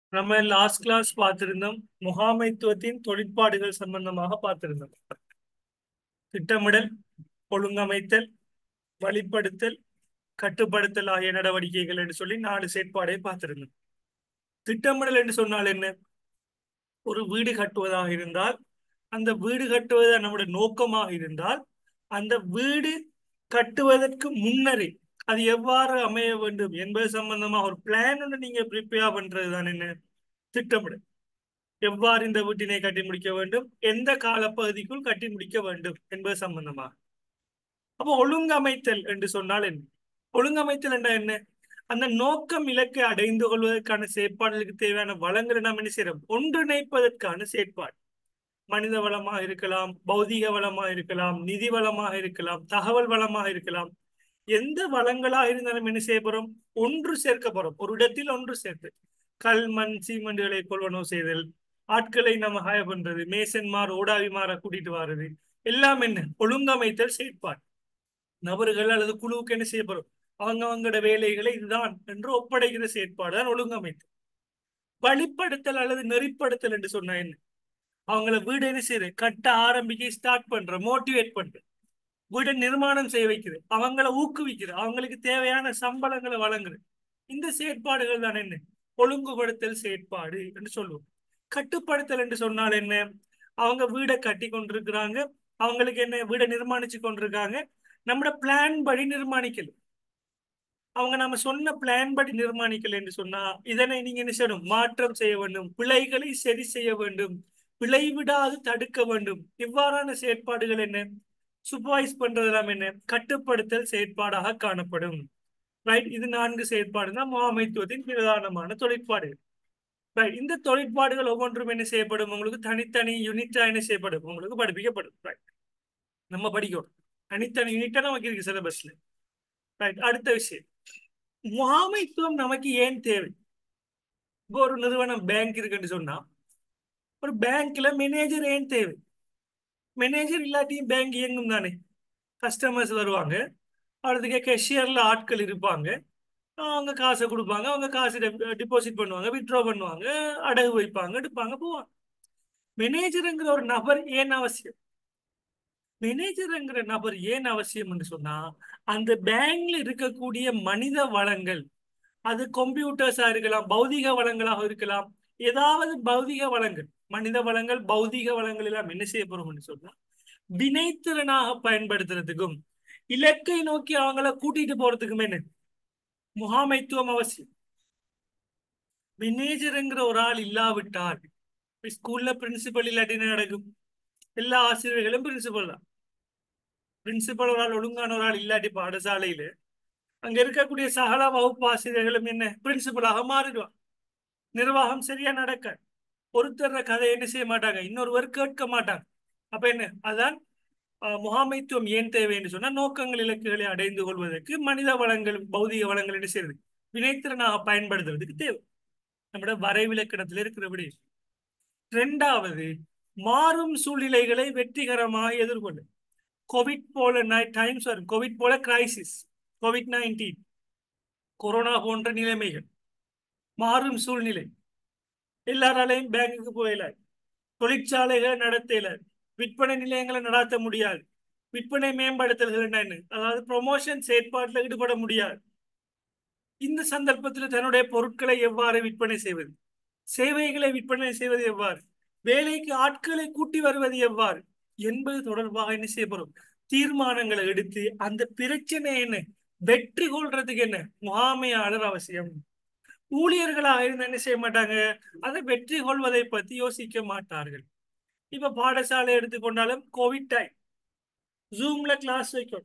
நம்ம last class பார்த்திருந்தோம். முகாமைத்துவத்தின் தொழிற்பாடுகள் சம்பந்தமாக பார்த்திருந்தோம். திட்டமிடல், ஒழுங்கமைத்தல், வழிப்படுத்தல், கட்டுப்படுத்தல் ஆகிய நடவடிக்கைகள் என்று சொல்லி 4 செயற்பாடை பார்த்திருந்தோம். திட்டமிடல் என்று சொன்னால் என்ன? ஒரு வீடு கட்டுவதாக இருந்தால், அந்த வீடு கட்டுவது நம்முடைய நோக்கமாக இருந்தால், அந்த வீடு கட்டுவதற்கு முன்னரே அது எவ்வாறு அமைய வேண்டும் என்பது சம்பந்தமா ஒரு பிளான் ஒன்று நீங்க ப்ரிப்பேர் பண்றது தான் என்ன திட்டமிடல். எவ்வாறு இந்த வீட்டினை கட்டி முடிக்க வேண்டும், எந்த காலப்பகுதிக்குள் கட்டி முடிக்க வேண்டும் என்பது சம்பந்தமா. அப்போ ஒழுங்கமைத்தல் என்று சொன்னால் என்ன? ஒழுங்கமைத்தல் என்றால் என்ன? அந்த நோக்கம் இலக்கை அடைந்து கொள்வதற்கான செயற்பாடுகளுக்கு தேவையான வளங்களை நாம் என்ன செய்யறோம்? ஒன்றிணைப்பதற்கான செயற்பாடு. மனித வளமாக இருக்கலாம், பௌதீக வளமாக இருக்கலாம், நிதி வளமாக இருக்கலாம், தகவல் வளமாக இருக்கலாம். எந்த வளங்களாக இருந்தாலும் என்ன செய்ய போறோம்? ஒன்று சேர்க்க போறோம். ஒரு இடத்தில் ஒன்று சேர்த்து கல், மண், சீமெண்டுகளை கொள்வனவு செய்தல், ஆட்களை நம்ம ஹாய பண்றது, மேசன்மார் ஓடாவிமார கூட்டிட்டு வர்றது, எல்லாம் என்ன ஒழுங்கமைத்தல் செயற்பாடு. நபர்கள் அல்லது குழுவுக்கு என்ன செய்ய போறோம்? அவங்களோட வேலைகளை இதுதான் என்று ஒப்படைக்கிற செயற்பாடு தான் ஒழுங்கமைத்தல். வழிப்படுத்தல் அல்லது நெறிப்படுத்தல் என்று சொன்னா என்ன? அவங்கள வீடு என்ன செய்யுது? கட்ட ஆரம்பிக்க ஸ்டார்ட் பண்ற, மோட்டிவேட் பண்ற, வீடை நிர்மாணம் செய்ய வைக்குது, அவங்கள ஊக்குவிக்குது, அவங்களுக்கு தேவையான சம்பளங்களை வழங்குது. இந்த செயற்பாடுகள் தான் என்ன? ஒழுங்குபடுத்தல் செயற்பாடு என்று சொல்லுவோம். கட்டுப்படுத்தல் என்று சொன்னால் என்ன? அவங்க வீடை கட்டி கொண்டிருக்கிறாங்க, அவங்களுக்கு என்ன வீடை நிர்மாணிச்சு கொண்டிருக்காங்க, நம்மட பிளான் படி நிர்மாணிக்கல. அவங்க நம்ம சொன்ன பிளான் படி நிர்மாணிக்கல என்று சொன்னா இதனை நீங்க என்ன செய்யணும்? மாற்றம் செய்ய வேண்டும், பிழைகளை சரி செய்ய வேண்டும், பிழை விடாது தடுக்க வேண்டும். இவ்வாறான செயற்பாடுகள் என்ன? சூப்பர்வைஸ் பண்றதெல்லாம் என்ன? கட்டுப்படுத்தல் செயற்பாடாக காணப்படும். ரைட். இது 4 செயற்பாடு தான் முகாமைத்துவத்தின் பிரதானமான தொழிற்பாடு. ரைட். இந்த தொழிற்பாடுகள் ஒவ்வொன்றும் என்ன செய்யப்படும்? உங்களுக்கு தனித்தனி யூனிட்டா என்ன செய்யப்படும்? உங்களுக்கு படிப்பிக்கப்படும். ரைட். நம்ம படிக்கணும். தனித்தனி யூனிட்டா நமக்கு இருக்கு சிலபஸ்ல. ரைட். அடுத்த விஷயம், முகாமைத்துவம் நமக்கு ஏன் தேவை? இப்போ ஒரு நிறுவனம் பேங்க் இருக்குன்னு சொன்னா, ஒரு பேங்க்ல மேனேஜர் ஏன் தேவை? மேனேஜர் இல்லாட்டியும் பேங்க் இயங்கும் தானே. கஸ்டமர்ஸ் வருவாங்க, அடுத்துக்கு கேஷியர்ல ஆட்கள் இருப்பாங்க, அவங்க காசை கொடுப்பாங்க, அவங்க காசு டிபாசிட் பண்ணுவாங்க, வித்ட்ரா பண்ணுவாங்க, அடகு வைப்பாங்க, எடுப்பாங்க, போவாங்க. மேனேஜருங்கிற ஒரு நபர் ஏன் அவசியம்? மேனேஜருங்கிற நபர் ஏன் அவசியம் என்று சொன்னா, அந்த பேங்க்ல இருக்கக்கூடிய மனித வளங்கள், அது கம்ப்யூட்டர்ஸா இருக்கலாம், பௌதிக வளங்களாக இருக்கலாம், ஏதாவது பௌதிக வளங்கள், மனித வளங்கள், பௌதிக வளங்கள் எல்லாம் என்ன செய்ய போறோம்னு சொன்னா வினைத்திறனாக பயன்படுத்துறதுக்கும் இலக்கை நோக்கி அவங்கள கூட்டிட்டு போறதுக்குமே என்ன முகாமைத்துவம் அவசியம். மேனேஜருங்கிற ஒரு ஆள் இல்லாவிட்டால் ஸ்கூல்ல பிரின்சிபல் இல்லாட்டி என்ன நடக்கும்? எல்லா ஆசிரியர்களும் பிரின்சிபல் தான். பிரின்சிபல் ஒரு ஆள், ஒழுங்கான ஒரு ஆள் இல்லாட்டி பாடசாலையில அங்க இருக்கக்கூடிய சகல வகுப்பு ஆசிரியர்களும் என்ன பிரின்சிபலாக மாறிடுவான். நிர்வாகம் சரியா நடக்க, ஒருத்தர் கதை என்ன செய்ய மாட்டாங்க, இன்னொருவர் கேட்க மாட்டாங்க. அப்ப என்ன அதான் முகாமைத்துவம் ஏன் தேவை என்று சொன்னா, நோக்கங்கள் இலக்குகளை அடைந்து கொள்வதற்கு மனித வளங்கள், பௌதிக வளங்கள் என்ன செய்யறது? வினைத்திறனாக பயன்படுத்துறதுக்கு தேவை. நம்மட வரைவிலக்கணத்தில் இருக்கிறபடி. இரண்டாவது, மாறும் சூழ்நிலைகளை வெற்றிகரமாக எதிர்கொள்ள. கோவிட் போல டைம்ஸ் வரும், கோவிட் போல கிரைசிஸ், COVID-19, கொரோனா போன்ற நிலைமைகள், மாறும் சூழ்நிலை. எல்லாராலையும் பேங்குக்கு போயில, தொழிற்சாலைகளை நடத்தல, விற்பனை நிலையங்களை நடத்த முடியாது, விற்பனை மேம்படுத்தல்கள் என்ன, அதாவது ப்ரொமோஷன் செயற்பாட்டில் ஈடுபட முடியாது. இந்த சந்தர்ப்பத்தில் தன்னுடைய பொருட்களை எவ்வாறு விற்பனை செய்வது, சேவைகளை விற்பனை செய்வது எவ்வாறு, வேலைக்கு ஆட்களை கூட்டி வருவது எவ்வாறு என்பது தொடர்பாக என்ன செய்யப்படும்? தீர்மானங்களை எடுத்து அந்த பிரச்சனை என்ன வெற்றி கொள்றதுக்கு என்ன முகாமையாளர் அவசியம். ஊழியர்களாக இருந்து என்ன செய்ய மாட்டாங்க? அதை வெற்றி கொள்வதை பத்தி யோசிக்க மாட்டார்கள். இப்ப பாடசாலை எடுத்துக்கொண்டாலும் கோவிட் டைம், ஜூம்ல கிளாஸ் வைக்கும்,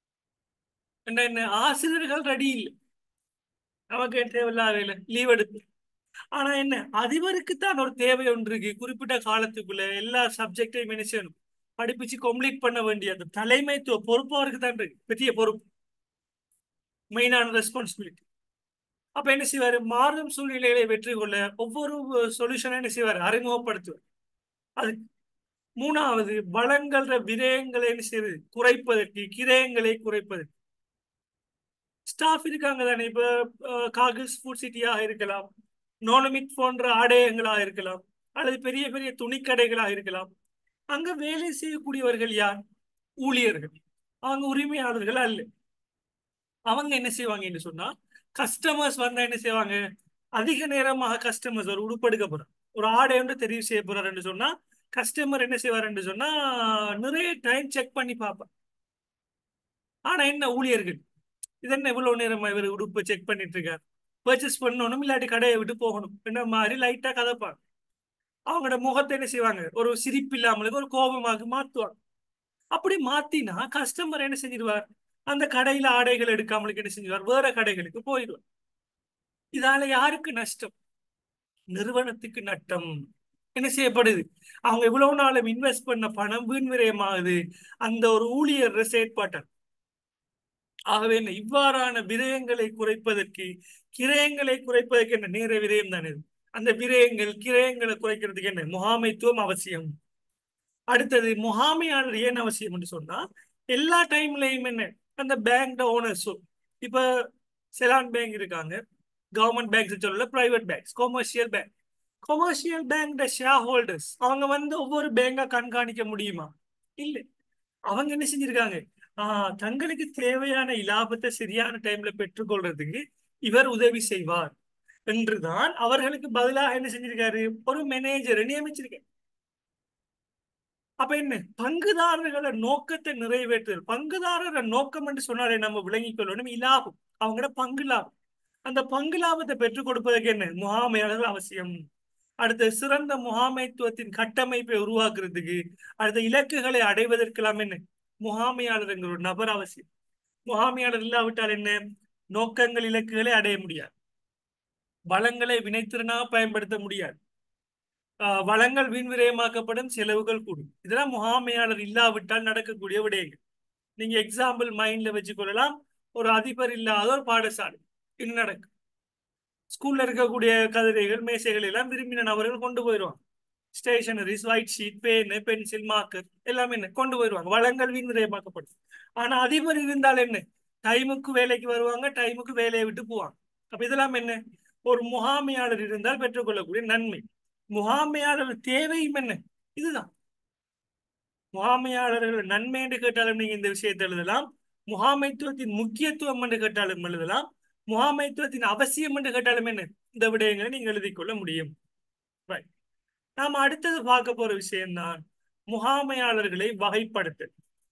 என்ன ஆசிரியர்கள் ரெடி இல்லை, நமக்கு தேவையில்ல லீவ் எடுத்து. ஆனா என்ன, அதிபருக்கு தான் ஒரு தேவை ஒன்று இருக்கு. குறிப்பிட்ட காலத்துக்குள்ள எல்லா சப்ஜெக்டையும் என்ன செய்யணும்? படிப்பிச்சு கம்ப்ளீட் பண்ண வேண்டிய அந்த தலைமைத்துவ பொறுப்பு அவருக்கு தான் இருக்கு. பெரிய பொறுப்பு, மெயினான ரெஸ்பான்சிபிலிட்டி. அப்ப என்ன செய்வாரு? மாறும் சூழ்நிலைகளை வெற்றி கொள்ள ஒவ்வொரு சொல்யூஷனை என்ன செய்வாரு? அறிமுகப்படுத்துவார். அது மூணாவது, வளங்கள விரயங்களை என்ன செய்வது? குறைப்பதற்கு, கிரயங்களை குறைப்பதற்கு. ஸ்டாஃப் இருக்காங்க தானே. இப்ப காகில்ஸ் ஃபுட் சிட்டியாக இருக்கலாம், நோனமிட் போன்ற ஆடையங்களாக இருக்கலாம், அல்லது பெரிய பெரிய துணிக்கடைகளாக இருக்கலாம். அங்க வேலை செய்யக்கூடியவர்கள் யார்? ஊழியர்கள். அவங்க உரிமையாளர்கள் அல்ல. அவங்க என்ன செய்வாங்க என்று சொன்னா, கஸ்டமர்ஸ் வந்தா என்ன செய்வாங்க, அதிக நேரமாக கஸ்டமர்ஸ் ஒரு உடுப்படுக்க போறார், ஒரு ஆடை ஒன்று தெரிவு செய்ய போறார் என்று சொன்னா, கஸ்டமர் என்ன செய்வார் என்று சொன்னா நிறைய டைம் செக் பண்ணி பார்ப்பார். ஆனா என்ன ஊழியர்கள், இது என்ன இவ்வளவு நேரமா இவர் உடுப்பை செக் பண்ணிட்டு இருக்கார், பர்ச்சேஸ் பண்ணணும் இல்லாட்டி கடையை விட்டு போகணும் என்ன மாதிரி லைட்டா கதைப்பாங்க. அவங்களோட முகத்தை என்ன செய்வாங்க, ஒரு சிரிப்பு இல்லாமலுக்கு ஒரு கோபமாக மாத்துவாங்க. அப்படி மாத்தினா கஸ்டமர் என்ன செஞ்சிருவார், அந்த கடையில ஆடைகள் எடுக்காமலுக்கு என்ன செஞ்சிருவார், வேற கடைகளுக்கு போயிடுவார். இதால யாருக்கு நஷ்டம்? நிறுவனத்துக்கு நட்டம். என்ன செய்யப்படுது, அவங்க இவ்வளவு நாளும் இன்வெஸ்ட் பண்ண பணம் வீண் விரயமாகுது அந்த ஒரு ஊழியர் செயற்பாட்டால். ஆகவே என்ன, இவ்வாறான விரயங்களை குறைப்பதற்கு, கிரயங்களை குறைப்பதற்கு என்ன நேர விரயம் தானே இது. அந்த விரயங்கள் கிரயங்களை குறைக்கிறதுக்கு என்ன முகாமைத்துவம் அவசியம். அடுத்தது முகாமையாளர் ஏன் அவசியம் என்று சொன்னா, எல்லா டைம்லயும் என்ன, அந்த பேங்க் ஓனர்ஸும் இப்ப செலான் பேங்க் இருக்காங்க, கவர்மெண்ட் பேங்க்ஸ் சொல்லல, private banks, commercial bank. Commercial bank shareholders அவங்க வந்து ஒவ்வொரு பேங்கா கண்காணிக்க முடியுமா? இல்லை. அவங்க என்ன செஞ்சிருக்காங்க, தங்களுக்கு தேவையான இலாபத்தை சரியான டைம்ல பெற்றுக்கொள்றதுக்கு இவர் உதவி செய்வார் என்றுதான் அவர்களுக்கு பதிலாக என்ன செஞ்சிருக்காரு, ஒரு மேனேஜரை நியமிச்சிருக்காரு. அப்ப என்ன, பங்குதாரர்கள நோக்கத்தை நிறைவேற்றுதல். பங்குதாரர நோக்கம் என்று சொன்னாலே நம்ம விளங்கிக் கொள்ளணும், இலாபம், அவங்களோட பங்கு லாபம். அந்த பங்கு லாபத்தை பெற்றுக் கொடுப்பதற்கு என்ன முகாமையாளர்கள் அவசியம். அடுத்த சிறந்த முகாமைத்துவத்தின் கட்டமைப்பை உருவாக்குறதுக்கு, அடுத்த இலக்குகளை அடைவதற்கெல்லாம் என்ன முகாமையாளர் என்கிற ஒரு நபர் அவசியம். முகாமையாளர் இல்லாவிட்டால் என்ன, நோக்கங்கள் இலக்குகளை அடைய முடியாது, வளங்களை வினைத்திறனாக பயன்படுத்த முடியாது, வளங்கள் வீண் விரயமாக்கப்படும், செலவுகள் கூடும். இதெல்லாம் முகாமையாளர் இல்லாவிட்டால் நடக்கக்கூடிய விடயங்கள். நீங்க எக்ஸாம்பிள் மைண்ட்ல வச்சுக்கொள்ளலாம், ஒரு அதிபர் இல்லாத ஒரு பாடசாலை என்ன நடக்கும், ஸ்கூல்ல இருக்கக்கூடிய கதிரைகள் மேசைகள் எல்லாம் விரும்பின நபர்கள் கொண்டு போயிடுவாங்க. Stationeries, white sheet, pen, pencil, marker எல்லாமே என்ன கொண்டு போயிடுவாங்க, வளங்கள் வீண் விரயமாக்கப்படும். ஆனா அதிபர் இருந்தால் என்ன, டைமுக்கு வேலைக்கு வருவாங்க, டைமுக்கு வேலையை விட்டு போவாங்க. அப்ப இதெல்லாம் என்ன, ஒரு முகாமையாளர் இருந்தால் பெற்றுக்கொள்ளக்கூடிய நன்மை. முகாமையாளர் தேவையும் என்ன, இதுதான். முகாமையாளர்கள் நன்மை என்று கேட்டாலும் நீங்க இந்த விஷயத்தை எழுதலாம், முகாமைத்துவத்தின் முக்கியத்துவம் என்று கேட்டாலும் எழுதலாம், முகாமைத்துவத்தின் அவசியம் என்று கேட்டாலும் என்ன, இந்த விடயங்களை நீங்க எழுதிக் கொள்ள முடியும். Right. நாம் அடுத்தது பார்க்க போற விஷயம்தான் முகாமையாளர்களை வகைப்படுத்தல்.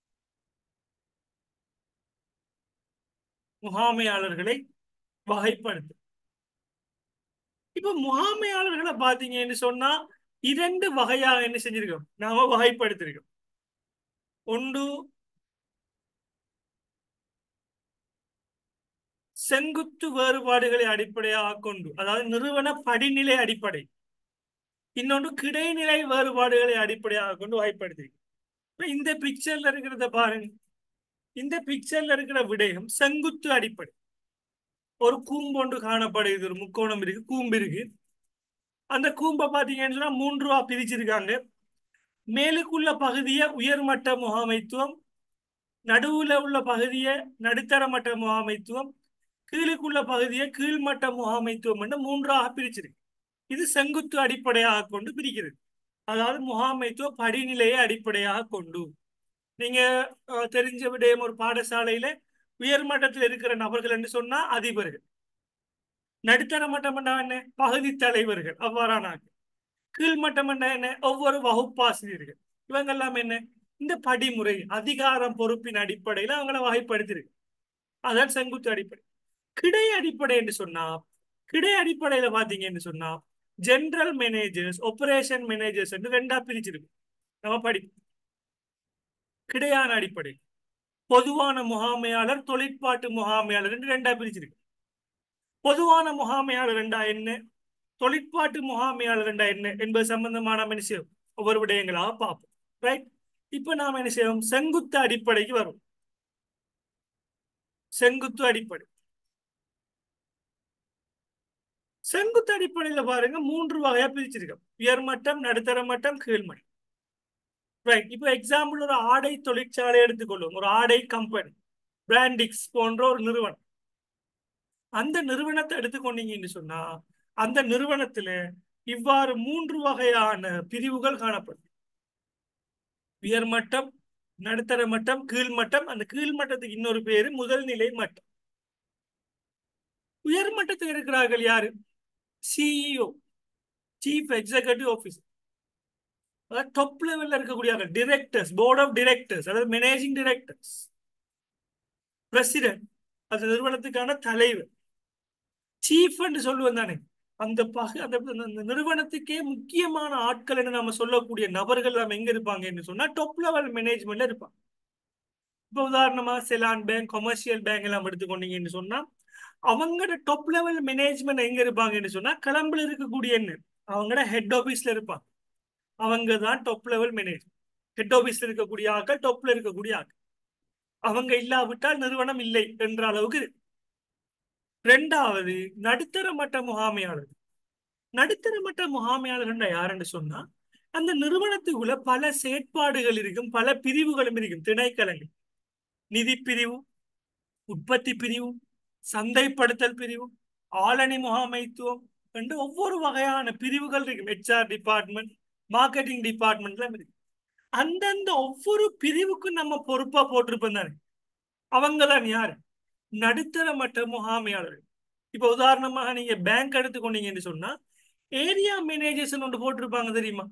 முகாமையாளர்களை வகைப்படுத்தல். இப்ப முகாமையாளர்களை பாத்தீங்கன்னு சொன்னா இரண்டு வகையாக என்ன செஞ்சிருக்கோம், நாம வகைப்படுத்திருக்கோம். ஒன்று செங்குத்து வேறுபாடுகளை அடிப்படையாக கொண்டு, அதாவது நிறுவன படிநிலை அடிப்படை. இன்னொன்று கிடைநிலை வேறுபாடுகளை அடிப்படையாக கொண்டு வகைப்படுத்திருக்கோம். இப்ப இந்த பிக்சர்ல இருக்கிறத பாருங்க, இந்த பிக்சர்ல இருக்கிற விடயம் செங்குத்து அடிப்படை. ஒரு கூம்பு ஒன்று காணப்படுது, ஒரு முக்கோணம் இருக்கு, கூம்பு இருக்கு. அந்த கூம்பை பாத்தீங்கன்னா மூன்றுவா பிரிச்சிருக்காங்க. மேலுக்குள்ள பகுதியை உயர்மட்ட முகாமைத்துவம், நடுவுல உள்ள பகுதியை நடுத்தர மட்ட முகாமைத்துவம், கீழுக்குள்ள பகுதியை கீழ்மட்ட முகாமைத்துவம் என்று மூன்றாக பிரிச்சிருக்கு. இது செங்குத்து அடிப்படையாக கொண்டு பிரிக்கிறது, அதாவது முகாமைத்துவ படிநிலையை அடிப்படையாக கொண்டு. நீங்க தெரிஞ்ச விடயம், ஒரு பாடசாலையில உயர்மட்டத்தில் இருக்கிற நபர்கள் என்று சொன்னா அதிபர்கள், நடுத்தர மட்டம் என்ன பகுதி தலைவர்கள், அவ்வாறான கீழ்மட்டம் என்ன ஒவ்வொரு வகுப்பாசிரியர்கள். இவங்க எல்லாம் என்ன, இந்த படிமுறை அதிகாரம் பொறுப்பின் அடிப்படையில் அவங்கள வகைப்படுத்திருக்கு. அதான் செங்குத்து அடிப்படை. கிடை அடிப்படை என்று சொன்னா, கிடை அடிப்படையில பாத்தீங்கன்னு சொன்னா ஜெனரல் மேனேஜர்ஸ், ஆபரேஷன் மேனேஜர்ஸ் என்று ரெண்டா பிரிச்சிருக்கு. நம்ம படிப்போம். கிடையான அடிப்படை பொதுவான முகாமையாளர், தொழிற்பாட்டு முகாமையாளர் என்று ரெண்டா பிரிச்சிருக்கு. பொதுவான முகாமையாளர் ரெண்டா என்ன, தொழிற்பாட்டு முகாமையாளர் ரெண்டா என்ன என்பது சம்பந்தமான என்ன செய்யும் ஒவ்வொரு விடயங்களாக பார்ப்போம். ரைட். இப்ப நாம என்ன செய்வோம், செங்குத்து அடிப்படைக்கு வரும். செங்குத்து அடிப்படை, செங்குத்து அடிப்படையில பாருங்க மூன்று வகையா பிரிச்சிருக்கோம், உயர்மட்டம், நடுத்தர மட்டம், கீழ்மட்டம். ரைட். இப்போ எக்ஸாம்பிள் ஒரு ஆடை தொழிற்சாலை எடுத்துக்கொள்ளும், ஒரு ஆடை கம்பெனி, பிராண்டிக்ஸ் போன்ற ஒரு நிறுவனம். அந்த நிறுவனத்தை எடுத்துக்கொண்டீங்கன்னு சொன்னா அந்த நிறுவனத்துல இவ்வாறு மூன்று வகையான பிரிவுகள் காணப்படும். உயர்மட்டம், நடுத்தர மட்டம், கீழ்மட்டம். அந்த கீழ்மட்டத்துக்கு இன்னொரு பேரு முதல் நிலை மட்டம். உயர்மட்டத்தில் இருக்கிறார்கள் யாரு? CEO, chief executive officer. Top லெவல்ல இருக்கக்கூடிய டிரெக்டர்ஸ், போர்ட் ஆஃப் டிரெக்டர்ஸ், அதாவது மேனேஜிங் டிரெக்டர்ஸ், பிரசிடென்ட், அந்த நிறுவனத்துக்கான தலைவர், சீஃப் என்று சொல்லுவேன் தானே. அந்த அந்த நிறுவனத்துக்கே முக்கியமான ஆட்கள் என்று நாம சொல்லக்கூடிய நபர்கள் நாம எங்க இருப்பாங்க என்று சொன்னா டாப் லெவல் மேனேஜ்மெண்ட்ல இருப்பாங்க. இப்ப உதாரணமா செலான் பேங்க், கமர்ஷியல் பேங்க் எல்லாம் எடுத்துக்கொண்டீங்கன்னு சொன்னா அவங்களோட டாப் லெவல் மேனேஜ்மெண்ட் எங்க இருப்பாங்கன்னு சொன்னா கிளம்புல இருக்கக்கூடிய என்ன அவங்களோட ஹெட் ஆபீஸ்ல இருப்பாங்க. அவங்க தான் டாப் லெவல் மேனேஜர். ஹெட் ஆபீஸ்ல இருக்கக்கூடிய ஆட்கள், டாப்ல இருக்கக்கூடிய ஆட்கள். அவங்க இல்லாவிட்டால் நிறுவனம் இல்லை என்ற அளவுக்கு இருக்கு. இரண்டாவது நடுத்தர மட்ட முகாமையாளர். நடுத்தர மட்ட முகாமையாளர்கள் யாருன்னு சொன்னா அந்த நிறுவனத்துக்குள்ள பல செயற்பாடுகள் இருக்கும், பல பிரிவுகளும் இருக்கும். திணைக்களங்கள், நிதி பிரிவு, உற்பத்தி பிரிவு, சந்தைப்படுத்தல் பிரிவு, ஆளணி முகாமைத்துவம் என்று ஒவ்வொரு வகையான பிரிவுகள் இருக்கும். HR டிபார்ட்மெண்ட், மார்க்கெட்டிங் டிபார்ட்மெண்ட்லாம் இருக்கு. அந்தந்த ஒவ்வொரு பிரிவுக்கும் நம்ம பொறுப்பா போட்டிருப்போம் தானே. அவங்க தான் யாரு? நடுத்தர மட்ட முகாமையாளர்கள். இப்ப உதாரணமாக நீங்க பேங்க் எடுத்துக்கொண்டீங்கன்னு சொன்னா ஏரியா மேனேஜர்ஸ் ஒன்று போட்டிருப்பாங்க தெரியுமா.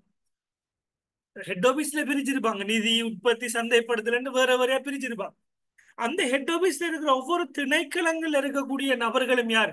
ஹெட் ஆபீஸ்ல பிரிச்சிருப்பாங்க, நிதி, உற்பத்தி, சந்தைப்படுத்தல் வேற வேறையா பிரிச்சிருப்பாங்க. அந்த ஹெட் ஆபீஸ்ல இருக்கிற ஒவ்வொரு திணைக்களங்கள்ல இருக்கக்கூடிய நபர்களும் யாரு?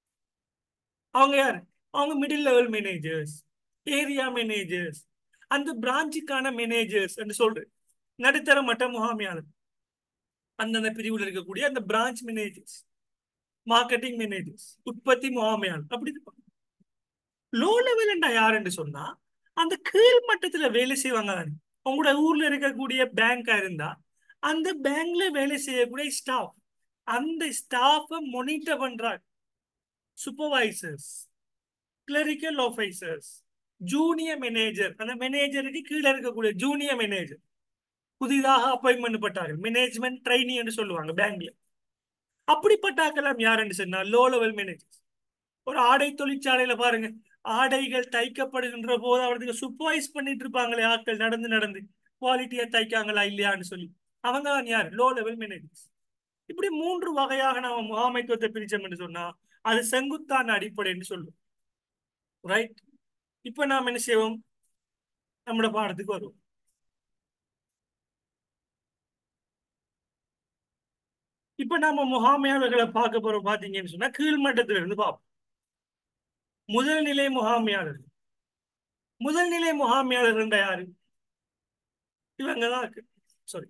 அவங்க யாரு? அவங்க middle level managers, area managers, அந்த பிரான்ச்சுக்கான மேனேஜர்ஸ் என்று சொல்றேன். நடுத்தர மட்ட முகாமையாளர் அந்தந்த பிரிவில் இருக்கக்கூடிய அந்த பிரான்ச் மேனேஜர்ஸ், மார்க்கெட்டிங் மேனேஜர்ஸ், உற்பத்தி முகாமையாளர் அப்படி இருப்பாங்க. லோ லெவல் யாருன்னு சொன்னா அந்த கீழ் மட்டத்துல வேலை செய்வாங்க தானே. உங்களோட ஊர்ல இருக்கக்கூடிய பேங்கா இருந்தா அந்த பேங்க்ல வேலை செய்யக்கூடிய ஸ்டாஃப், அந்த ஸ்டாஃபை மானிட்டர் பண்றாங்க. Supervisors, clerical officers, junior manager, அந்த மேனேஜருக்கு கீழே இருக்கக்கூடிய ஜூனியர் மேனேஜர், புதிதாக அப்பாயின்மெண்ட் பட்டார்கள், மேனேஜ்மெண்ட் ட்ரைனி என்று சொல்லுவாங்க பேங்க்ல. அப்படிப்பட்டாக்கலாம் யாருன்னு சொன்னா லோ லெவல் மேனேஜர். ஒரு ஆடை தொழிற்சாலையில பாருங்க, ஆடைகள் தைக்கப்படுகின்ற போது அவருக்கு சூப்பர்வைஸ் பண்ணிட்டு இருப்பாங்களே ஆட்கள், நடந்து நடந்து குவாலிட்டியா தைக்காங்களா இல்லையான்னு சொல்லி. அவங்க தான் யார்? Low level managers. இப்படி மூன்று வகையாக நாம முகாமைத்துவத்தை பிரிச்சோம் என்று சொன்னா அது செங்குத்தான அடிப்படைன்னு சொல்லுவோம். ரைட். இப்ப நாம் என்ன செய்வோம்? நம்மளோட பாடத்துக்கு வருவோம். இப்ப நாம முகாமையாளர்களை பார்க்க போறோம். பாத்தீங்கன்னு சொன்னா கீழ்மட்டத்திலிருந்து இருந்து பார்ப்போம். முதல் நிலை முகாமையாளர்கள். முதல் நிலை முகாமையாளர்கள் யாரு? இவங்க தான். சாரி,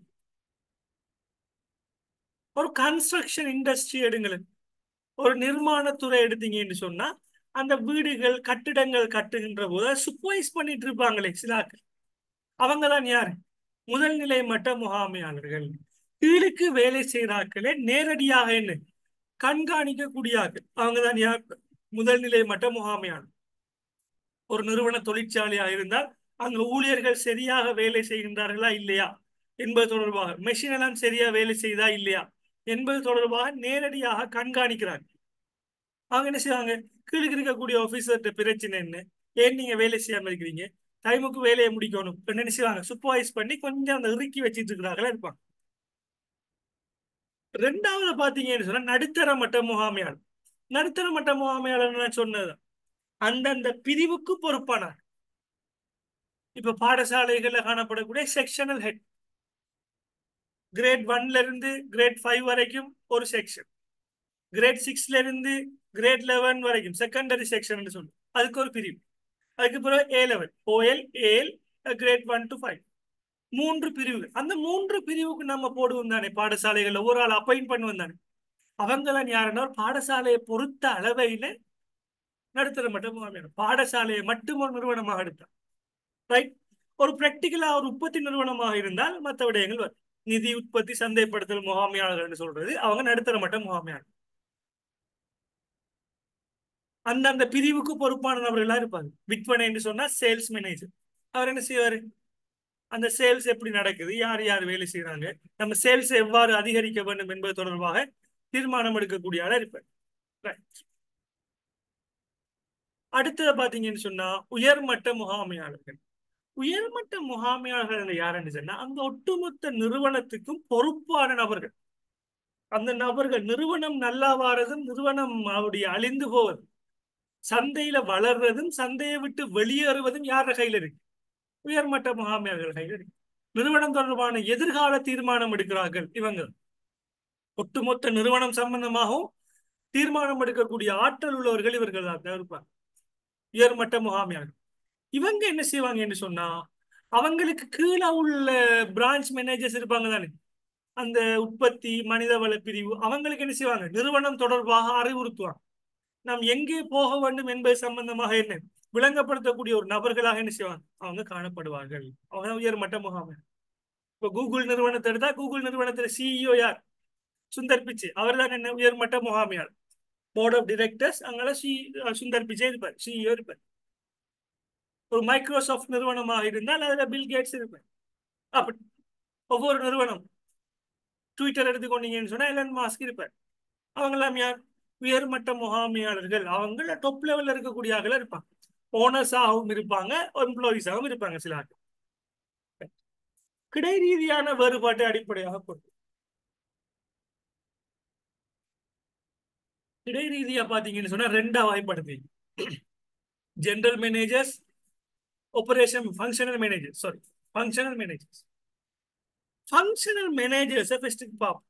ஒரு கன்ஸ்ட்ரக்ஷன் இண்டஸ்ட்ரி எடுங்களேன், ஒரு நிர்மாணத்துறை எடுத்தீங்கன்னு சொன்னா அந்த வீடுகள், கட்டிடங்கள் கட்டுகின்ற போது சூப்பர்வைஸ் பண்ணிட்டு இருப்பாங்களே சில ஆட்கள், அவங்க தான் யாரு? முதல் நிலை மட்ட முகாமையாளர்கள். கீழுக்கு வேலை செய்கிறார்களே நேரடியாக என்ன கண்காணிக்கக்கூடிய ஆட்கள், அவங்க தான் யார்? முதல் நிலை மட்ட முகாமையாளர். ஒரு நிறுவன தொழிற்சாலையா இருந்தால் அங்க ஊழியர்கள் சரியாக வேலை செய்கின்றார்களா இல்லையா என்பது தொடர்பாக, மெஷின் எல்லாம் சரியா வேலை செய்தா இல்லையா என்பது தொடர்பாக நேரடியாக கண்காணிக்கிறாங்க. அவங்க என்ன செய்வாங்க? கீழுக்கு இருக்கக்கூடிய ஆபீசர்கிட்ட பிரச்சனை என்ன, ஏன் நீங்க வேலை செய்யாம இருக்கிறீங்க, டைமுக்கு வேலையை முடிக்கணும் என்ன செய்வாங்க? சூப்பர்வைஸ் பண்ணி கொஞ்சம் அந்த இறுக்கி வச்சிட்டு இருக்கிறாங்களா இருப்பாங்க. ரெண்டாவது பாத்தீங்கன்னு சொன்னா நடுத்தர மட்ட முகாமையாளர். நடுத்தர மட்ட முகாமையாளர் நான் சொன்னது அந்தந்த பிரிவுக்கு பொறுப்பானார். இப்ப பாடசாலைகள்ல காணப்படக்கூடிய செக்ஷனல் ஹெட், கிரேட் 1ல இருந்து கிரேட் 5 வரைக்கும் ஒரு செக்ஷன், கிரேட் 6ல இருந்து கிரேட் 11 வரைக்கும் செகண்டரி செக்ஷன் சொல்லுவோம், அதுக்கு ஒரு பிரிவு. அதுக்கு பிறகு A11, OL, AL, great 1 to 5, மூன்று பிரிவுகள். அந்த மூன்று பிரிவுக்கு நம்ம போடுவோம் தானே பாடசாலைகள்ல ஒரு ஆள் அப்பாயிண்ட் பண்ணுவோம் தானே. அவங்களாம் யாருன்னா பாடசாலையை பொறுத்த அளவையில நடுத்தர மட்டும் பாடசாலையை மட்டும் ஒரு நிறுவனமாக எடுத்தார். ரைட். ஒரு பிராக்டிக்கலா ஒரு உற்பத்தி நிறுவனமாக இருந்தால் மற்ற விடயங்கள் வரும். நிதி, உற்பத்தி, சந்தைப்படுத்தல் முகாமையாளர்கள் சொல்றது அவங்க நடுத்தர மட்ட முகாமையாளர். அந்தந்த பிரிவுக்கு பொறுப்பான நபர்களா இருப்பாங்க. விற்பனை என்று சொன்னா சேல்ஸ் மேனேஜர். அவர் என்ன செய்வாரு? அந்த சேல்ஸ் எப்படி நடக்குது, யார் யார் வேலை செய்யறாங்க, நம்ம சேல்ஸ் எவ்வாறு அதிகரிக்க வேண்டும் என்பது தொடர்பாக தீர்மானம் எடுக்கக்கூடிய ஆளா இருப்பார். Right. அடுத்தது பாத்தீங்கன்னு சொன்னா உயர்மட்ட முகாமையாளர்கள். உயர்மட்ட முகாமையாளர்கள் யாருன்னு சொன்னா அந்த ஒட்டுமொத்த நிறுவனத்துக்கும் பொறுப்பான நபர்கள். அந்த நபர்கள் நிறுவனம் நல்லா வாரதும் நிறுவனம் அவருடைய அழிந்து போவதும் சந்தையில வளர்றதும் சந்தையை விட்டு வெளியேறுவதும் யார கையில இருக்கு? உயர்மட்ட முகாமையாளர்கள் கையில இருக்கு. நிறுவனம் தொடர்பான எதிர்கால தீர்மானம் எடுக்கிறார்கள் இவங்க. ஒட்டுமொத்த நிறுவனம் சம்பந்தமாகவும் தீர்மானம் எடுக்கக்கூடிய ஆற்றல் உள்ளவர்கள் இவர்கள் தான் இருப்பாங்க, உயர்மட்ட முகாமையாளர்கள். இவங்க என்ன செய்வாங்கன்னு சொன்னா அவங்களுக்கு கீழே உள்ள பிரான்ச் மேனேஜர்ஸ் இருப்பாங்க தானே, அந்த உற்பத்தி மனிதவள பிரிவு, அவங்களுக்கு என்ன செய்வாங்க? நிறுவனம் தொடர்பாக அறிவுறுத்துவாங்க. நாம் எங்கே போக வேண்டும் என்பது சம்பந்தமாக என்ன விளங்கப்படுத்தக்கூடிய ஒரு நபர்களாக என்ன செய்வாங்க? அவங்க காணப்படுவார்கள். அவங்க உயர்மட்ட முகாமை. இப்போ கூகுள் நிறுவனத்தை எடுத்தா கூகுள் நிறுவனத்தில் சிஇஓ யார்? சுந்தர் பிச்சை. அவர் தான் என்ன உயர்மட்ட முகாமையாளர். போர்ட் ஆஃப் டிரெக்டர்ஸ் அங்கே சுந்தர் பிச்சை இருப்பார், சிஇஓ இருப்பார். ஒரு மைக்ரோசாஃப்ட் நிறுவனமாக இருந்தால் அதுல பில் கேட்ஸ் இருப்பார். அப்படி ஒவ்வொரு நிறுவனம், ட்விட்டர் எடுத்துக்கொண்டீங்கன்னு சொன்னா எலன் மாஸ்க் இருப்பார். அவங்கெல்லாம் யார்? உயர்மட்ட முகாமையாளர்கள். அவங்க டாப் லெவல்ல இருக்கக்கூடிய ஆட்கள் இருப்பாங்க. ஓனர்ஸாகவும் இருப்பாங்க, எம்ப்ளாயிஸாகவும் இருப்பாங்க சில ஆட்கள். கிடை ரீதியான வேறுபாட்டை அடிப்படையாக கொண்டு கிடை ரீதியா பாத்தீங்கன்னு சொன்னா ரெண்டா வாய்ப்படுது. General managers, operation functional manager, sorry functional managers. Functional managers first பார்ப்போம்.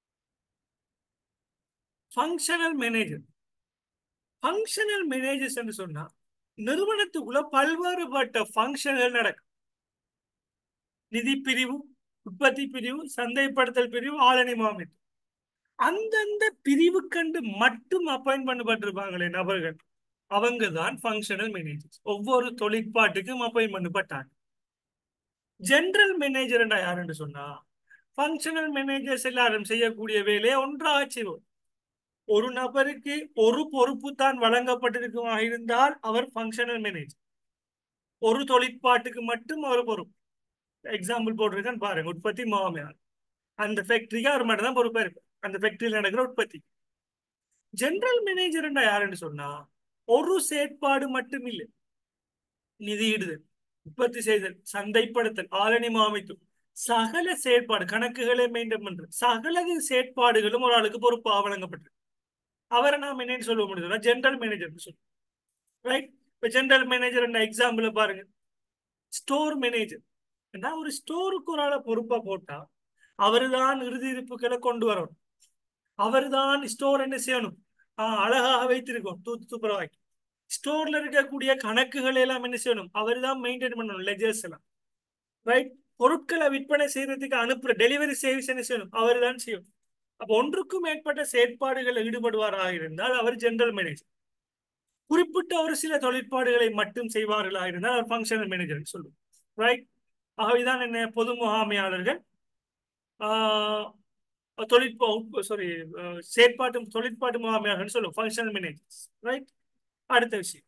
ஃபங்க்ஷனல் மேனேஜர், ஃபங்க்ஷனல் மேனேஜர்ஸ் என்று சொன்னா நிறுவனத்துக்குள்ள பல்வேறுபட்ட ஃபங்க்ஷன்கள் நடக்கும். நிதி பிரிவு, உற்பத்தி பிரிவு, சந்தைப்படுத்தல் பிரிவு, ஆளணி மாமேட். அந்தந்த பிரிவு கண்டு மட்டும் அப்பாயிண்ட் பண்ணப்பட்டிருப்பாங்களே நபர்கள், அவங்க தான் ஃபங்க்ஷனல் மேனேஜர்ஸ். ஒவ்வொரு தொழிற்பாட்டுக்கும் அப்பாயிண்ட் பண்ணப்பட்டாங்க. ஜெனரல் மேனேஜர் யாருன்னு சொன்னா ஃபங்க்ஷனல் மேனேஜர்ஸ் எல்லாரும் செய்யக்கூடிய வேலையை ஒன்றாக செய்வோம். ஒரு நபருக்கு ஒரு பொறுப்பு தான் வழங்கப்பட்டிருக்குமா இருந்தால் அவர் ஃபங்க்ஷனல் மேனேஜர். ஒரு தொழிற்பாட்டுக்கு மட்டும் ஒரு பொறுப்பு. எக்ஸாம்பிள் போட்டிருக்கேன்னு பாருங்க, உற்பத்தி முகாமையாளர். அந்த ஃபேக்டரிக்கு அவர் மட்டும் தான் பொறுப்பா இருப்பார், அந்த ஃபேக்டரியில் நடக்கிற உற்பத்தி. ஜெனரல் மேனேஜர் யாருன்னு சொன்னா ஒரு செயற்பாடு மட்டும் இல்லை, நிதியிடுதல், உற்பத்தி செய்தல், சந்தைப்படுத்தல், ஆளணி அமைத்து சகல செயற்பாடு, கணக்குகளை மெயின்டைன் பண்றது, சகல செயற்பாடுகளும் ஒரு ஆளுக்கு பொறுப்பாக வழங்கப்பட்டிருக்கு. அவரை நாம் என்னன்னு சொல்ல முடியுதுன்னா ஜெனரல் மேனேஜர் சொல்லுவோம். ரைட்? இப்போ ஜெனரல் மேனேஜர் எக்ஸாம்பிள் பாருங்க, ஸ்டோர் மேனேஜர். ஒரு ஸ்டோருக்கு ஒரு ஆளை பொறுப்பா போட்டா அவரு தான் இறுதி இருப்புகளை கொண்டு வரணும். அவர் தான் ஸ்டோர் என்ன செய்யணும்? அழகாக வைத்திருக்கும், தூத்து துப்புரவாக்கி. ஸ்டோர்ல இருக்கக்கூடிய கணக்குகள் எல்லாம் என்ன செய்யணும்? அவர் தான் மெயின்டைன் பண்ணணும், லெஜர்ஸ் எல்லாம். ரைட்? பொருட்களை விற்பனை செய்யறதுக்கு அனுப்புற டெலிவரி சர்வீஸ் என்ன செய்யணும்? அவர் தான் செய்யணும். அப்ப ஒன்றுக்கும் மேற்பட்ட செயற்பாடுகளில் ஈடுபடுவாராக இருந்தால் அவர் ஜெனரல் மேனேஜர். குறிப்பிட்ட ஒரு சில தொழிற்பாடுகளை மட்டும் செய்வார்களாக இருந்தால் அவர் ஃபங்க்ஷனல் மேனேஜர் சொல்லுவோம். ரைட்? ஆகவேதான் என்ன பொது முகாமையாளர்கள், ஆஹ், சாரி, தொழிற்பாட்டு முகாமையாளர்கள் சொல்லுவோம், ஃபங்க்ஷனல் மேனேஜர்ஸ். ரைட்? அடுத்த விஷயம்,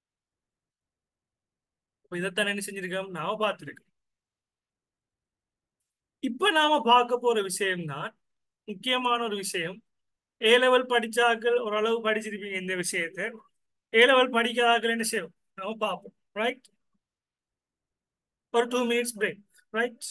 இதைத்தான் என்ன செஞ்சிருக்கோம் நாம பார்த்திருக்கோம். இப்ப நாம பார்க்க போற விஷயம் தான் முக்கியமான ஒரு விஷயம். ஏ லெவல் படிச்சாக்கள் ஓரளவு படிச்சிருப்பீங்க இந்த விஷயத்தை. ஏ லெவல் படிக்காதாக்கள் என்ன செய்யும் நாம பார்ப்போம். ரைட்? ஒரு 2 minutes break. Right?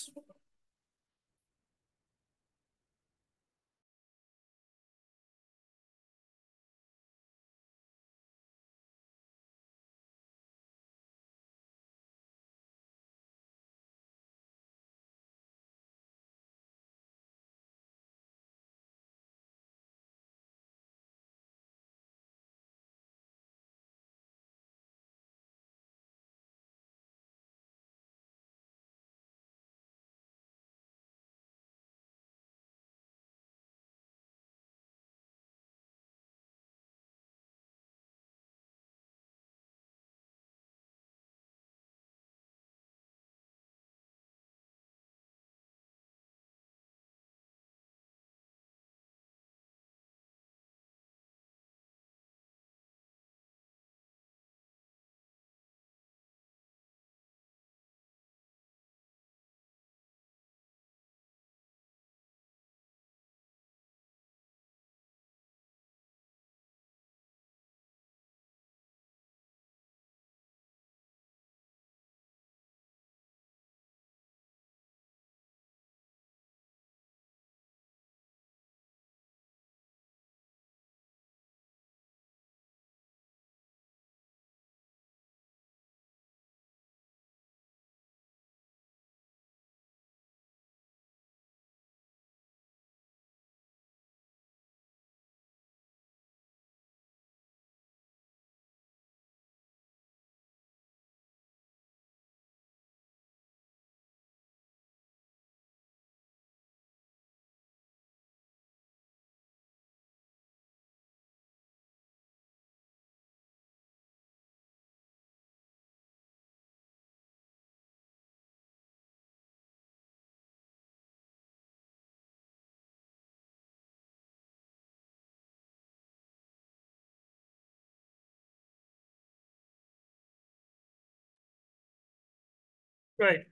ரைட்.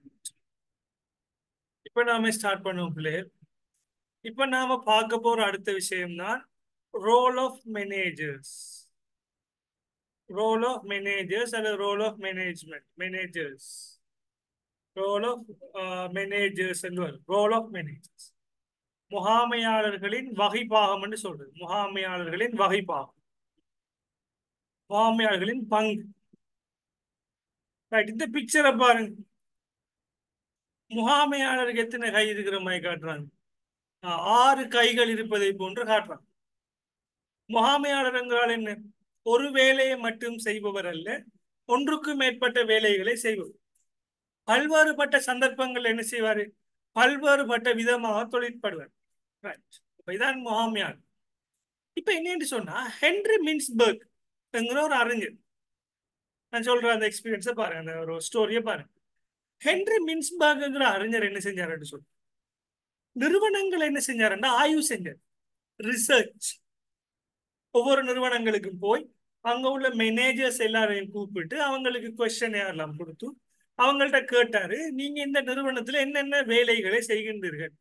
இப்ப நாம ஸ்டார்ட் பண்ணுவோம் பிள்ளைகள். இப்ப நாம பார்க்க போற அடுத்த விஷயம் தான் role of managers. Role of managers அல்லது role of management. Managers, role of managers என்று வரும். ரோல் ஆஃப் மேனேஜர்ஸ் முகாமையாளர்களின் வகைப்பாகம் என்று சொல்றது. முகாமையாளர்களின் வகைப்பாகம், முகாமையாளர்களின் பங்கு. ரைட். இந்த பிக்சரை பாருங்க. முகாமையாளருக்கு எத்தனை கை இருக்கிற மாதிரி காட்டுறாங்க? 6 கைகள் இருப்பதை போன்று காட்டுறாங்க. முகாமையாளர் என்றால் என்ன? ஒரு வேலையை மட்டும் செய்பவர் அல்ல, ஒன்றுக்கும் மேற்பட்ட வேலைகளை செய்பவர். பல்வேறுபட்ட சந்தர்ப்பங்கள் என்ன செய்வாரு? பல்வேறுபட்ட விதமாக தொழிற்படுவார். ரைட். இதான் முகாமையாளர். இப்ப என்னன்னு சொன்னா, ஹென்றி மின்ஸ்பர்க் என்கிற ஒரு அறிஞர், நான் சொல்ற அந்த எக்ஸ்பீரியன்ஸை பாருங்க, அந்த ஒரு ஸ்டோரியை பாருங்க. ஹென்றி மின்ஸ்பர்க்ங்கிற அறிஞர் என்ன செஞ்சாருன்னு சொல்லி, நிறுவனங்கள் என்ன செஞ்சாருன்னா ஆய்வு செஞ்சார். ரிசர்ச். ஒவ்வொரு நிறுவனங்களுக்கும் போய் அங்க உள்ள மேனேஜர்ஸ் எல்லாரையும் கூப்பிட்டு அவங்களுக்கு கொஸ்டின் எல்லாம் கொடுத்து அவங்கள்ட்ட கேட்டாரு, நீங்க இந்த நிறுவனத்துல என்னென்ன வேலைகளை செய்கின்றீர்கள்?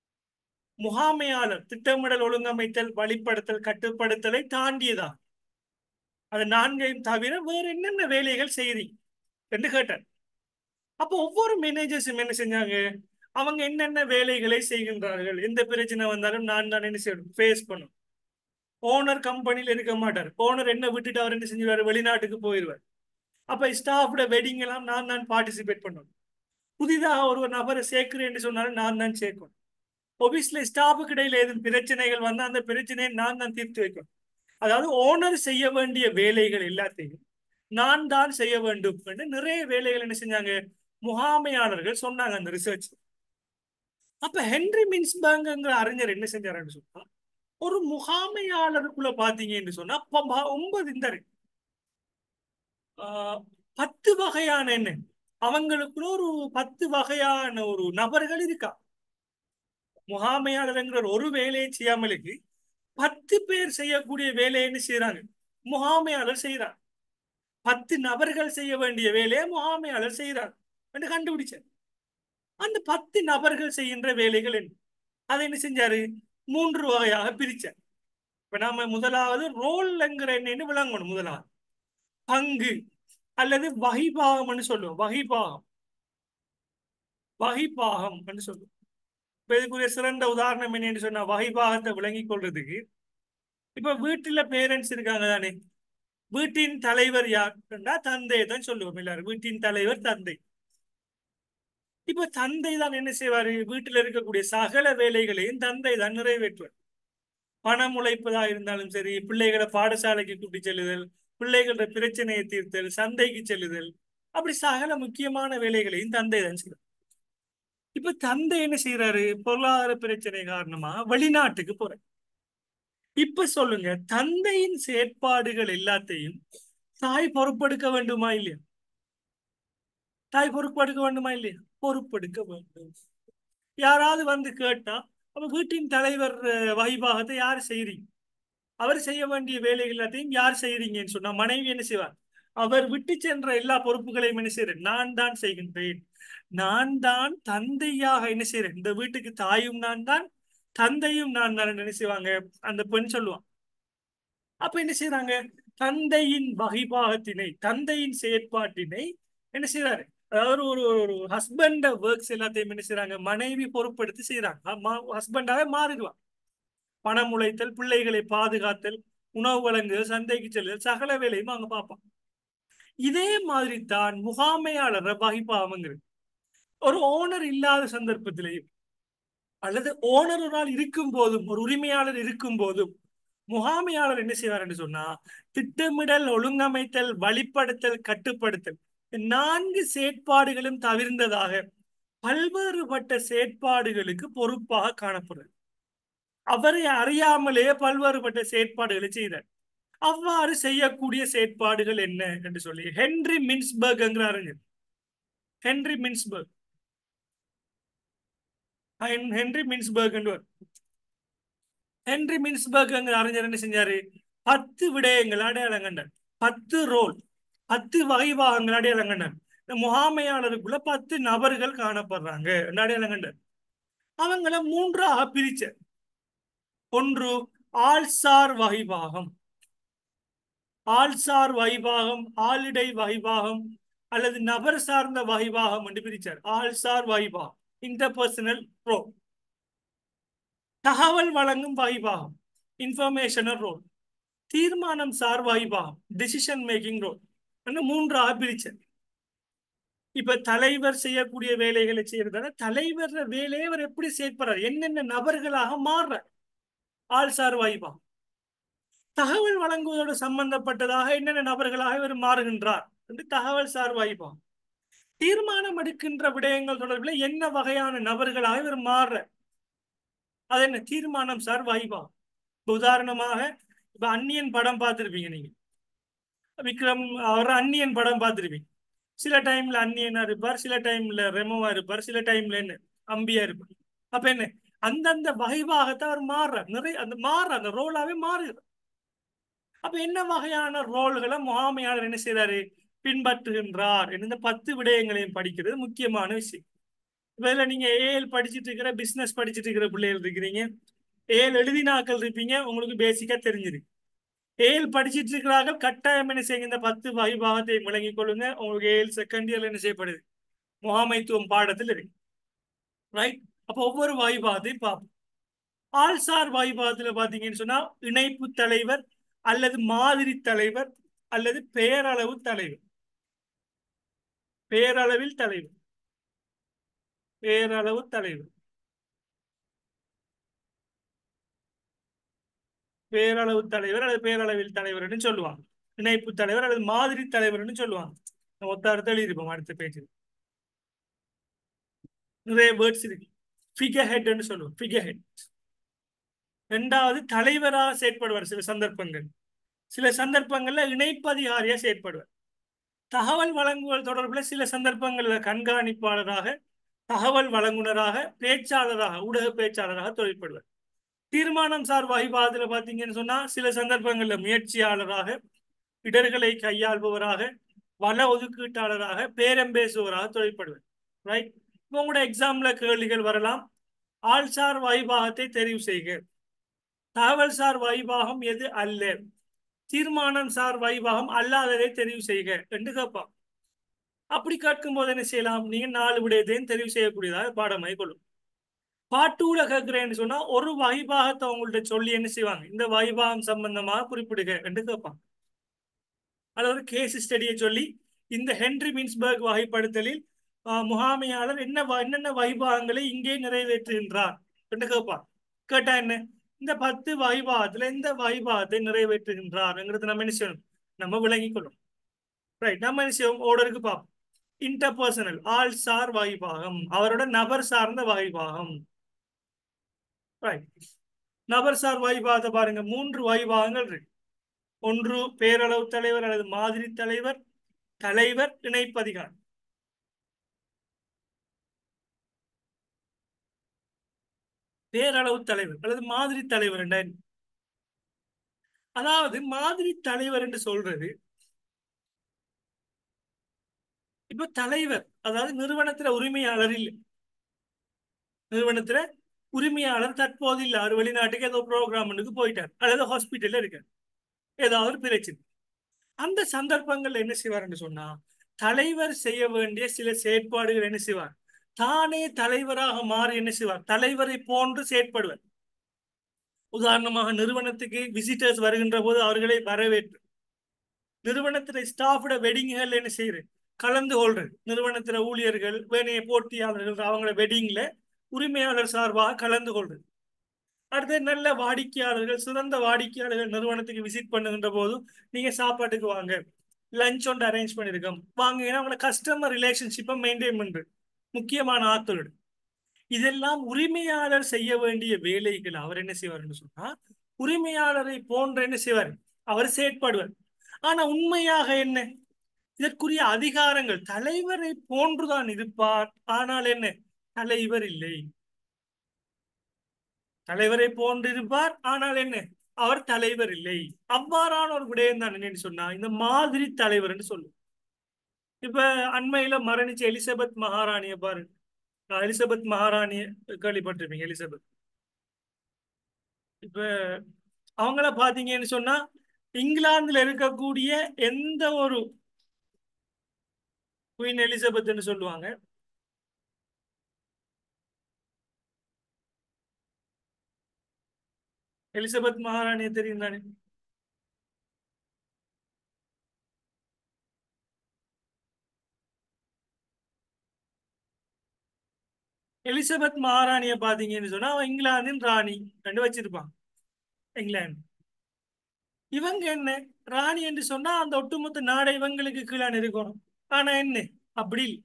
முகாமையாளர் திட்டமிடல், ஒழுங்கமைத்தல், வழிப்படுத்தல், கட்டுப்படுத்தலை தாண்டியதா, அது 4ஐயும் தவிர வேற என்னென்ன வேலைகள் செய்றீங்க என்று கேட்டார். அப்போ ஒவ்வொரு மேனேஜர்ஸும் என்ன செஞ்சாங்க, அவங்க என்னென்ன வேலைகளை செய்கின்றார்கள், எந்த பிரச்சனை வந்தாலும் நான் தான் என்ன செய்யணும், ஃபேஸ் பண்ணும். ஓனர் கம்பெனியில் இருக்க மாட்டார். ஓனர் என்ன விட்டுட்டு அவர் என்ன செஞ்சுருவாரு, வெளிநாட்டுக்கு போயிடுவார். அப்ப ஸ்டாஃபோட வெட்டிங் எல்லாம் நான் தான் பார்ட்டிசிபேட் பண்ணணும். புதிதாக ஒரு நபரை சேர்க்கிறேன்னு சொன்னாலும் நான் தான் சேர்க்கணும். ஆபீஸ்ல ஸ்டாஃபுக்கு இடையில எதுவும் பிரச்சனைகள் வந்தா அந்த பிரச்சனையை நான் தான் தீர்த்து வைக்கணும். அதாவது ஓனர் செய்ய வேண்டிய வேலைகள் எல்லாத்தையும் நான் தான் செய்ய வேண்டும் என்று நிறைய வேலைகள் என்ன செஞ்சாங்க, முகாமையாளர்கள் சொன்னாங்க அந்த ரிசர்ச். அப்ப ஹென்றி மின்ஸ்பர்க்ங்கிற அறிஞர் என்ன செஞ்சாருன்னு சொன்னா, ஒரு முகாமையாளருக்குள்ள பாத்தீங்கன்னு சொன்னா 9 இந்த 10 வகையான என்ன, அவங்களுக்குள்ள ஒரு 10 வகையான ஒரு நபர்கள் இருக்கா. முகாமையாளர் ஒரு வேலையை செய்யாமலுக்கு 10 பேர் செய்யக்கூடிய வேலைன்னு செய்யறாங்க, முகாமையாளர் செய்யறார். 10 நபர்கள் செய்ய வேண்டிய வேலையை முகாமையாளர் செய்யறார் என்று கண்டுபிடிச்சார். அந்த 10 நபர்கள் செய்கின்ற வேலைகள் என்ன, அதை என்ன செஞ்சாரு, 3 வகையாக பிரிச்சார். இப்ப நாம முதலாவது ரோல்ங்கிற என்னன்னு விளங்கணும். முதலாவது பங்கு அல்லது வகைபாகம் சொல்லுவோம். வகைபாகம், வகைபாகம் சொல்லுவோம். இப்ப இதுக்குரிய சிறந்த உதாரணம் என்னன்னு சொன்னா, வகைபாகத்தை விளங்கிக் கொள்றதுக்கு, இப்ப வீட்டுல பேரண்ட்ஸ் இருக்காங்க தானே, வீட்டின் தலைவர் யார் என்றா தந்தை தான் சொல்லுவோம் எல்லாரும். வீட்டின் தலைவர் தந்தை. இப்ப தந்தை தான் என்ன செய்வாரு, வீட்டில் இருக்கக்கூடிய சகல வேலைகளையும் தந்தை தான் நிறைவேற்றுவார். பணம் உழைப்பதா இருந்தாலும் சரி, பிள்ளைகளை பாடசாலைக்கு கூட்டி செல்லுதல், பிள்ளைகளோட பிரச்சனையை தீர்த்தல், சந்தைக்கு செல்லுதல், அப்படி சகல முக்கியமான வேலைகளையும் தந்தை தான் செய்வார். இப்ப தந்தை என்ன செய்யறாரு, பொருளாதார பிரச்சனை காரணமா வெளிநாட்டுக்கு போறார். இப்ப சொல்லுங்க, தந்தையின் செயற்பாடுகள் எல்லாத்தையும் தாய் பொறுப்பெடுக்க வேண்டுமா இல்லையா? தாய் பொறுப்பெடுக்க வேண்டுமா இல்லையா? பொறுப்பெடுக்க வேண்டும். யாராவது வந்து கேட்டா, அப்ப வீட்டின் தலைவர் வகிபாகத்தை யார் செய்றீங்க, அவர் செய்ய வேண்டிய வேலைகள் எல்லாத்தையும் யார் செய்றீங்கன்னு சொன்னா மனைவி என்ன செய்வார், அவர் விட்டு சென்ற எல்லா பொறுப்புகளையும் என்ன செய்யறேன், நான் தான் செய்கின்றேன். நான் தான் தந்தையாக என்ன செய்யறேன், இந்த வீட்டுக்கு தாயும் நான் தான், தந்தையும் நான் தான் என்ன செய்வாங்க அந்த பெண் சொல்லுவான். அப்ப என்ன செய்யறாங்க, தந்தையின் வகைபாகத்தினை, தந்தையின் செயற்பாட்டினை என்ன செய்யறாரு, அதாவது ஒரு ஒரு ஹஸ்பண்ட் ஒர்க்ஸ் எல்லாத்தையும் என்ன செய்யறாங்க, மனைவி பொறுப்படுத்தி செய்யறாங்க. ஹஸ்பண்டாவே மாறிடுவான். பணம் உழைத்தல், பிள்ளைகளை பாதுகாத்தல், உணவு வழங்குதல், சந்தைக்கு செல்லுதல், சகல வேலையும் அங்க பார்ப்பான். இதே மாதிரி தான் முகாமையாளர் வகிப்பாகங்கிறது. ஒரு ஓனர் இல்லாத சந்தர்ப்பத்திலேயும் அல்லது ஓனர் ஒரு நாள் இருக்கும் போதும், ஒரு உரிமையாளர் இருக்கும் போதும் முகாமையாளர் என்ன செய்வார் என்று சொன்னா, திட்டமிடல், ஒழுங்கமைத்தல், வழிப்படுத்தல், கட்டுப்படுத்தல் 4 செயற்பாடுகளும் தவிர்ந்ததாக பல்வேறுபட்ட செயற்பாடுகளுக்கு பொறுப்பாக காணப்படுறது. அவரை அறியாமலே பல்வேறுபட்ட செயற்பாடுகளை செய்தார். அவ்வாறு செய்யக்கூடிய செயற்பாடுகள் என்ன என்று சொல்லி ஹென்றி மின்ஸ்பர்க் என்கிற அறிஞர், ஹென்றி மின்ஸ்பர்க், ஹென்றி மின்ஸ்பர்க் என்றவர், ஹென்றி மின்ஸ்பர்க் என்கிற அறிஞர் என்ன செஞ்சாரு, 10 விடயங்கள் அடையாளம் கண்டார். 10 ரோல், 10 வகைபாகங்கள் அடையாளம் கண்டார். இந்த முகாமையாளருக்குள்ள 10 நபர்கள் காணப்படுறாங்க அடையாளம் கண்டு அவங்கள மூன்றாக பிரிச்ச. ஒன்று ஆள்சார் வகைபாகம், ஆள்சார் வகைபாகம், ஆளிடை வகைபாகம் அல்லது நபர் சார்ந்த வகைபாகம் என்று பிரிச்சார். ஆள்சார் வகைபாகம் இன்டர்பர்சனல் ரோல், தகவல் வழங்கும் வகைபாகம் இன்ஃபர்மேஷனல் ரோல், தீர்மானம் சார் வகைபாகம் டிசிஷன் மேக்கிங் ரோல் மூன்றாக பிரிச்சார். இப்ப தலைவர் செய்யக்கூடிய வேலைகளை செய்யறதால தலைவர் வேலையை அவர் எப்படி செயற்படுறார், என்னென்ன நபர்களாக மாறுறார். ஆள்சார் வாய்பாகம் தகவல் வழங்குவதோடு சம்பந்தப்பட்டதாக என்னென்ன நபர்களாக இவர் மாறுகின்றார் என்று தகவல் சார் வாய்ப்பாகும். தீர்மானம் எடுக்கின்ற விடயங்கள் தொடர்பில் என்ன வகையான நபர்களாக இவர் மாறுற, அது என்ன தீர்மானம் சார் வாய்ப்பாகும். உதாரணமாக இப்ப அந்நியன் படம் பார்த்திருப்பீங்க நீங்க, விக்ரம் அவர் அந்நியன் படம் பார்த்திருப்பீங்க. சில டைம்ல அந்நியனா இருப்பார், சில டைம்ல ரெமோவா இருப்பார், சில டைம்ல என்ன அம்பியா இருப்பார். அப்ப என்ன அந்தந்த வகைபாகத்தை அவர் மாறுறார், நிறைய அந்த மாறுற அந்த ரோலாவே மாறுகிறார். அப்ப என்ன வகையான ரோல்களை முகாமையாளர் என்ன செய்யறாரு பின்பற்றுகின்றார் இந்த 10 விடயங்களையும் படிக்கிறது முக்கியமான விஷயம். இதுல நீங்க ஏஎல் படிச்சுட்டு இருக்கிற, பிசினஸ் படிச்சுட்டு இருக்கிற பிள்ளைகள் இருக்கிறீங்க, ஏஎல் எழுதினாக்கள் இருப்பீங்க, உங்களுக்கு பேசிக்கா தெரிஞ்சிருக்கு. ஏஎல் படிச்சுட்டு இருக்கிறார்கள் கட்டாயம் என்ன செய்யுங்க இந்த 10 வகைபாகத்தை விளங்கிக் கொள்ளுங்க. உங்களுக்கு ஏஎல் செகண்ட் இயர்ல என்ன செய்யப்படுது முகாமைத்துவம் பாடத்தில் இருக்கு, ரைட். அப்ப ஒவ்வொரு வகைபாகத்தையும் பார்ப்போம். ஆள்சார் வகைபாகத்துல பாத்தீங்கன்னு சொன்னா இணைப்பு தலைவர் அல்லது மாதிரி தலைவர் அல்லது பெயரளவு தலைவர், பேரளவில் தலைவர், பேரளவு தலைவர், பேரளவு தலைவர் அல்லது பேரளவில் தலைவர்னு சொல்லுவாங்க. இணைப்பு தலைவர் அல்லது மாதிரி தலைவர்னு சொல்லுவாங்க. ஒத்தாறு எழுதிருப்போம் அடுத்த பேஜில். நிறைய வேர்ட்ஸ் இருக்கு. ஃபிகர் ஹெட்னு சொல்லுவோம், ஃபிகர் ஹெட். இரண்டாவது தலைவராக செயற்படுவார் சில சந்தர்ப்பங்கள், சில சந்தர்ப்பங்கள்ல இணைப்பதிகாரியா செயற்படுவார். தகவல் வழங்குவல் தொடர்பில் சில சந்தர்ப்பங்களில் கண்காணிப்பாளராக, தகவல் வழங்குனராக, பேச்சாளராக, ஊடக பேச்சாளராக தொழிற்படுவார். தீர்மானம் சார் வகைபாகத்தில் பார்த்தீங்கன்னு சொன்னா சில சந்தர்ப்பங்களில் முயற்சியாளராக, இடர்களை கையாள்பவராக, வள ஒதுக்கீட்டாளராக, பேரம் பேசுவராக தொழிற்படுவார், ரைட். இப்போ உங்களோட எக்ஸாம்ல கேள்விகள் வரலாம். ஆள்சார் வகைபாகத்தை தெரிவு செய்க, தகவல் சார் வகைபாகம் எது அல்ல, தீர்மானம் சார் வைபாகம் அல்லாததை தெரிவு செய்க என்று கேட்பான். அப்படி கேட்கும் போது என்ன செய்யலாம், நீங்க 4 விடயத்தையும் தெரிவு செய்யக்கூடியதாக பாடமாய் கொள்ளும். பாட்டூல கேட்கிறேன்னு சொன்னா ஒரு வகைபாகத்தை அவங்கள்ட்ட சொல்லி என்ன செய்வாங்க, இந்த வகைபாகம் சம்பந்தமாக குறிப்பிடுக என்று கேட்பாங்க. அல்லது ஒரு கேஸ் ஸ்டடியை சொல்லி இந்த ஹென்ரி மின்ஸ்பர்க் வகைப்படுத்தலில் முகாமையாளர் என்னென்ன வகைபாகங்களை இங்கே நிறைவேற்றுகின்றார் என்று கேட்பார். கேட்டா என்ன இந்த 10 வகைபாகத்துல இந்த வகைபாகத்தை நிறைவேற்றுகின்றார்ங்கிறது நம்ம என்ன செய்யணும், நம்ம விளங்கிக் கொள்ளும், ரைட். நம்ம என்ன செய்வோம் ஓர்டருக்கு பார்ப்போம். இன்டர்பர்சனல் ஆள் சார் வகைபாகம், அவரோட நபர் சார்ந்த வகைபாகம், ரைட். நபர் சார் வகைபாகத்தை பாருங்க, 3 வகைபாகங்கள் இருக்கு. ஒன்று பேரளவு தலைவர் அல்லது மாதிரி தலைவர், தலைவர், இணைப்பதிகாரி. பேரளவு தலைவர் அல்லது மாதிரி தலைவர் என்ற, அதாவது மாதிரி தலைவர் என்று சொல்றது இப்ப தலைவர் அதாவது நிறுவனத்துல உரிமையாளர் இல்லை, நிறுவனத்துல உரிமையாளர் தற்போது இல்ல, அவர் வெளிநாட்டுக்கு ஏதோ ப்ரோக்ராமுக்கு போயிட்டார் அல்லது ஹாஸ்பிட்டல்ல இருக்கார், ஏதாவது ஒரு பிரச்சனை. அந்த சந்தர்ப்பங்கள் என்ன செய்வார் என்று சொன்னா தலைவர் செய்ய வேண்டிய சில செயற்பாடுகள் என்ன செய்வார், தானே தலைவராக மாறி என்ன செய்வார், தலைவரை போன்று செயற்படுவார். உதாரணமாக நிறுவனத்துக்கு விசிட்டர்ஸ் வருகின்ற போது அவர்களை வரவேற்று, நிறுவனத்துல ஸ்டாஃபோட வெட்டிங்கள் என்ன செய்யறது கலந்து கொள்றது, நிறுவனத்துல ஊழியர்கள் வேணைய போட்டியாளர்கள் அவங்களோட வெட்டிங்ல உரிமையாளர் சார்பாக கலந்து கொள்றது. அடுத்து நல்ல வாடிக்கையாளர்கள், சிறந்த வாடிக்கையாளர்கள் நிறுவனத்துக்கு விசிட் பண்ணுகின்ற போது நீங்க சாப்பாட்டுக்கு வாங்க, லஞ்ச் ஒன்று அரேஞ்ச் பண்ணிருக்கோம் வாங்க, ஏன்னா அவங்களோட கஸ்டமர் ரிலேஷன்ஷிப்பை மெயின்டைன் பண்றது முக்கியமான ஆட்களோடு. இதெல்லாம் உரிமையாளர் செய்ய வேண்டிய வேலைகள். அவர் என்ன செய்வார்னு சொன்னா உரிமையாளரை போன்ற என்ன செய்வார், அவர் செயற்படுவார். ஆனா உண்மையாக என்ன, இதற்குரிய அதிகாரங்கள் தலைவரை போன்றுதான் இருப்பார், ஆனால் என்ன தலைவர் இல்லை. தலைவரை போன்றிருப்பார் ஆனால் என்ன அவர் தலைவர் இல்லை. அவ்வாறான ஒரு விடயம் தான் என்னன்னு சொன்னா இந்த மாதிரி தலைவர் என்று சொல்லுவோம். இப்ப அண்மையில மரணிச்ச எலிசபெத் மகாராணிய பாரு. எலிசபெத் மகாராணிய கேள்விப்பட்டிருப்பீங்க. எலிசபெத் இப்ப அவங்கள பாத்தீங்கன்னு சொன்னா இங்கிலாந்துல இருக்கக்கூடிய எந்த ஒரு குயின் எலிசபெத்னு சொல்லுவாங்க. எலிசபெத் மகாராணிய தெரியும் தானே? எலிசபெத் மகாராணிய பாத்தீங்கன்னு சொன்னா அவன் இங்கிலாந்தின் ராணி ரெண்டு வச்சிருப்பான். இங்கிலாந்து இவங்க என்ன ராணி என்று சொன்னா அந்த ஒட்டுமொத்த நாடை இவங்களுக்கு கீழான இருக்கணும். ஆனா என்ன அப்படி இல்ல.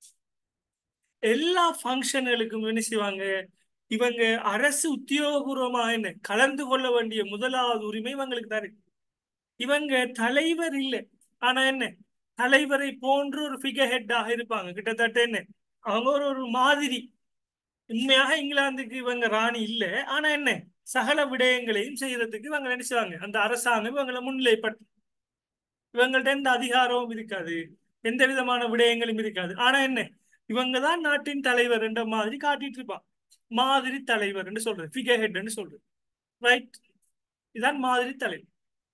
எல்லா ஃபங்க்ஷன்களுக்கும் என்ன செய்வாங்க, இவங்க அரசு உத்தியோகபூர்வமாக என்ன கலந்து கொள்ள வேண்டிய முதலாவது உரிமை இவங்களுக்கு தான் இருக்கு. இவங்க தலைவர் இல்லை. ஆனா என்ன தலைவரை போன்று ஒரு ஃபிகர் ஹெட்டாக இருப்பாங்க. கிட்டத்தட்ட என்ன அவங்க ஒரு ஒரு மாதிரி. உண்மையாக இங்கிலாந்துக்கு இவங்க ராணி இல்லை. ஆனா என்ன சகல விடயங்களையும் செய்யறதுக்கு இவங்க நினைச்சாங்க. அந்த அரசாங்கம் இவங்களை முன்னிலைப்படுத்த இவங்கள்ட்ட எந்த அதிகாரமும் இருக்காது. எந்த விதமான விடயங்களும் இருக்காது. ஆனா என்ன இவங்க தான் நாட்டின் தலைவர் என்ற மாதிரி காட்டிட்டு இருப்பான். மாதிரி தலைவர் என்று சொல்றது, ஃபிகர் ஹெட் சொல்றது. ரைட். இதான் மாதிரி தலைவர்.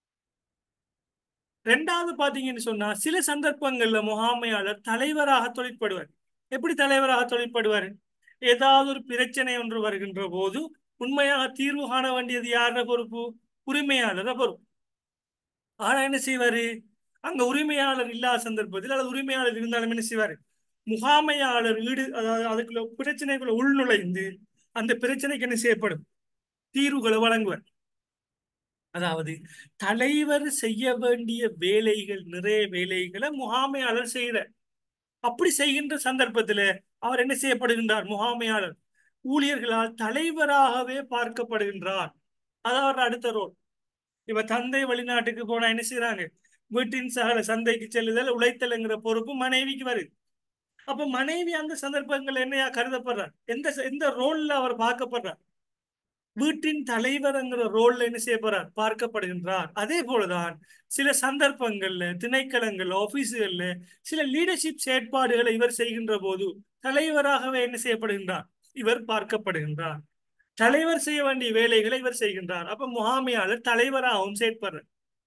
ரெண்டாவது பாத்தீங்கன்னு சொன்னா சில சந்தர்ப்பங்கள்ல முகாமையாளர் தலைவராக தொழிற்படுவார். எப்படி தலைவராக தொழிற்படுவார்? ஏதாவது ஒரு பிரச்சனை ஒன்று வருகின்ற போது உண்மையாக தீர்வு காண வேண்டியது யார பொறுப்பு? உரிமையாளர் பொறுப்பு. ஆனா என்ன செய்வாரு? அங்க உரிமையாளர் இல்லாத சந்தர்ப்பத்தில் அல்லது உரிமையாளர் இருந்தாலும் என்ன செய்வாரு? முகாமையாளர் அதாவது அதுக்குள்ள பிரச்சனைக்குள்ள உள்நுழைந்து அந்த பிரச்சனைக்கு என்ன செய்யப்படும்? தீர்வுகளை வழங்குவார். அதாவது தலைவர் செய்ய வேண்டிய வேலைகள் நிறைய வேலைகளை முகாமையாளர் செய்கிறார். அப்படி செய்கின்ற சந்தர்ப்பத்தில் அவர் என்ன செய்யப்படுகின்றார்? முகாமையாளர் ஊழியர்களால் தலைவராகவே பார்க்கப்படுகின்றார். அதாவது அடுத்த ரோல். இப்ப தந்தை வெளிநாட்டுக்கு போனா என்ன செய்யறாங்க? வீட்டின் சகல சந்தைக்கு செல்லுதல் உழைத்தல்ங்கிற பொறுப்பு மனைவிக்கு வருது. அப்ப மனைவி அந்த சந்தர்ப்பங்கள் என்னையா கருதப்படுறார்? எந்த எந்த ரோல்ல அவர் பார்க்கப்படுறார்? வீட்டின் தலைவர்ங்கிற ரோல்ல என்ன செய்யப்படுறார்? பார்க்கப்படுகின்றார். அதே போலதான் சில சந்தர்ப்பங்கள்ல திணைக்களங்கள் ஆபீஸுகள்ல சில லீடர்ஷிப் செயற்பாடுகளை இவர் செய்கின்ற போது தலைவராகவே என்ன செய்யப்படுகின்றார்? இவர் பார்க்கப்படுகின்றார். தலைவர் செய்ய வேண்டிய வேலைகளை இவர் செய்கின்றார். அப்ப முகாமையாளர் தலைவராகவும் செயற்படுறார்.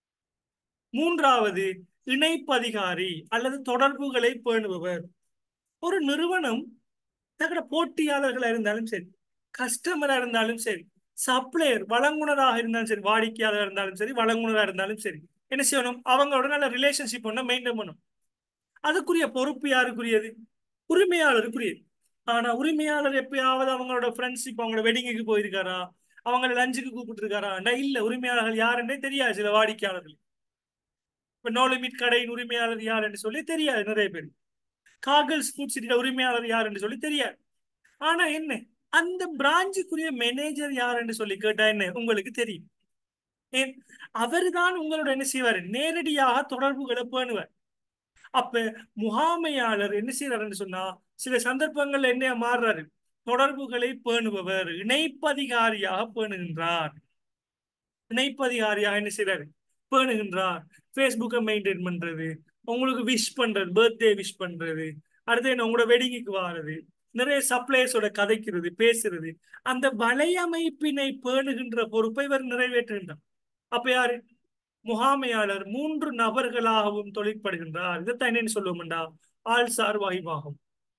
மூன்றாவது இணைப்பதிகாரி அல்லது தொடர்புகளை பேணுபவர். ஒரு நிறுவனம் தங்களோட போட்டியாளர்களா இருந்தாலும் சரி, கஸ்டமரா இருந்தாலும் சரி, சப்ளையர் வழங்குனராக இருந்தாலும் சரி, வாடிக்கையாளர் இருந்தாலும் சரி, வழங்குனரா இருந்தாலும் சரி, என்ன செய்யணும்? அவங்களோட நல்ல ரிலேஷன்ஷிப் ஒண்ண மெயின்டைன் பண்ணணும். அதுக்குரிய பொறுப்பு யாருக்குரியது? உரிமையாளருக்குரியது. ஆனா உரிமையாளர் எப்பயாவது அவங்களோட ஃப்ரெண்ட்ஷிப் அவங்களோட வெட்டிங்குக்கு போயிருக்காரா? அவங்களை லஞ்சுக்கு கூப்பிட்டு இருக்காரா? இல்ல. உரிமையாளர்கள் யாருன்னே தெரியாது சில வாடிக்கையாளர்கள். இப்ப நோ லிமிட் கடையின் உரிமையாளர் யார் என்று சொல்லி தெரியாது நிறைய பேர். காகல்ஸ் ஃபுட் சிட்டியோட உரிமையாளர் யார் என்று சொல்லி தெரியாது. ஆனா என்ன அந்த பிரான்ச்சுக்குரிய மேனேஜர் யார் என்று சொல்லி கேட்டா என்ன உங்களுக்கு தெரியும். ஏன் அவர்தான் உங்களோட என்ன செய்வார்? நேரடியாக தொடர்புகளை பேணுவார். அப்ப முகாமையாளர் என்ன செய்யறாருன்னு சொன்னா சில சந்தர்ப்பங்கள்ல என்ன மாறுறாரு? தொடர்புகளை பேணுபவர், இணைப்பதிகாரியாக பேணுகின்றார். இணைப்பதிகாரியாக என்ன செய்யறாரு? பேணுகின்றார். ஃபேஸ்புக்கை மெயின்டைன் பண்றது, உங்களுக்கு விஷ் பண்றது, பர்த்டே விஷ் பண்றது, அடுத்து என்ன உங்களோட வெட்டிங்குக்கு வாரது, நிறைய சப்ளையர்ஸோட கதைக்கிறது, பேசுறது, அந்த வலையமைப்பினை பேணுகின்ற பொறுப்பை இவர் நிறைவேற்றுகின்றார். அப்ப யாரு? முகாமையாளர் மூன்று நபர்களாகவும் தொழிற்படுகின்றார். இதைத்தான் என்னன்னு சொல்லுவோம்டா ஆள்சார் வகிவாகும்.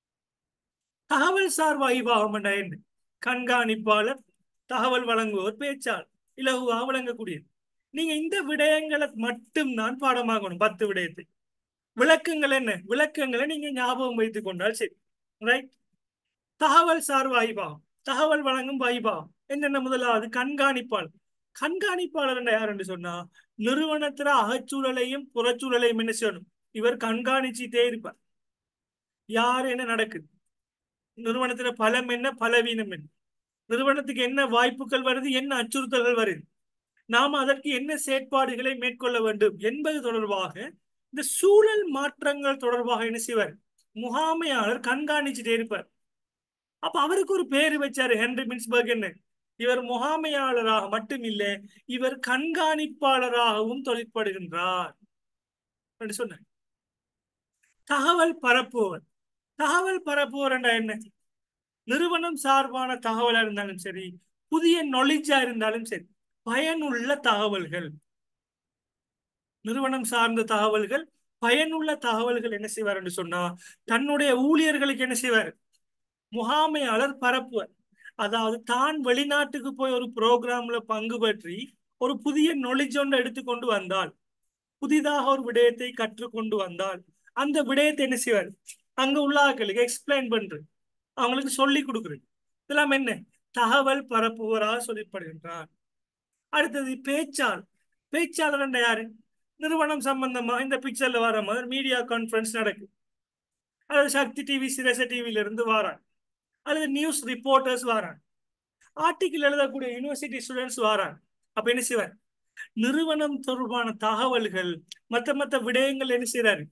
தகவல் சார் வகிவாகும் என்ன? கண்காணிப்பாளர், தகவல் வழங்குவோர், பேச்சாளர், இலகுவாக வழங்கக்கூடியது. நீங்க இந்த விடயங்களை மட்டும் தான் பாடமாகணும். 10 விடயத்தை விளக்கங்கள் என்ன விளக்கங்களை நீங்க ஞாபகம் வைத்துக் கொண்டால் சரி. ரைட். தகவல் சார் வாய்பாகம், தகவல் வழங்கும் வாய்பாகம் என்னென்ன? முதலாவது கண்காணிப்பாளர். கண்காணிப்பாளர் என்ன யார் என்று சொன்னா நிறுவனத்துல அகச்சூழலையும் புறச்சூழலையும் என்ன செய்யணும்? இவர் கண்காணிச்சுட்டே இருப்பார். யார் என்ன நடக்குது, நிறுவனத்துல பலம் என்ன பலவீனம் என்ன, நிறுவனத்துக்கு என்ன வாய்ப்புகள் வருது, என்ன அச்சுறுத்தல்கள் வருது, நாம் அதற்கு என்ன செயற்பாடுகளை மேற்கொள்ள வேண்டும் என்பது தொடர்பாக இந்த சூழல் மாற்றங்கள் தொடர்பாக என்ன செய்வார்? முகாமையாளர் கண்காணிச்சுட்டே இருப்பார். அப்ப அவருக்கு ஒரு பேரு வச்சாரு ஹென்ரி மின்ஸ்பர்க். என்ன இவர் முகாமையாளராக மட்டும் இல்லை, இவர் கண்காணிப்பாளராகவும் தொழிற்படுகின்றார் என்று சொன்னார். தகவல் பரப்புவர். தகவல் பரப்புவர் என்ற என்ன? நிறுவனம் சார்பான தகவலா இருந்தாலும் சரி, புதிய knowledge-ஆ இருந்தாலும் சரி, பயனுள்ள தகவல்கள், நிறுவனம் சார்ந்த தகவல்கள், பயனுள்ள தகவல்கள் என்ன செய்வார் என்று சொன்னா தன்னுடைய ஊழியர்களுக்கு என்ன செய்வார்? முகாமையாளர் பரப்புவர். அதாவது தான் வெளிநாட்டுக்கு போய் ஒரு புரோகிராம்ல பங்கு பற்றி ஒரு புதிய knowledge ஒன்றை எடுத்துக்கொண்டு வந்தால், புதிதாக ஒரு விடயத்தை கற்றுக்கொண்டு வந்தால், அந்த விடயத்தை என்ன செய்வார்? அங்க உள்ள ஆட்களுக்கு எக்ஸ்பிளைன் பண்றது, அவங்களுக்கு சொல்லி கொடுக்குறது. இதெல்லாம் என்ன? தகவல் பரப்புவராக சொல்லப்படுகின்றார். அடுத்தது பேச்சாளர். பேச்சாளர் என்ற யாரு? நிறுவனம் சம்பந்தமா இந்த பிக்சர்ல வர மாதிரி மீடியா கான்ஃபரன்ஸ் நடக்கு, அதாவது சக்தி டிவி, சிரச டிவில இருந்து வாரான், அல்லது நியூஸ் ரிப்போர்ட்டர்ஸ் வாரான், ஆர்டிகிள் எழுதக்கூடிய யூனிவர்சிட்டி ஸ்டூடெண்ட்ஸ் வாரான். அப்ப என்ன செய்வார்? நிறுவனம் தொடர்பான தகவல்கள், மற்ற மற்ற விடயங்கள் என்ன செய்யறாரு?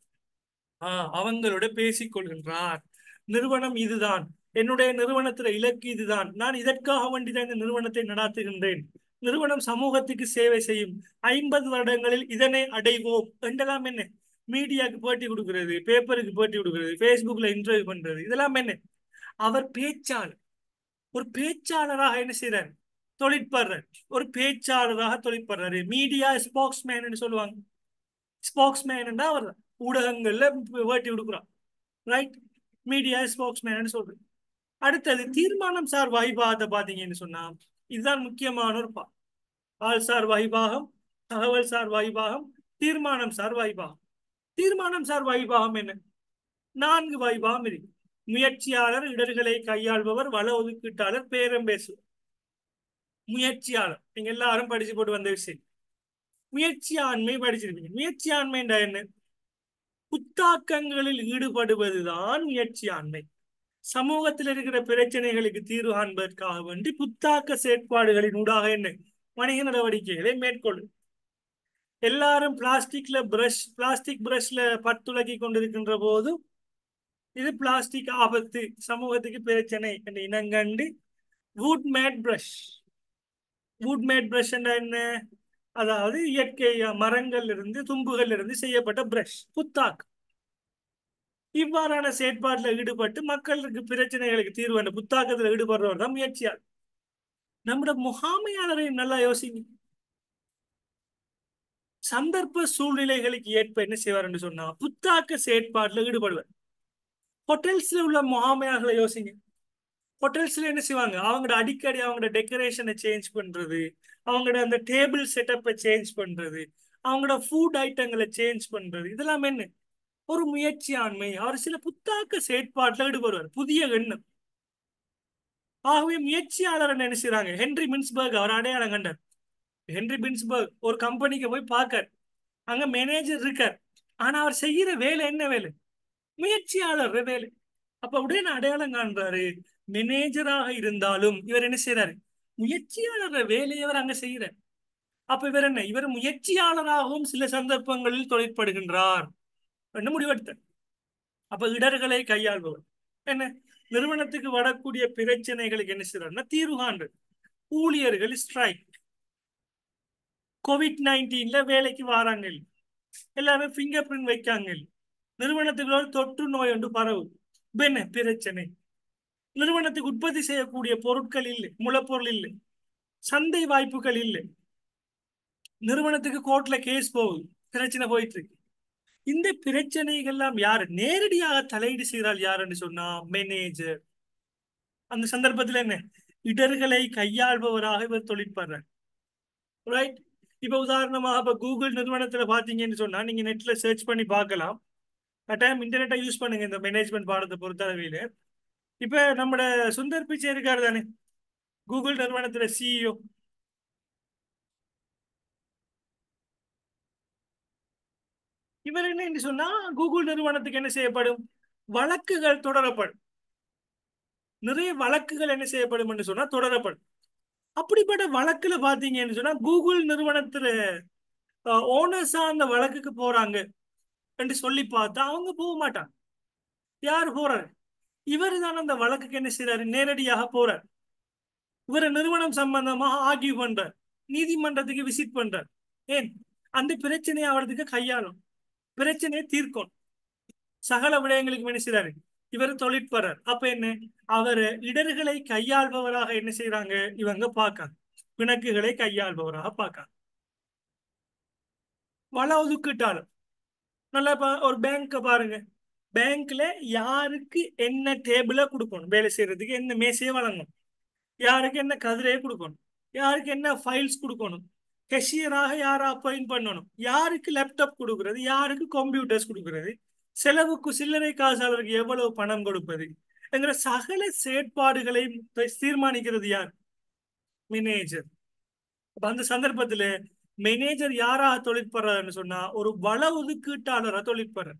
அவங்களோட பேசிக் கொள்கின்றார். நிறுவனம் இதுதான், என்னுடைய நிறுவனத்துல இலக்கு இதுதான், நான் இதற்காக வேண்டிதான் இந்த நிறுவனத்தை நடாத்துகின்றேன், நிறுவனம் சமூகத்துக்கு சேவை செய்யும், 50 வருடங்களில் இதனை அடைவோம் என்றெல்லாம் என்ன? மீடியாக்கு பேட்டி கொடுக்கிறது, பேப்பருக்கு பேட்டி கொடுக்கிறது, பேஸ்புக்ல இன்டர்வியூ பண்றது, இதெல்லாம் என்ன? அவர் பேச்சாளர். ஒரு பேச்சாளராக என்ன செய்யறாரு? தொழிற்படுறார். ஒரு பேச்சாளராக தொழிற்படுறாரு. மீடியா ஸ்போக்ஸ்மேன் சொல்லுவாங்க. ஸ்போக்ஸ்மேன் அவர் ஊடகங்கள்ல வேட்டி கொடுக்குறான், ரைட்? மீடியா ஸ்போக்ஸ்மேன் சொல்றது. அடுத்தது தீர்மானம் சார் வகிபாகத்தை பாத்தீங்கன்னு சொன்னா இதுதான் முக்கியமான ஒரு ஆள் சார் வகிபாகம், தகவல் சார் வகிபாகம், தீர்மானம் சார் வகிபாகம். தீர்மானம் சார் வகிபாகம் என்ன? 4 வகிபாகம் இருக்கு. முயற்சியாளர், இடர்களை கையாள்பவர், வள ஒதுக்கீட்டாளர், பேரம் பேசுவர். முயற்சியாளர் நீங்க எல்லாரும் படிச்சு போட்டு வந்த விஷயம். முயற்சியாண்மை படிச்சிருப்பீங்க. முயற்சியாண்மை என்ன? புத்தாக்கங்களில் ஈடுபடுவதுதான் முயற்சியாண்மை. சமூகத்தில் இருக்கிற பிரச்சனைகளுக்கு தீர்வு காண்பதற்காக வேண்டி புத்தாக்க செயற்பாடுகளின் ஊடாக என்ன வணிக நடவடிக்கைகளை மேற்கொள்ளும். எல்லாரும் பிளாஸ்டிக் பிரஷ்ல பத்துலக்கி கொண்டிருக்கின்ற போது இது பிளாஸ்டிக் ஆபத்து, சமூகத்துக்கு பிரச்சனை என்று இனங்கண்டு wood made brush. Wood made brush என்ன? அதாவது இயற்கை மரங்கள் இருந்து, தும்புகள் இருந்து செய்யப்பட்ட பிரஷ், புத்தாக்கு. இவ்வாறான செயற்பாட்டில் ஈடுபட்டு மக்களுக்கு பிரச்சனைகளுக்கு தீர்வு என்ற புத்தாக்கத்தில் ஈடுபடுறவர் தான் முயற்சியாளர். நம்முடைய முகாமையாளரை நல்லா யோசிங்க. சந்தர்ப்ப சூழ்நிலைகளுக்கு ஏற்ப என்ன செய்வார் என்று சொன்னா புத்தாக்க செயற்பாட்டில் ஈடுபடுவார். ஹோட்டல்ஸ்ல உள்ள முகாமையாளர்களை யோசிங்க. ஹோட்டல்ஸ்ல என்ன செய்வாங்க? அவங்களோட அடிக்கடி அவங்களோட டெக்கரேஷனை சேஞ்ச் பண்றது, அவங்களோட அந்த டேபிள் செட்டப்பை சேஞ்ச் பண்றது, அவங்களோட ஃபுட் ஐட்டங்களை சேஞ்ச் பண்றது, இதெல்லாம் என்ன? ஒரு முயற்சியாண்மை. அவர் சில புத்தாக்க செயற்பாட்டில் ஈடுபடுவார், புதிய எண்ணம். ஆகவே முயற்சியாளர் என்ன செய்றாங்க? ஹென்ரி பின்ஸ்பர்க் அவர் அடையாளம் கண்டார். ஹென்ரி பின்ஸ்பர்க் ஒரு கம்பெனிக்கு போய் பார்க்கார். அங்க மேனேஜர் இருக்கார். ஆனா அவர் செய்யற வேலை என்ன வேலை? முயற்சியாளர் வேலை. அப்ப உடனே அடையாளம் காண்றாரு. மேனேஜராக இருந்தாலும் இவர் என்ன செய்யறாரு? முயற்சியாளர் வேலையை அவர் அங்க செய்யறார். அப்ப இவர் என்ன? இவர் முயற்சியாளராகவும் சில சந்தர்ப்பங்களில் தொழிற்படுகின்றார் என்ன முடிவெடுத்தார். அப்ப இடர்களை கையாள்பவர் என்ன? நிறுவனத்துக்கு வரக்கூடிய பிரச்சனைகளுக்கு என்ன செய்யறாருன்னா தீர்வு காண்றது. ஊழியர்கள் ஸ்ட்ரைக், COVID-19 வேலைக்கு வாராங்க, எல்லாரும் பிங்கர் பிரிண்ட் வைக்காங்க, நிறுவனத்துக்குள்ள தொற்று நோய் ஒன்று பரவு, என்ன பிரச்சனை? நிறுவனத்துக்கு உற்பத்தி செய்யக்கூடிய பொருட்கள் இல்லை, மூலப்பொருள் இல்லை, சந்தை வாய்ப்புகள் இல்லை, நிறுவனத்துக்கு கோர்ட்ல கேஸ் போகுது, பிரச்சனை போயிட்டு இருக்கு. இந்த பிரச்சனைகள் எல்லாம் யாரு நேரடியாக தலையீடு செய்கிறாள்? யாருன்னு சொன்னா மேனேஜர். அந்த சந்தர்ப்பத்தில் என்ன? இடர்களை கையாள்பவராக இவர் தொழிற்படுறார், ரைட்? இப்ப உதாரணமாக இப்ப கூகுள் நிறுவனத்துல பாத்தீங்கன்னு சொன்னா நீங்க நெட்ல சர்ச் பண்ணி பார்க்கலாம். கட்டாயம் இன்டர்நெட்டை யூஸ் பண்ணுங்க இந்த மேனேஜ்மெண்ட் பாடத்தை பொறுத்தளவையில. இப்ப நம்மட சுந்தர் பிச்சை இருக்காரு தானே, கூகுள் நிறுவனத்துல சிஇஓ. இவர் என்ன சொன்னா கூகுள் நிறுவனத்துக்கு என்ன செய்யப்படும்? வழக்குகள் தொடரப்படும். நிறைய வழக்குகள் என்ன செய்யப்படும் என்று சொன்னா தொடரப்படும். அப்படிப்பட்ட வழக்குல பாத்தீங்கன்னு சொன்னா கூகுள் நிறுவனத்துல ஓனர்ஸா அந்த வழக்குக்கு போறாங்க என்று சொல்லி பார்த்தா அவங்க போக மாட்டாங்க. யார் போறாரு? இவர் தான் அந்த வழக்குக்கு என்ன செய்யறாரு? நேரடியாக போறார். இவர நிறுவனம் சம்பந்தமாக ஆர்கியூ பண்றார், நீதிமன்றத்துக்கு விசிட் பண்றார். ஏன்? அந்த பிரச்சனையை அவருக்கு கையாளும், பிரச்சனையை தீர்க்கும். சகல விடயங்களுக்கு என்ன செய்றாரு? இவர் தொழிற்படுறார். அப்ப என்ன, அவர் இடர்களை கையாள்பவராக என்ன செய்றாங்க இவங்க பார்க்காங்க. பிணக்குகளை கையாள்பவராக பார்க்காங்க. வள ஒதுக்கீட்டாளர். நல்லா ஒரு பேங்க பாருங்க. பேங்க்ல யாருக்கு என்ன டேபிள கொடுக்கணும், வேலை செய்யறதுக்கு என்ன மேசையை வழங்கணும், யாருக்கு என்ன கதிரையை கொடுக்கணும், யாருக்கு என்ன ஃபைல்ஸ் கொடுக்கணும், கெஷியராக யாரை அப்பாயிண்ட் பண்ணணும், யாருக்கு லேப்டாப் கொடுக்கிறது, யாருக்கு கம்ப்யூட்டர்ஸ் கொடுக்கிறது, செலவுக்கு சில்லறை காசாளருக்கு எவ்வளவு பணம் கொடுப்பது என்கிற சகல செயற்பாடுகளை தீர்மானிக்கிறது யார்? மேனேஜர். அப்ப அந்த சந்தர்ப்பத்தில் மேனேஜர் யாராக தொழிற்படுறாருன்னு சொன்னா ஒரு வள ஒதுக்கீட்டாளராக தொழிற்படுற,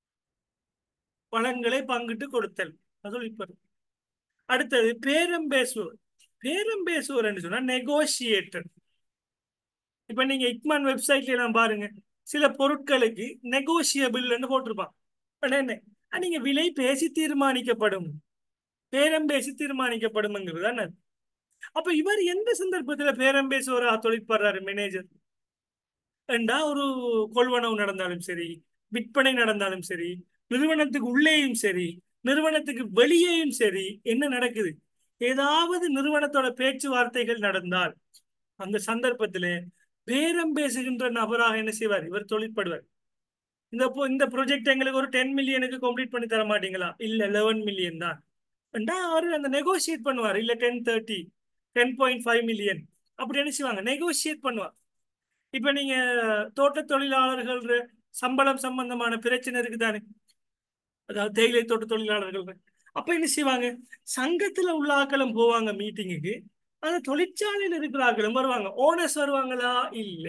வளங்களை பங்கிட்டு கொடுத்தல் தொழிற்படுற. அடுத்தது பேரம் பேசுவோர். பேரம் பேசுவோர் என்று சொன்னா நெகோசியேட்டர். இப்ப நீங்க இக்மான் வெப்சைட்ல எல்லாம் பாருங்க, சில பொருட்களுக்கு நெகோசியபிள் போட்டிருப்பான். என்ன, நீங்க விலை பேசி தீர்மானிக்கப்படும், பேரம் பேசி தீர்மானிக்கப்படும்ங்கிறது தானே. அப்ப இவர் எந்த சந்தர்ப்பத்துல பேரம் பேசுவாரா தொழிற்படுறாரு மேனேஜர் என்றா, ஒரு கொள்வனவு நடந்தாலும் சரி, விற்பனை நடந்தாலும் சரி, நிறுவனத்துக்கு உள்ளேயும் சரி, நிறுவனத்துக்கு வெளியேயும் சரி, என்ன நடக்குது, ஏதாவது நிறுவனத்தோட பேச்சுவார்த்தைகள் நடந்தால் அந்த சந்தர்ப்பத்திலே பேரம் பேசுகின்ற நபராக என்ன செய்வார் இவர் தொழிற்படுவார். இந்த ப்ராஜெக்ட் எங்களுக்கு ஒரு 10 மில்லியனுக்கு கம்ப்ளீட் பண்ணி தர மாட்டீங்களா? இல்ல 11 மில்லியன் தான். அவர் அந்த நெகோசியேட் பண்ணுவார். இல்ல 1030, 10.5 மில்லியன் அப்படி என்ன செய்வாங்க, நெகோசியேட் பண்ணுவார். இப்ப நீங்க தோட்ட தொழிலாளர்கள் சம்பளம் சம்பந்தமான பிரச்சனை இருக்குதானே, அதாவது தேயிலை தோட்ட தொழிலாளர்கள். அப்ப என்ன செய்வாங்க, சங்கத்துல உள்ள ஆக்களும் போவாங்க மீட்டிங்குக்கு, அந்த தொழிற்சாலையில் இருக்கிற ஆக்களும் வருவாங்க. ஓனர்ஸ் வருவாங்களா? இல்ல.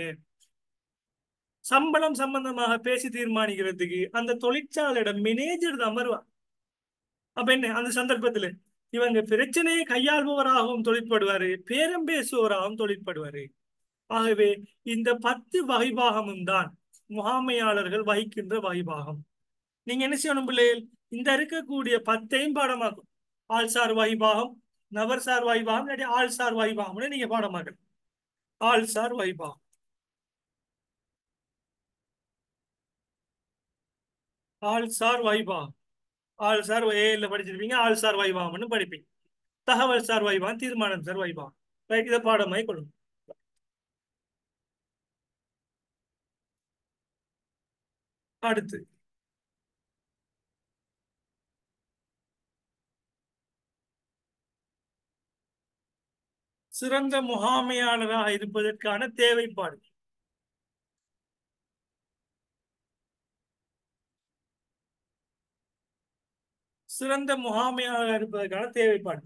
சம்பளம் சம்பந்தமாக பேசி தீர்மானிக்கிறதுக்கு அந்த தொழிற்சாலையோட மேனேஜர் தான் வருவார். அப்ப என்ன, அந்த சந்தர்ப்பத்தில் இவங்க பிரச்சனையை கையாள்பவராகவும் தொழிற்படுவாரு, பேரம் பேசுபவராகவும் தொழிற்படுவாரு. ஆகவே இந்த 10 வகைபாகமும் தான் முகாமையாளர்கள் வகிக்கின்ற வகைபாகம். நீங்க என்ன செய்யணும் பிள்ளைகள், இந்த இருக்கக்கூடிய 10ஐயும் பாடமாக்கும். ஆள்சார் வகைபாகம், நபர்சார் வகைபாகம், இல்லாட்டி ஆள்சார் வகைபாகம்னு நீங்க பாடமாக்கணும். ஆள்சார் வகைபாகம், ஆள்சார் வைபாகம். ஆள்சார் ஏல படிச்சிருப்பீங்க, ஆள்சார் வைபாகம்னு படிப்பீங்க. தகவல் சார் வைபாகம், தீர்மானம் சார் வைபாகம். ரைட், இதை பாடமாய் கொள்ளும். அடுத்து சிறந்த முகாமையாளராக இருப்பதற்கான தேவைப்பாடு. சிறந்த முகாமையாளராக இருப்பதற்கான தேவைப்பாடு.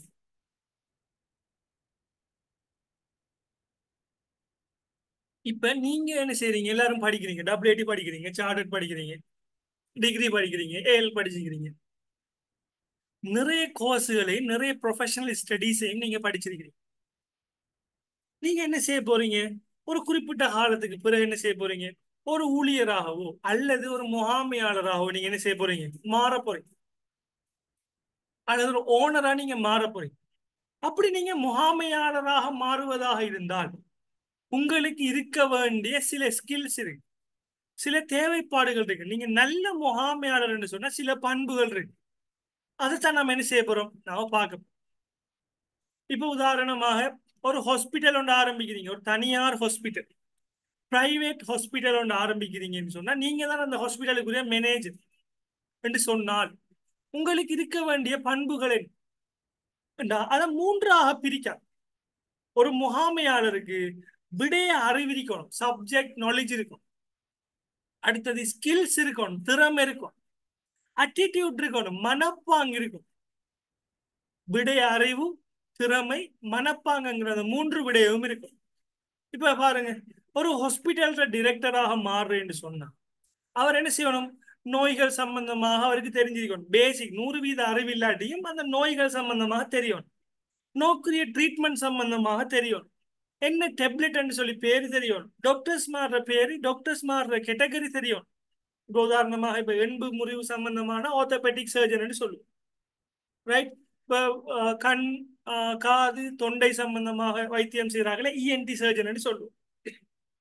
இப்ப நீங்க என்ன செய்றீங்க, எல்லாரும் படிக்கிறீங்க, WAT படிக்கிறீங்க, சார்ட்டர்ட் படிக்கிறீங்க, டிகிரி படிக்கிறீங்க, ஏஎல் படிச்சுக்கிறீங்க, நிறைய கோர்ஸுகளையும் நிறைய ப்ரொஃபஷனல் ஸ்டடீஸையும் நீங்க படிச்சிருக்கிறீங்க. நீங்க என்ன செய்ய போறீங்க, ஒரு குறிப்பிட்ட காலத்துக்கு பிறகு என்ன செய்ய போறீங்க, ஒரு ஊழியராகவோ அல்லது ஒரு முகாமையாளராகவோ நீங்க என்ன செய்ய போறீங்க, மாற போறீங்க. அல்லது ஒரு ஓனரா நீங்க மாற போறீங்க. அப்படி நீங்க முகாமையாளராக மாறுவதாக இருந்தால் உங்களுக்கு இருக்க வேண்டிய சில ஸ்கில்ஸ் இருக்கு, சில தேவைப்பாடுகள் இருக்கு. நீங்க நல்ல முகாமையாளர் என்று சொன்னா சில பண்புகள் இருக்கு. அதைத்தான் நம்ம என்ன செய்ய போறோம், நாம பார்க்க. இப்ப உதாரணமாக ஒரு ஹாஸ்பிட்டல் ஒன்று ஆரம்பிக்கிறீங்க, ஒரு தனியார் ஹாஸ்பிட்டல், பிரைவேட் ஹாஸ்பிட்டல் ஒன்று ஆரம்பிக்கிறீங்கன்னு சொன்னா நீங்க தான் அந்த ஹாஸ்பிட்டலுக்குரிய மேனேஜர் என்று சொன்னால் உங்களுக்கு இருக்க வேண்டிய பண்புகள் என்ன, அதை மூன்றாக பிரிக்க. ஒரு முகாமையாளருக்கு விடைய அறிவிக்கணும், சப்ஜெக்ட் நாலேஜ் இருக்கும். அடுத்தது ஸ்கில்ஸ் இருக்கணும், திறமை இருக்கும். அட்டிடியூட் இருக்கணும், மனப்பாங்கு இருக்கும். விடய அறிவு, திறமை, மனப்பாங்குங்கிறது மூன்று விடயமும் இருக்கும். இப்ப பாருங்க, ஒரு ஹாஸ்பிட்டல் டிரெக்டராக மாறுறேன்னு சொன்னா அவர் என்ன செய்யணும், நோய்கள் சம்பந்தமாக அவருக்கு தெரிஞ்சிருக்கணும். பேசிக் 100% அறிவு இல்லாட்டியும் அந்த நோய்கள் சம்பந்தமாக தெரியும். நோக்குரிய ட்ரீட்மெண்ட் சம்பந்தமாக தெரியும். என்ன டெப்லெட் சொல்லி பேரு தெரியும். டாக்டர்ஸ் மாறுற பேரு, டாக்டர்ஸ் மாறுற கேட்டகரி தெரியும். இப்போ உதாரணமாக இப்ப எண்பு முறிவு சம்பந்தமான ஆர்த்தோபெடிக் சர்ஜன் சொல்லுவோம். ரைட். இப்போ கண், காது, தொண்டை சம்பந்தமாக வைத்தியம் செய்யறாங்களே இஎன்டி சர்ஜன் சொல்லுவோம்.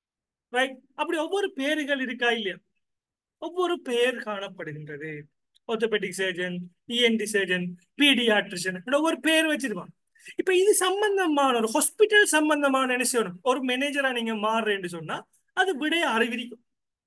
ரைட். அப்படி ஒவ்வொரு பேர்கள் இருக்கா இல்லையா, ஒவ்வொரு பெயர் காணப்படுகின்றது. orthopedic surgeon, ENT surgeon, paediatrician ஒரு பேர் வச்சிருப்பான். இப்ப இது சம்பந்தமான ஒரு ஹாஸ்பிட்டல் சம்பந்தமான என்ன செய்யணும், ஒரு மேனேஜரா நீங்க மாறுறேன்னு சொன்னா அது விடைய அறிவிக்கும்.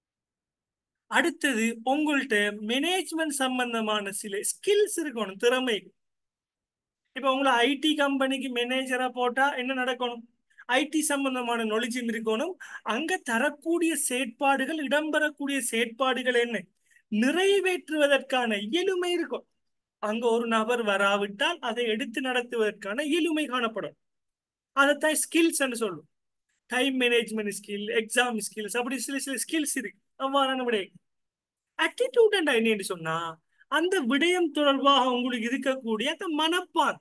அடுத்தது உங்கள்ட்ட மேனேஜ்மெண்ட் சம்பந்தமான சில ஸ்கில்ஸ் இருக்கணும், திறமை. இப்ப உங்களை ஐடி கம்பெனிக்கு மேனேஜரா போட்டா என்ன நடக்கணும், ஐடி சம்பந்தமான நாலேஜும் இருக்கணும். அங்க தரக்கூடிய செயற்பாடுகள், இடம்பெறக்கூடிய செயற்பாடுகள் என்ன நிறைவேற்றுவதற்கான இயலுமை இருக்கும். அங்க ஒரு நபர் வராவிட்டால் அதை எடுத்து நடத்துவதற்கான இயலுமை காணப்படும். அதைத்தான் ஸ்கில்ஸ் என்று சொல்லும். Time management skill, exam skills, அப்படி சில சில ஸ்கில்ஸ் இருக்கு. அவ்வாறான விடயம். ஆட்டிடியூட் என்னன்னு சொன்னா அந்த விடயம் தொடர்பாக உங்களுக்கு இருக்கக்கூடிய அந்த மனப்பான்,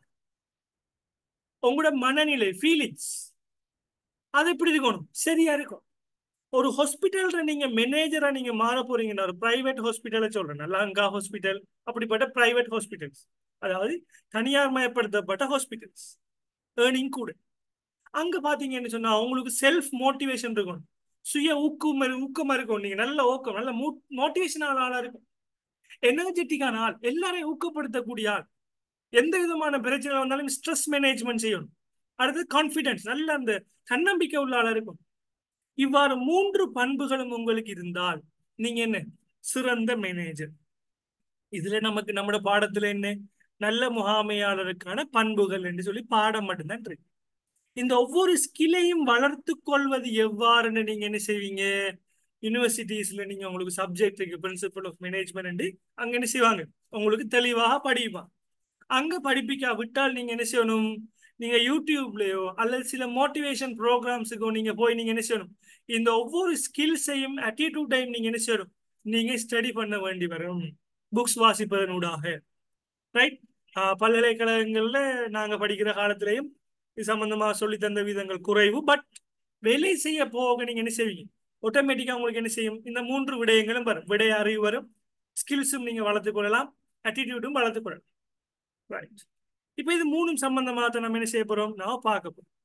உங்களோட மனநிலை, ஃபீலிங்ஸ், அது எப்படி இருக்கணும், சரியா இருக்கும். ஒரு ஹாஸ்பிட்டல்ல நீங்க மேனேஜரா நீங்க மாற போறீங்கன்னா, ஒரு பிரைவேட் ஹாஸ்பிட்டலை சொல்றேன், லங்கா ஹாஸ்பிட்டல், அப்படிப்பட்ட பிரைவேட் ஹாஸ்பிட்டல்ஸ், அதாவது தனியார் மயப்படுத்தப்பட்ட ஹாஸ்பிட்டல்ஸ், ஏர்னிங் கூட. அங்க பாத்தீங்கன்னு சொன்னா அவங்களுக்கு செல்ஃப் மோட்டிவேஷன் இருக்கணும், சுய ஊக்கமா இருக்கும். நீங்க நல்ல ஊக்கம், நல்ல மோட்டிவேஷனான ஆளா இருக்கும், எனர்ஜெட்டிக்கான ஆள், எல்லாரையும் ஊக்கப்படுத்தக்கூடிய ஆள். எந்த விதமான பிரச்சனை வந்தாலும் ஸ்ட்ரெஸ் மேனேஜ்மெண்ட் செய்யணும். அடுத்து கான்பிடன்ஸ், நல்ல அந்த தன்னம்பிக்கை உள்ள ஆளா இருக்கும். இவ்வாறு 3 பண்புகளும் உங்களுக்கு இருந்தால் நீங்க என்ன சிறந்த மேனேஜர். இதுல நமக்கு நம்ம பாடத்துல என்ன, நல்ல முகாமையாளருக்கான பண்புகள் என்று சொல்லி பாடம் மட்டும்தான் இருக்கு. இந்த ஒவ்வொரு ஸ்கில்லையும் வளர்த்து கொள்வது எவ்வாறுன்னு நீங்க என்ன செய்வீங்க, யூனிவர்சிட்டிஸ்ல நீங்க உங்களுக்கு சப்ஜெக்ட் இருக்கு, பிரின்சிபல் ஆஃப் மேனேஜ்மெண்ட், அங்க என்ன செய்வாங்க, உங்களுக்கு தெளிவாக படிப்பாங்க. அங்க படிப்பிக்கா விட்டால் நீங்க என்ன செய்யணும், நீங்க யூடியூப்லயோ அல்லது சில மோட்டிவேஷன் ப்ரோக்ராம்ஸுக்கோ நீங்க போய் நீங்க என்ன செய்யணும், இந்த ஒவ்வொரு ஸ்கில்ஸையும் ஆட்டிடியூடையும் நீங்க என்ன செய்யணும், நீங்க ஸ்டடி பண்ண வேண்டி வரும், புக்ஸ் வாசிப்பதனூடாக. ரைட். பல்கலைக்கழகங்கள்ல நாங்க படிக்கிற காலத்திலையும் இது சம்பந்தமா சொல்லி தந்த விதங்கள் குறைவு. பட் வேலை செய்ய போக நீங்க என்ன செய்வீங்க, ஆட்டோமேட்டிக்கா உங்களுக்கு என்ன செய்யும், இந்த 3 விடயங்களும் வரும். விடய அறிவு வரும், ஸ்கில்ஸும் நீங்க வளர்த்துக் கொள்ளலாம், ஆட்டிடியூடும் வளர்த்துக் கொள்ளலாம். ரைட். இப்ப இது 3 சம்பந்தமா தான் நம்ம என்ன செய்ய போறோம், நான் பார்க்க போறோம்.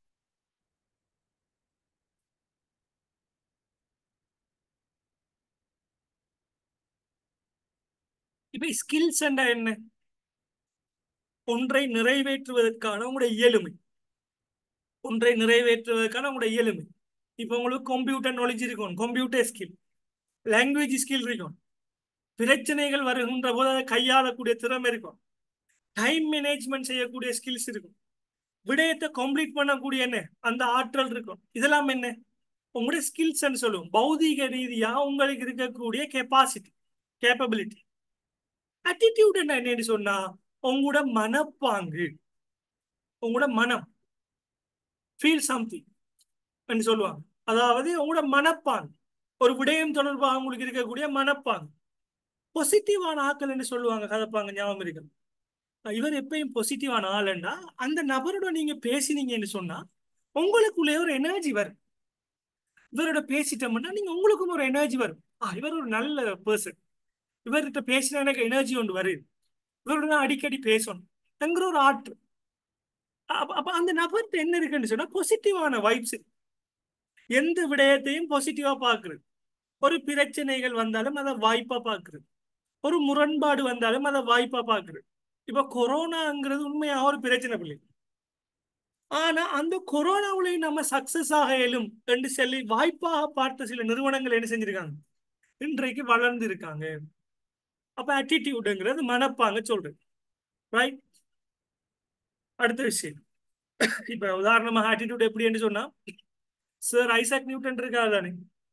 இப்ப ஸ்கில்ஸ் என்ன, ஒன்றை நிறைவேற்றுவதற்கான உங்களுடைய இயலுமை, ஒன்றை நிறைவேற்றுவதற்கான உங்களுடைய இயலுமை. இப்ப உங்களுக்கு கம்ப்யூட்டர் நாலேஜ் இருக்கும், கம்ப்யூட்டர் ஸ்கில், லாங்குவேஜ் ஸ்கில் இருக்கும், பிரச்சனைகள் வருகின்ற போது அதை கையாளக்கூடிய திறமை இருக்கும், டைம் மேனேஜ்மெண்ட் செய்யக்கூடிய ஸ்கில்ஸ் இருக்கும், விடயத்தை கம்ப்ளீட் பண்ணக்கூடிய என்ன அந்த ஆற்றல் இருக்கும். இதெல்லாம் என்ன உங்களுடைய ஸ்கில்ஸ் சொல்லுவோம். பௌதீக ரீதியா உங்களுக்கு இருக்கக்கூடிய கெப்பாசிட்டி, கேப்பபிலிட்டி. ஆட்டிடியூட் என்னன்னு சொன்னா உங்களோட மனப்பாங்கு, உங்களோட மனம், ஃபீல் சம்திங் என்று சொல்லுவாங்க. அதாவது உங்களோட மனப்பாங்கு, ஒரு விடயம் தொடர்பாக உங்களுக்கு இருக்கக்கூடிய மனப்பாங்கு. பாசிட்டிவான ஆக்கள் என்று சொல்லுவாங்க, கதைப்பாங்க, ஞாபகம் இருக்கு. இவர் எப்பயும் பாசிட்டிவான ஆளுன்னா அந்த நபரோட நீங்க பேசினீங்கன்னு சொன்னா உங்களுக்குள்ளே ஒரு எனர்ஜி வரும். இவரோட பேசிட்டோம்னா நீங்க உங்களுக்கும் ஒரு எனர்ஜி வரும். இவர் ஒரு நல்ல பர்சன், இவர்கிட்ட பேசினா எனக்கு எனர்ஜி ஒன்று வருது, இவரோட நான் அடிக்கடி பேசணும் என்கிற ஒரு ஆற்று. அப்ப அந்த நபர்கிட்ட என்ன இருக்குன்னு சொன்னா பாசிட்டிவான வைப்ஸ். எந்த விடயத்தையும் பாசிட்டிவா பாக்குறது, ஒரு பிரச்சனைகள் வந்தாலும் அதை வாய்ப்பா பாக்குறது, ஒரு முரண்பாடு வந்தாலும் அதை வாய்ப்பா பாக்குறது. இப்ப கொரோனாங்கிறது உண்மையாக ஒரு பிரச்சனை பிள்ளை. ஆனா அந்த கொரோனாவிலையும் நம்ம சக்சஸ் ஆக இயலும் என்று சொல்லி வாய்ப்பாக பார்த்த சில நிறுவனங்கள் என்ன செஞ்சிருக்காங்க, இன்றைக்கு வளர்ந்து இருக்காங்க. அப்ப ஆட்டிடியூடுங்கிறது மனப்பாங்க சொல்றது. ரைட். அடுத்த விஷயம், இப்ப உதாரணமாக ஆட்டிடியூட் எப்படி சொன்னா, சார் ஐசக் நியூட்டன் இருக்காரு தானே,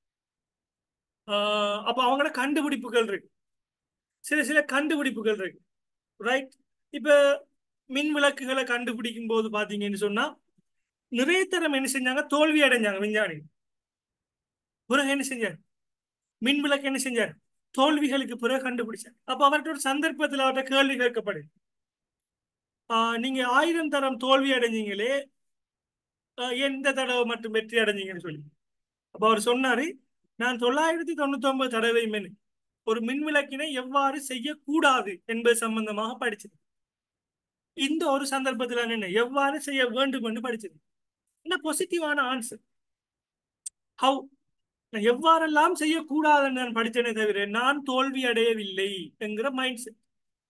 அப்ப அவங்களோட கண்டுபிடிப்புகள் இருக்கு, சில சில கண்டுபிடிப்புகள் இருக்கு. ரைட். இப்ப மின் விளக்குகளை கண்டுபிடிக்கும் போது பாத்தீங்கன்னு சொன்னா நிறைய தரம் என்ன செஞ்சாங்க, தோல்வி அடைஞ்சாங்க விஞ்ஞானி. பிறகு என்ன செஞ்சார், மின் விளக்கு என்ன செஞ்சார், தோல்விகளுக்கு பிறகு கண்டுபிடிச்சார். அப்ப அவர்கிட்ட ஒரு சந்தர்ப்பத்தில் அவர்கிட்ட கேள்வி கேட்கப்படுது, நீங்க 1000 தரம் தோல்வி அடைஞ்சீங்களே, எந்த தடவை மட்டும் வெற்றி அடைஞ்சீங்கன்னு சொல்லி. அப்ப அவர் சொன்னாரு, நான் 999 தடவை ஒரு மின் விளக்கினை எவ்வாறு செய்யக்கூடாது என்பது சம்பந்தமாக படிச்சது. இந்த ஒரு சந்தர்ப்பத்தில் என்ன எவ்வாறு செய்ய வேண்டும் என்று படிச்சது. என்ன பாசிட்டிவான ஆன்சர், ஹவு, நான் எவ்வாறெல்லாம் செய்யக்கூடாதுன்னு நான் படித்தேனே தவிர நான் தோல்வி அடையவில்லை என்கிற மைண்ட் செட்.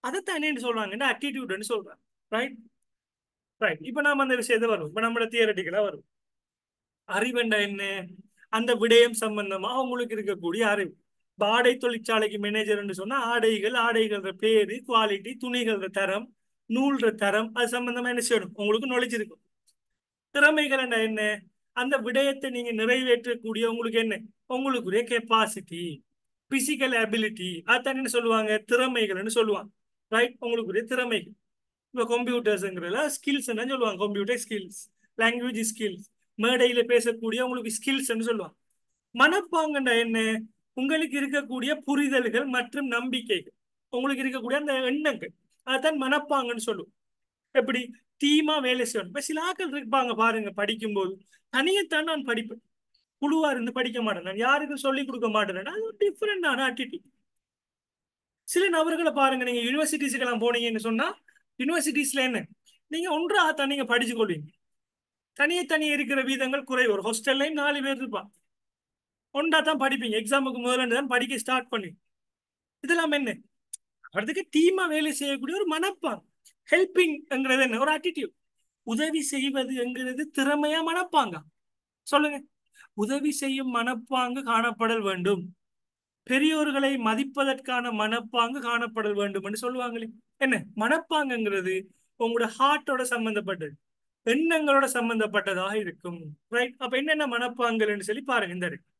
அதைத்தான் என்னன்னு சொல்றாங்கன்னா அட்டிடியூட்னு சொல்றாங்க. ரைட். ரைட். இப்ப நாம அந்த விஷயத்தை வரும், இப்ப நம்மளோட தியரட்டிக்கலா வரும். அறிவெண்டா என்ன? அந்த விடயம் சம்பந்தமா உங்களுக்கு இருக்கக்கூடிய அறிவு. இப்ப ஆடை தொழிற்சாலைக்கு மேனேஜர் சொன்னா ஆடைகள், ஆடைகள பேரு, குவாலிட்டி, துணிகள தரம், நூல்ற தரம், அது சம்பந்தமா என்ன செய்யணும், உங்களுக்கு knowledge இருக்கும். திறமைகள் என்ன? அந்த விடயத்தை நீங்க நிறைவேற்றக்கூடிய உங்களுக்கு என்ன, உங்களுக்குரிய கெப்பாசிட்டி, பிசிக்கல் அபிலிட்டி, அதான் என்ன சொல்லுவாங்க, திறமைகள்னு சொல்லுவாங்க. ரைட். உங்களுக்குரிய திறமைகள். இப்போ கம்ப்யூட்டர்ஸ்ங்கிறதுல ஸ்கில்ஸ் என்ன சொல்லுவாங்க, கம்ப்யூட்டர் ஸ்கில்ஸ், லாங்குவேஜ் ஸ்கில்ஸ், மேடையில பேசக்கூடிய உங்களுக்கு ஸ்கில்ஸ் சொல்லுவாங்க. மனப்பாங்கண்டா என்ன? உங்களுக்கு இருக்கக்கூடிய புரிதல்கள் மற்றும் நம்பிக்கைகள், உங்களுக்கு இருக்கக்கூடிய அந்த எண்ணங்கள், அதான் மனப்பாங்கன்னு சொல்லுவோம். எப்படி டீமா வேலை செய்யணும். இப்ப சில ஆட்கள் இருப்பாங்க பாருங்க, படிக்கும்போது தனியத்தான் நான் படிப்பேன், குழுவா இருந்து படிக்க மாட்டேன், நான் யாருக்கும் சொல்லி கொடுக்க மாட்டேன், அது ஒரு டிஃப்ரெண்டான ஆட்டிடியூட். சில நபர்களை பாருங்க, நீங்க யூனிவர்சிட்டிஸ்க்கு எல்லாம் போனீங்கன்னு சொன்னா, யூனிவர்சிட்டிஸ்ல என்ன, நீங்க ஒன்றா தான் நீங்க படிச்சு கொள்வீங்க. தனியே தனியே இருக்கிற வீதங்கள் குறைவு. ஒரு ஹாஸ்டல்லையும் 4 பேர் இருப்பான், ஒன்றா தான் படிப்பீங்க. எக்ஸாமுக்கு முதல்ல தான் படிக்க ஸ்டார்ட் பண்ணி. இதெல்லாம் என்ன, அதுக்கு டீமா வேலை செய்யக்கூடிய ஒரு மனப்பான். ஹெல்பிங்ங்கிறது என்ன, ஒரு ஆட்டிடியூட். உதவி செய்வது என்கிறது திறமையா மனப்பாங்க? சொல்லுங்க. உதவி செய்யும் மனப்பாங்கு காணப்படல் வேண்டும். பெரியோர்களை மதிப்பதற்கான மனப்பாங்கு காணப்படல் வேண்டும் என்று சொல்லுவாங்களே. என்ன மனப்பாங்குங்கிறது உங்களோட ஹார்ட்டோட சம்பந்தப்பட்டது, எண்ணங்களோட சம்பந்தப்பட்டதாக இருக்கும். ரைட். அப்ப என்னென்ன மனப்பாங்குன்னு சொல்லி பாருங்க.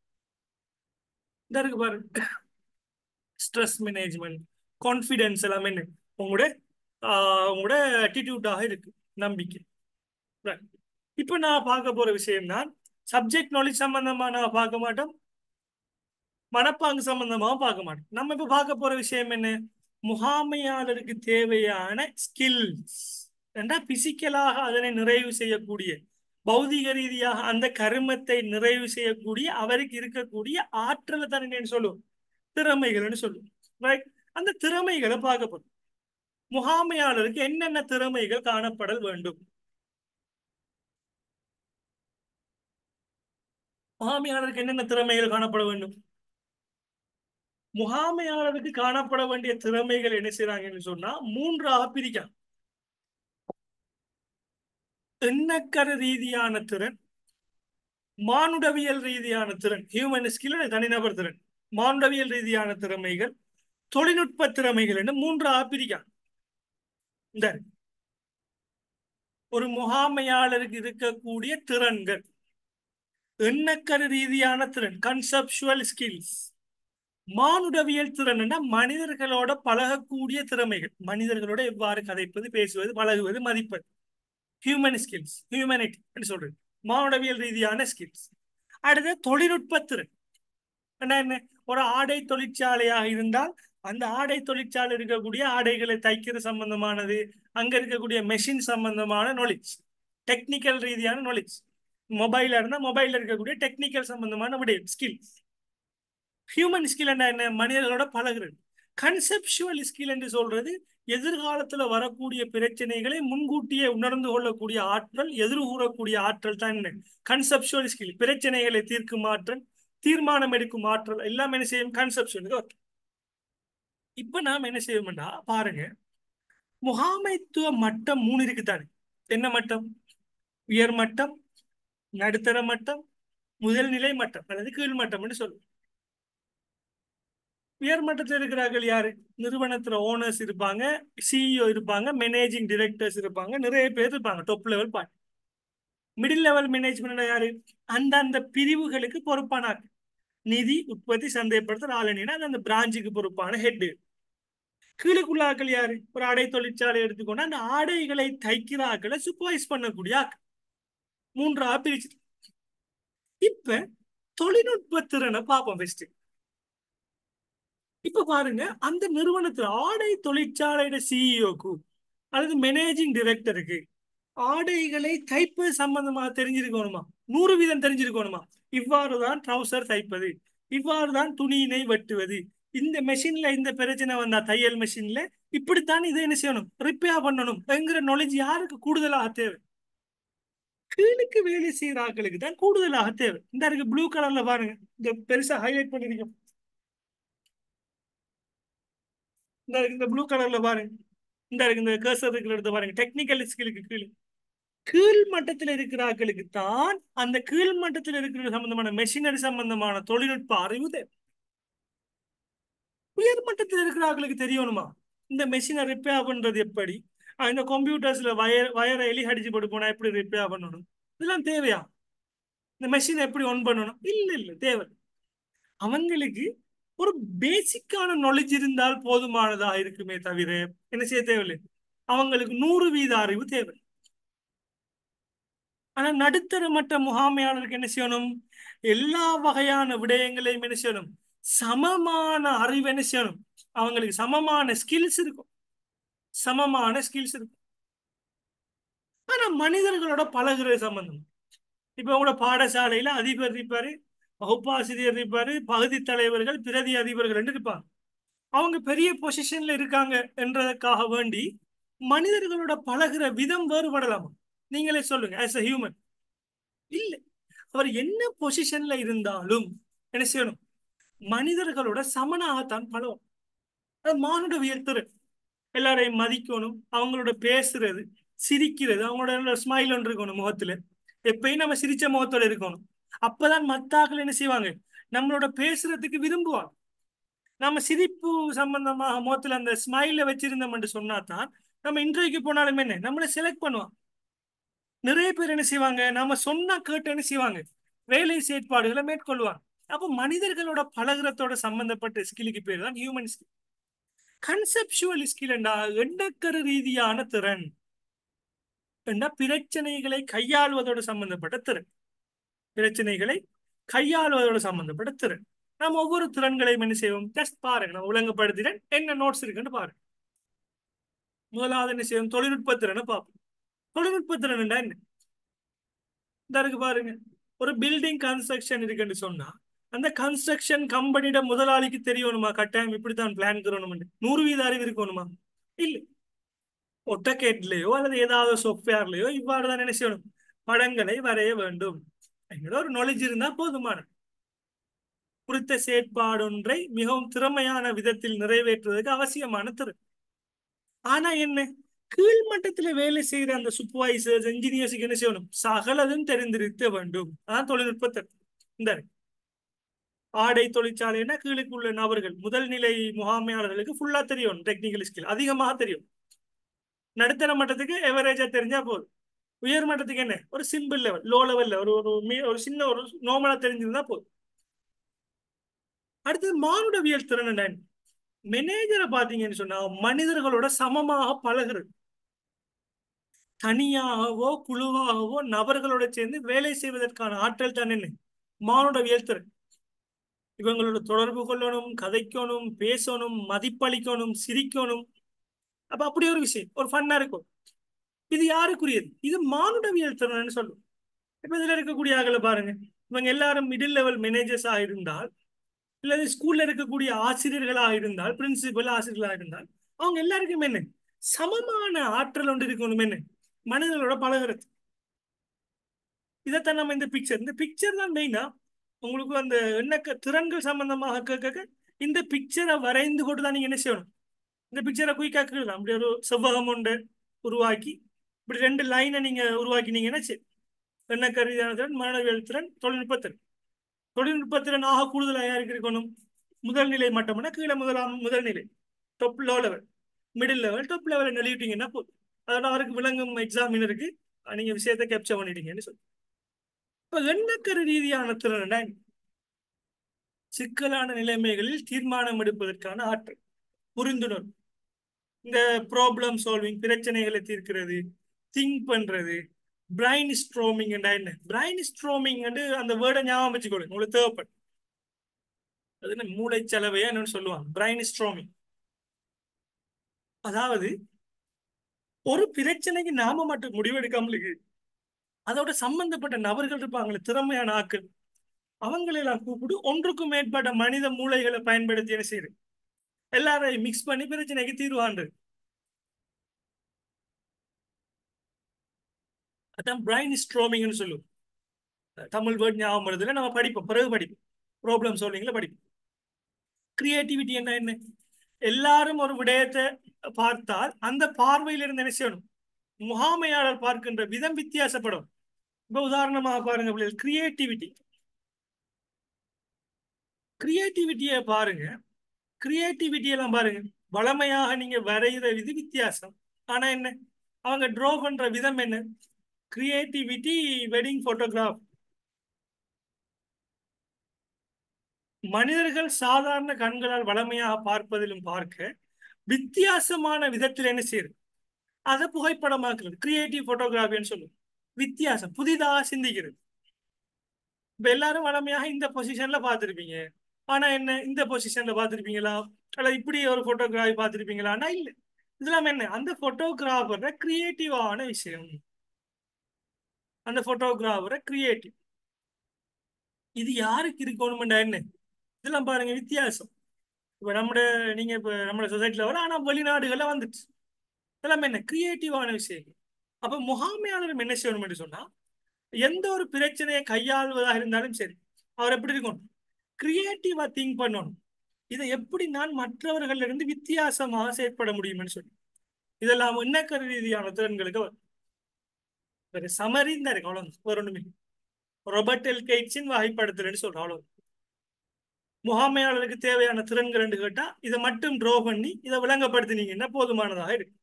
இந்த இருக்கு பாருங்க. ஸ்ட்ரெஸ் மேனேஜ்மெண்ட், கான்ஃபிடென்ஸ் எல்லாம் என்ன, உங்களோட உங்களோட அட்டிடியூட்டாக இருக்கு, நம்பிக்கை. Right. இப்போ நான் பார்க்க போற விஷயம் தான் சப்ஜெக்ட் நாலேஜ் சம்பந்தமா நான் பார்க்க மாட்டோம், மனப்பாங்கு சம்பந்தமாவும் பார்க்க மாட்டோம். நம்ம இப்ப பார்க்க போற விஷயம் என்ன, முகாமையாளருக்கு தேவையான ஸ்கில்ஸ் என்றா பிசிக்கலாக அதனை நிறைவு செய்யக்கூடிய, பௌதிக ரீதியாக அந்த கருமத்தை நிறைவு செய்யக்கூடிய அவருக்கு இருக்கக்கூடிய ஆற்றலை தான் என்னன்னு சொல்லுவோம், திறமைகள்னு சொல்லுவோம். ரைட். அந்த திறமைகளை பார்க்க போறோம். முகாமையாளருக்கு என்னென்ன திறமைகள் காணப்படல் வேண்டும்? முகாமையாளருக்கு என்னென்ன திறமைகள் காணப்பட வேண்டும்? முகாமையாளருக்கு காணப்பட வேண்டிய திறமைகள் என்ன செய்யறாங்கன்னு சொன்னா 3ஆக பிரிக்கலாம். எண்ணக்கர ரீதியான திறன், மானுடவியல் ரீதியான திறன், ஹியூமன் ஸ்கில், தனிநபர் திறன், மானுடவியல் ரீதியான திறமைகள், தொழில்நுட்ப திறமைகள் என்று 3ஆக பிரிக்கலாம். இந்த ஒரு முகாமையாளருக்கு இருக்கக்கூடிய திறன்கள், எண்ணக்கர ரீதியான திறன், கன்செப்சுவல் ஸ்கில்ஸ். மானுடவியல் திறன் மனிதர்களோட பழகக்கூடிய திறமைகள், மனிதர்களோட எவ்வாறு கதைப்பது, பேசுவது, பழகுவது, மதிப்பது, ஹியூமன் ஸ்கில்ஸ், ஹியூமனிட்டி சொல்றது, மானுடவியல் ரீதியான ஸ்கில்ஸ். அடுத்து தொழில்நுட்ப திறன் என்ன, ஒரு ஆடை தொழிற்சாலையாக இருந்தால் அந்த ஆடை தொழிற்சாலை இருக்கக்கூடிய ஆடைகளை தைக்கிற சம்பந்தமானது, அங்க இருக்கக்கூடிய மெஷின் சம்பந்தமான நாலேஜ், டெக்னிக்கல் ரீதியான நாலேஜ். மொபைலா இருந்தா மொபைல்ல இருக்கக்கூடிய டெக்னிக்கல் சம்பந்தமான விடயம், ஸ்கில்ஸ். ஹியூமன் ஸ்கில் என்ன, மனிதர்களோட பழகுறது. கன்செப்சுவல் ஸ்கில் என்று சொல்றது எதிர்காலத்துல வரக்கூடிய பிரச்சனைகளை முன்கூட்டியே உணர்ந்து கொள்ளக்கூடிய ஆற்றல், எதிர்கூறக்கூடிய ஆற்றல் தான் என்ன, கன்செப்சுவல் ஸ்கில். பிரச்சனைகளை தீர்க்கும் ஆற்றல், தீர்மானம் எடுக்கும் ஆற்றல் எல்லாம் என்ன செய்யும், கன்செப்சுவல். இப்ப நாம் என்ன செய்வோம்டா பாருங்க, முகாமைத்துவ மட்டம் 3 இருக்குதானே. என்ன மட்டம்? உயர் மட்டம், நடுத்தர மட்டம், முதல்நிலை மட்டம் அல்லது கீழ் மட்டம் சொல்லுவோம். உயர் மட்டத்தில் இருக்கிறார்கள் யாரு, நிறுவனத்துல ஓனர்ஸ் இருப்பாங்க, சிஇஓ இருப்பாங்க, மேனேஜிங் டிரெக்டர்ஸ் இருப்பாங்க, நிறைய பேர் இருப்பாங்க, top level part. Middle level management யாரு, அந்தந்த பிரிவுகளுக்கு பொறுப்பான நிதி, உற்பத்தி, சந்தைப்படுத்தல், ஆளுநர், அந்த பிரான்ச்சுக்கு பொறுப்பான ஹெட். கீழுக்குள்ளாக்கள் யாரு, ஒரு ஆடை தொழிற்சாலை எடுத்துக்கொண்டு அந்த ஆடைகளை தைக்கிற ஆக்களை சூப்பர்வைஸ் பண்ணக்கூடிய ஆக்கள். 3ஆக பிரிச்சு. இப்ப தொழில்நுட்ப திறனை பார்ப்போம் ஃபர்ஸ்ட். இப்ப பாருங்க, அந்த நிறுவனத்துல ஆடை தொழிற்சாலையோட சிஇஓக்கு அல்லது மேனேஜிங் டைரக்டருக்கு ஆடைகளை தைப்பது சம்பந்தமா தெரிஞ்சிருக்கணுமா, 100% தெரிஞ்சிருக்கணுமா. இவ்வாறுதான் ட்ரௌசர் தைப்பது, இவ்வாறுதான் துணியினை வெட்டுவது, இந்த மெஷின்ல இந்த பிரச்சனை வந்தா தையல் மெஷின்ல இப்படித்தான் இதை என்ன செய்யணும், ரிப்பேர் பண்ணணும் என்கிற நாலேஜ் யாருக்கு கூடுதலாக தேவை, கீழுக்கு வேலை செய்யற ஆட்களுக்கு தான் கூடுதலாக தேவை. இந்த இருக்கு ப்ளூ கலர்ல பாருங்க, இந்த பெருசா ஹைலைட் பண்ணிருக்கோம். இந்த ப்ளூ கலர்ல பாருங்க, இந்த கர்சர் இருக்கிற இடத்த பாருங்க, டெக்னிக்கல் ஸ்கில்லுக்கு கீழே கீழ் மட்டத்தில் இருக்கிற ஆட்களுக்கு தான் அந்த கீழ் மட்டத்தில் இருக்கிற சம்பந்தமான மெஷினரி சம்பந்தமான தொழில்நுட்ப அறிவு தேவை. உயர் மட்டத்தில் இருக்கிற ஆட்களுக்கு தெரியணுமா இந்த மெஷினை ரிப்பேர் பண்றது எப்படி, இந்த கம்ப்யூட்டர்ஸ்ல வயரை எலி அடிச்சு போட்டு போனா எப்படி ரிப்பேர் பண்ணணும், இதெல்லாம் தேவையா? இந்த மெஷினை எப்படி ஒன் பண்ணணும்? இல்ல இல்ல தேவை. அவங்களுக்கு ஒரு பேசிக்கான நாலேஜ் இருந்தால் போதுமானதா இருக்குமே தவிர என்ன செய்ய தேவையில்லை. அவங்களுக்கு 100% அறிவு தேவை. ஆனா நடுத்தர மட்ட முகாமையாளருக்கு என்ன செய்யணும்? எல்லா வகையான விடயங்களையும் என்ன செய்யணும்? சமமான அறிவு என்ன செய்யணும்? அவங்களுக்கு சமமான ஸ்கில்ஸ் இருக்கும், சமமான ஸ்கில்ஸ் இருக்கும். ஆனா மனிதர்களோட பழகுற சம்பந்தம், இப்ப உங்களோட பாடசாலையில அதிபர் இருப்பாரு, வகுப்பாசிரியர் இருப்பாரு, பகுதி தலைவர்கள், பிரதி அதிபர்கள் இருப்பாங்க. அவங்க பெரிய பொசிஷன்ல இருக்காங்க என்றதுக்காக வேண்டி மனிதர்களோட பழகுற விதம் வேறுபடலாமா? நீங்களே சொல்லுங்க ஆஸ் அ ஹியூமன். இல்ல, அவர் என்ன பொசிஷன்ல இருந்தாலும் என்ன செய்யணும்? மனிதர்களோட சமனாகத்தான் பழகும். அது மானுடவியல் திறன். எல்லாரையும் மதிக்கணும், அவங்களோட பேசுறது, சிரிக்கிறது, அவங்களோட ஸ்மைல் ஒன்று இருக்கணும் முகத்துல. எப்பயும் நம்ம சிரிச்ச முகத்தோட இருக்கணும். அப்பதான் மத்தாக்கள் என்ன செய்வாங்க? நம்மளோட பேசுறதுக்கு விரும்புவாங்க. நம்ம சிரிப்பு சம்பந்தமாக முகத்துல அந்த ஸ்மைல வச்சிருந்தோம் என்று சொன்னா தான் நம்ம இன்டர்வியூக்கு போனாலும் என்ன நம்மளை செலக்ட் பண்ணுவாங்க. நிறைய பேர் என்ன செய்வாங்க? நாம சொன்னா கேட்டு என்ன செய்வாங்க? வேலை செயற்பாடுகளை மேற்கொள்வாங்க. அப்போ மனிதர்களோட பழகுறதோட சம்பந்தப்பட்ட ஸ்கில்லுக்கு பேர் தான் ஹியூமன் ஸ்கில். கன்செப்சுவல் ஸ்கில் என்றா எண்ணக்கரு ரீதியான திறன் என்றா பிரச்சனைகளை கையாளுவதோடு சம்பந்தப்பட்ட திறன். பிரச்சனைகளை கையாளுவதோடு சம்பந்தப்பட்ட திறன். நம்ம ஒவ்வொரு திறன்களையும் என்ன செய்வோம்? ஜஸ்ட் பாருங்க, நான் ஒழுங்குபடுத்திறேன் என்ன நோட்ஸ் இருக்குன்னு பாருங்க. முதலாவது என்ன செய்வோம்? தொழில்நுட்ப திறனை பார்ப்போம். தொழில்நுட்ப திறன் என்ன? இந்த இருக்கு பாருங்க, ஒரு பில்டிங் கன்ஸ்ட்ரக்ஷன் இருக்குன்னு சொன்னா அந்த கன்ஸ்ட்ரக்ஷன் கம்பெனியோட முதலாளிக்கு தெரியணுமா கட்டாயம் இப்படித்தான் பிளான் தரணும்? 100% அறிவு இருக்கணுமா? இல்ல. ஒட்டகேட்லயோ அல்லது ஏதாவது சாஃப்ட்வேர்லயோ இவ்வாறு தான் என்ன செய்யணும்? படங்களை வரைய வேண்டும் என்கிற ஒரு நாலேஜ் இருந்தா போதுமான குறித்த செயற்பாடொன்றை மிகவும் திறமையான விதத்தில் நிறைவேற்றுவதற்கு அவசியமான திறன். ஆனா என்ன, கீழ்மட்டத்துல வேலை செய்யற அந்த சூப்பர்வைசர்ஸ் என்ஜினியர்ஸுக்கு என்ன செய்யணும்? சகலதும் தெரிந்திருக்க வேண்டும். அதான் தொழில்நுட்ப திறன். இந்த ஆடை தொழிற்சாலைன்னா கீழுக்குள்ள நபர்கள் முதல் நிலை முகாமையாளர்களுக்கு ஃபுல்லா தெரியும், டெக்னிக்கல் ஸ்கில் அதிகமாக தெரியும். நடுத்தர மட்டத்துக்கு எவரேஜா தெரிஞ்சா போதும். உயர் மட்டத்துக்கு என்ன, ஒரு சிம்பிள் லெவல், லோ லெவல்ல ஒரு ஒரு ஒரு சின்ன ஒரு நார்மலா தெரிஞ்சிருந்தா போதும். அடுத்தது மானுடவியல் திறன் என்ன? மேனேஜரை பாத்தீங்கன்னு சொன்னா மனிதர்களோட சமமாக பழகுறது. தனியாகவோ குழுவாகவோ நபர்களோட சேர்ந்து வேலை செய்வதற்கான ஆற்றல் தான் என்ன? மானுடவியல் திறன். இவங்களோட தொடர்பு கொள்ளணும், கதைக்கணும், பேசணும், மதிப்பளிக்கணும், சிரிக்கணும். அப்ப அப்படி ஒரு விஷயம் ஒரு ஃபன்னா இருக்கும். இது யாருக்குரியது? இது மானுடவியல் திறன் சொல்லும். இப்ப இதுல இருக்கக்கூடிய ஆக்களை பாருங்க, இவங்க எல்லாரும் மிடில் லெவல் மேனேஜர்ஸா இருந்தால் இல்லது ஸ்கூல்ல இருக்கக்கூடிய ஆசிரியர்களாக இருந்தால், பிரின்சிபல் ஆசிரியர்களாக இருந்தால், அவங்க எல்லாருக்கும் என்ன சமமான ஆற்றல் ஒன்று இருக்கணும். என்ன மனிதர்களோட பழகிறது. இதைத்தான் நம்ம இந்த பிக்சர் தான் மெயினா உங்களுக்கு அந்த எண்ணக்க திறன்கள் சம்பந்தமாக கேட்க இந்த பிக்சரை வரைந்து கொண்டு தான் நீங்க என்ன செய்யணும்? இந்த பிக்சரை குயிக்கா கேட்கலாம். அப்படி ஒரு செவ்வகம் ஒன்று உருவாக்கி இப்படி 2 லைனை நீங்க உருவாக்கினீங்கன்னா சரி. எண்ணக்க ரீதியான திறன், மாணவியல் திறன், தொழில்நுட்ப திறன். தொழில்நுட்ப திறன் ஆக கூடுதலாக யாருக்கு இருக்கணும்? முதல் நிலை மட்டம்னா கீழே முதல் நிலை, top low level, middle level, top level எழுதிட்டீங்கன்னா போதும். அதோட அவருக்கு விளங்கும் எக்ஸாமினருக்கு நீங்க விஷயத்தை கேப்சர் பண்ணிட்டீங்கன்னு சொல்லி. இப்ப எண்ணக்கரு ரீதியான திறன் சிக்கலான நிலைமைகளில் தீர்மானம் எடுப்பதற்கான ஆற்றல், புரிந்துணர்வு, இந்த ப்ராப்ளம் சால்விங், பிரச்சனைகளை தீர்க்கிறது, திங்க் பண்றது. பிரைன் ஸ்ட்ரோமிங் என்ன? பிரைன் ஸ்ட்ரோமிங் அந்த வேர்டை ஞாபகம் வச்சுக்கொள்ளுங்க, உங்களுக்கு தேவைப்படும். அது என்ன மூளை செலவையா என்னன்னு சொல்லுவாங்க, பிரைன் ஸ்ட்ரோமிங். அதாவது ஒரு பிரச்சனைக்கு நாம மட்டும் முடிவெடுக்காமலுக்கு அதோட சம்பந்தப்பட்ட நபர்கள் இருப்பாங்களே, திறமையான ஆட்கள், அவங்களை எல்லாம் கூப்பிட்டு ஒன்றுக்கும் மேற்பட்ட மனித மூளைகளை பயன்படுத்தி என்ன செய்யுது? எல்லாரையும் மிக்ஸ் பண்ணி பிரச்சனைக்கு தீர்வாண்டு. அதான் பிரைன் ஸ்ட்ரோமிங்னு சொல்லுவோம். தமிழ் வேர்ட் ஞாபகம் வருதுல, நம்ம படிப்போம், பிறகு படிப்போம். ப்ராப்ளம் சால்விங்ல படிப்போம். கிரியேட்டிவிட்டி என்ன? எல்லாரும் ஒரு விடயத்தை பார்த்தால் அந்த பார்வையிலிருந்து என்ன செய்யணும், முகாமையாளர் பார்க்கின்ற விதம் வித்தியாசப்படும். இப்ப உதாரணமாக பாருங்க பிள்ளைகள், கிரியேட்டிவிட்டியை பாருங்க. கிரியேட்டிவிட்டி எல்லாம் பாருங்க, வளமையாக நீங்க வரைகிற இது வித்தியாசம். ஆனா என்ன, அவங்க ட்ரா பண்ற விதம் என்ன, கிரியேட்டிவிட்டி வெட்டிங் போட்டோகிராஃப். மனிதர்கள் சாதாரண கண்களால் வளமையாக பார்ப்பதிலும் பார்க்க வித்தியாசமான விதத்தில் என்ன செய்யுது, அதை புகைப்படமாக்குறது கிரியேட்டிவ் போட்டோகிராஃபின்னு சொல்லுவோம். வித்தியாசம், புதிதாக சிந்திக்கிறது. இப்ப எல்லாரும் வளமையாக இந்த பொசிஷன்ல பார்த்திருப்பீங்க, ஆனா என்ன இந்த பொசிஷன்ல பார்த்திருப்பீங்களா, அல்ல இப்படி ஒரு போட்டோகிராஃபி பார்த்திருப்பீங்களான்னா இல்ல. இதெல்லாம் என்ன, அந்த போட்டோகிராஃபர கிரியேட்டிவான விஷயம், அந்த போட்டோகிராஃபர கிரியேட்டிவ். இது யாருக்கு இருக்கணும்டா என்ன, இதெல்லாம் பாருங்க வித்தியாசம். இப்ப நீங்க இப்ப நம்ம சொசைட்டில வர, ஆனா வெளிநாடுகள்ல வந்துச்சு. இதெல்லாம் என்ன கிரியேட்டிவான விஷயம். அப்ப முகாமையாளர் என்ன செய்யணும் சொன்னா, எந்த ஒரு பிரச்சனையை கையாள்வதாக இருந்தாலும் சரி, அவர் எப்படி இருக்கணும், கிரியேட்டிவா திங்க் பண்ணணும். இதை எப்படி நான் மற்றவர்கள் இருந்து வித்தியாசமாக செயற்பட முடியும்னு சொல்லி, இதெல்லாம் எண்ணக்கரு ரீதியான திறன்களுக்கு ஒரு சமரி தான் இருக்கு. அவ்வளவு ஒரு ஒண்ணுமே. ராபர்ட் எல் கெய்ட்ஸின் வகைப்படுத்தல்னு சொல்றோம். அவ்வளவு. முகாமையாளருக்கு தேவையான திறன்கள் என்று கேட்டா இதை மட்டும் ட்ரா பண்ணி இதை விளங்கப்படுத்தினீங்கன்னா போதுமானதாக இருக்கு.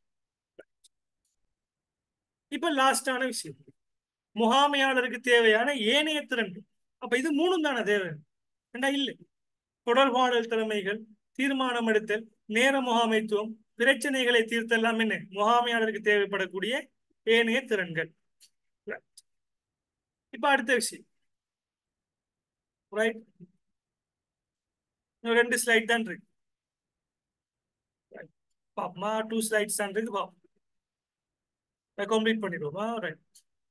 இப்ப லாஸ்டான விஷயம், முகாமையாளருக்கு தேவையான ஏனைய திறன்கள். அப்ப இது மூணும் தானே தேவை, ஏண்டா இல்லை. தொடர்பாடல் திறமைகள், தீர்மானம் எடுத்தல், நேர முகாமைத்துவம், பிரச்சனைகளை தீர்த்தெல்லாம் என்ன முகாமையாளருக்கு தேவைப்படக்கூடிய ஏனைய திறன்கள். இப்ப அடுத்த விஷயம், ரைட், ரெண்டு ஸ்லைட் தான் இருக்கு. பாப்பமா 2 ஸ்லைட்ஸ் தான் இருக்கு, பாப்போம். Complete பண்ணிடுவோமா, right.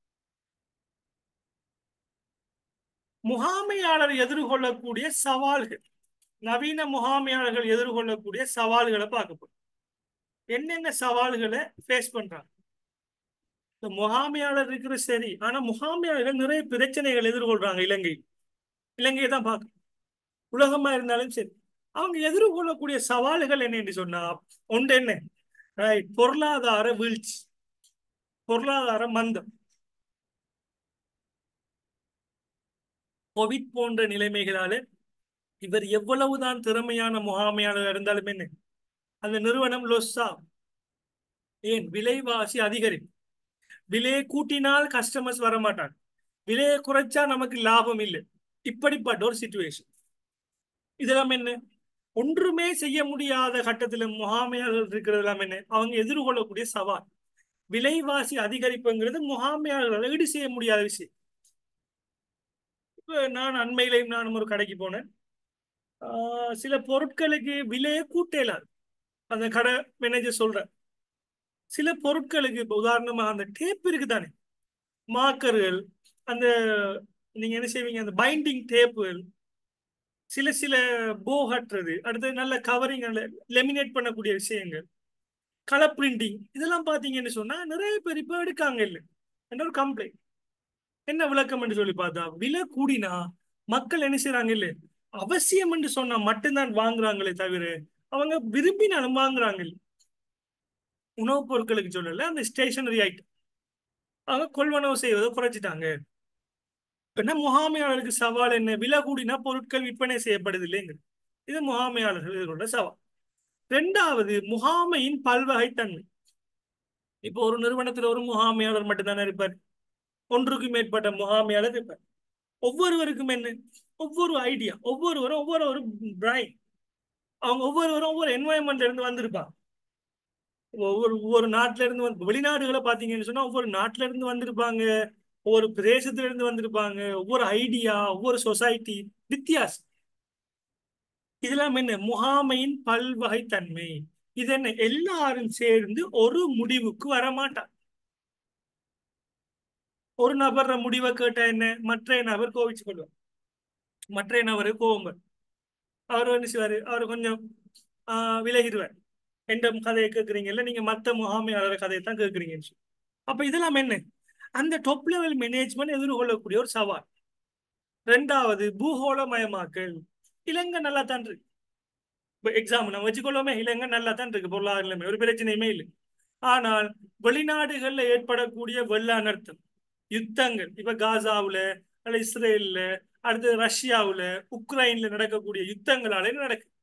முகாமையாளர் எதிர்கொள்ளக்கூடிய சவால்கள், நவீன முகாமையாளர்கள் எதிர்கொள்ளக்கூடிய சவால்களை பார்க்கப்படும். என்னென்ன சவால்களை ஃபேஸ் பண்றாங்க. முகாமையாளர் இருக்கிற சரி, ஆனா முகாமையாளர்கள் நிறைய பிரச்சனைகள் எதிர்கொள்றாங்க. இலங்கையை தான் பார்க்க, உலகமா இருந்தாலும் சரி, அவங்க எதிர்கொள்ளக்கூடிய சவால்கள் என்னன்னு சொன்னா, ஒன்று என்ன, ரைட், பொருளாதார வீழ்ச்சி, பொருளாதார மந்தம், கோவிட் போன்ற நிலைமைகளால இவர் எவ்வளவுதான் திறமையான முகாமையாளர் இருந்தாலும் என்ன, அந்த நிறுவனம் லொஸ்ஸா. ஏன், விலைவாசி அதிகரிப்பு. விலையை கூட்டினால் கஸ்டமர்ஸ் வர மாட்டாங்க, விலையை குறைச்சா நமக்கு லாபம் இல்லை. இப்படிப்பட்ட ஒரு சிச்சுவேஷன். இதெல்லாம் என்ன, ஒன்றுமே செய்ய முடியாத கட்டத்தில் முகாமையாளர்கள் இருக்கிறது எல்லாம் என்ன, அவங்க எதிர்கொள்ளக்கூடிய சவால். விலைவாசி அதிகரிப்புங்கிறது முகாமையாளர்களால் ஈடு செய்ய முடியாத விஷயம். இப்ப நான் அண்மையிலையும் நானும் ஒரு கடைக்கு போனேன். சில பொருட்களுக்கு விலையை கூட்டலாது. அந்த கடை மேனேஜர் சொல்ற, சில பொருட்களுக்கு இப்ப உதாரணமா அந்த டேப் இருக்குதானே, மார்க்கர்கள், அந்த நீங்க என்ன செய்வீங்க, அந்த பைண்டிங் டேப்புகள், சில சில போ கட்டுறது, அடுத்து நல்ல கவரிங், லெமினேட் பண்ணக்கூடிய விஷயங்கள், கலர் பிரிண்டிங், இதெல்லாம் பாத்தீங்கன்னு சொன்னா நிறைய பேர் இப்ப எடுக்காங்க இல்லை என்ற ஒரு கம்ப்ளைண்ட். என்ன விளக்கம் என்று சொல்லி பார்த்தா, விலை கூடினா மக்கள் என்ன செய்யறாங்க இல்லை, அவசியம் என்று சொன்னா மட்டும்தான் வாங்குறாங்களே தவிர அவங்க விரும்பினாலும் வாங்குறாங்க இல்லை. உணவுப் பொருட்களுக்கு சொல்லல, அந்த ஸ்டேஷனரி ஐட்டம் அவங்க கொள்வனவு செய்வதை குறைச்சிட்டாங்க. என்ன, முகாமையாளருக்கு சவால் என்ன, விலை கூடினா பொருட்கள் விற்பனை செய்யப்படுது இல்லைங்க. இது முகாமையாளர்கள் எதிர்கொண்ட சவால். இரண்டாவது, முகாமையின் பல்வகைத்தன்மை. இப்போ ஒரு நிறுவனத்தில் ஒரு முகாமையாளர் மட்டும்தானே இருப்பார், ஒன்றுக்கு மேற்பட்ட முகாமையாளர் இருப்பார். ஒவ்வொருவருக்கும் என்ன, ஒவ்வொரு ஐடியா, ஒவ்வொருவரும் ஒவ்வொரு ஒரு பிரைன், அவங்க ஒவ்வொருவரும் ஒவ்வொரு என்வாயன்மெண்ட்ல இருந்து வந்திருப்பாங்க. ஒவ்வொரு ஒவ்வொரு நாட்டில இருந்து வந்து, வெளிநாடுகளை பாத்தீங்கன்னு சொன்னா ஒவ்வொரு நாட்டில இருந்து வந்திருப்பாங்க, ஒவ்வொரு பிரதேசத்துல இருந்து வந்திருப்பாங்க, ஒவ்வொரு ஐடியா, ஒவ்வொரு சொசைட்டி வித்தியாசம். இதெல்லாம் என்ன, முகாமையின் பல்வகைத்தன்மை. இது என்ன, எல்லாரும் சேர்ந்து ஒரு முடிவுக்கு வர மாட்டாங்க. ஒரு நபர் முடிவை கேட்டா என்ன, மற்ற நபர் கோவிச்சு கொள்வார், மற்ற நபரு கோவம் வரும். அவர் என்ன செய்வாரு, அவர் கொஞ்சம் விலகிடுவார். எந்த கதையை கேட்குறீங்கல்ல, நீங்க மத்த முகாமையாளர் கதையை தான் கேட்குறீங்கன்னு சொல்லி. அப்ப இதெல்லாம் என்ன, அந்த டாப் லெவல் மேனேஜ்மெண்ட் எதிர்கொள்ளக்கூடிய ஒரு சவால். இரண்டாவது, பூகோளமயமாக்கல். இலங்கை நல்லா தான் இருக்கு, இப்போ எக்ஸாம்பிள் நம்ம வச்சுக்கொள்ளுமே, இலங்கை நல்லா தான் இருக்கு பொருளாதார நிலைமை, ஒரு பிரச்சனையுமே இல்லை. ஆனால் வெளிநாடுகள்ல ஏற்படக்கூடிய வெள்ள அனர்த்தம், யுத்தங்கள், இப்ப காசாவுல அல்ல இஸ்ரேல்ல, அடுத்து ரஷ்யாவுல, உக்ரைன்ல நடக்கக்கூடிய யுத்தங்களால என்ன நடக்குது?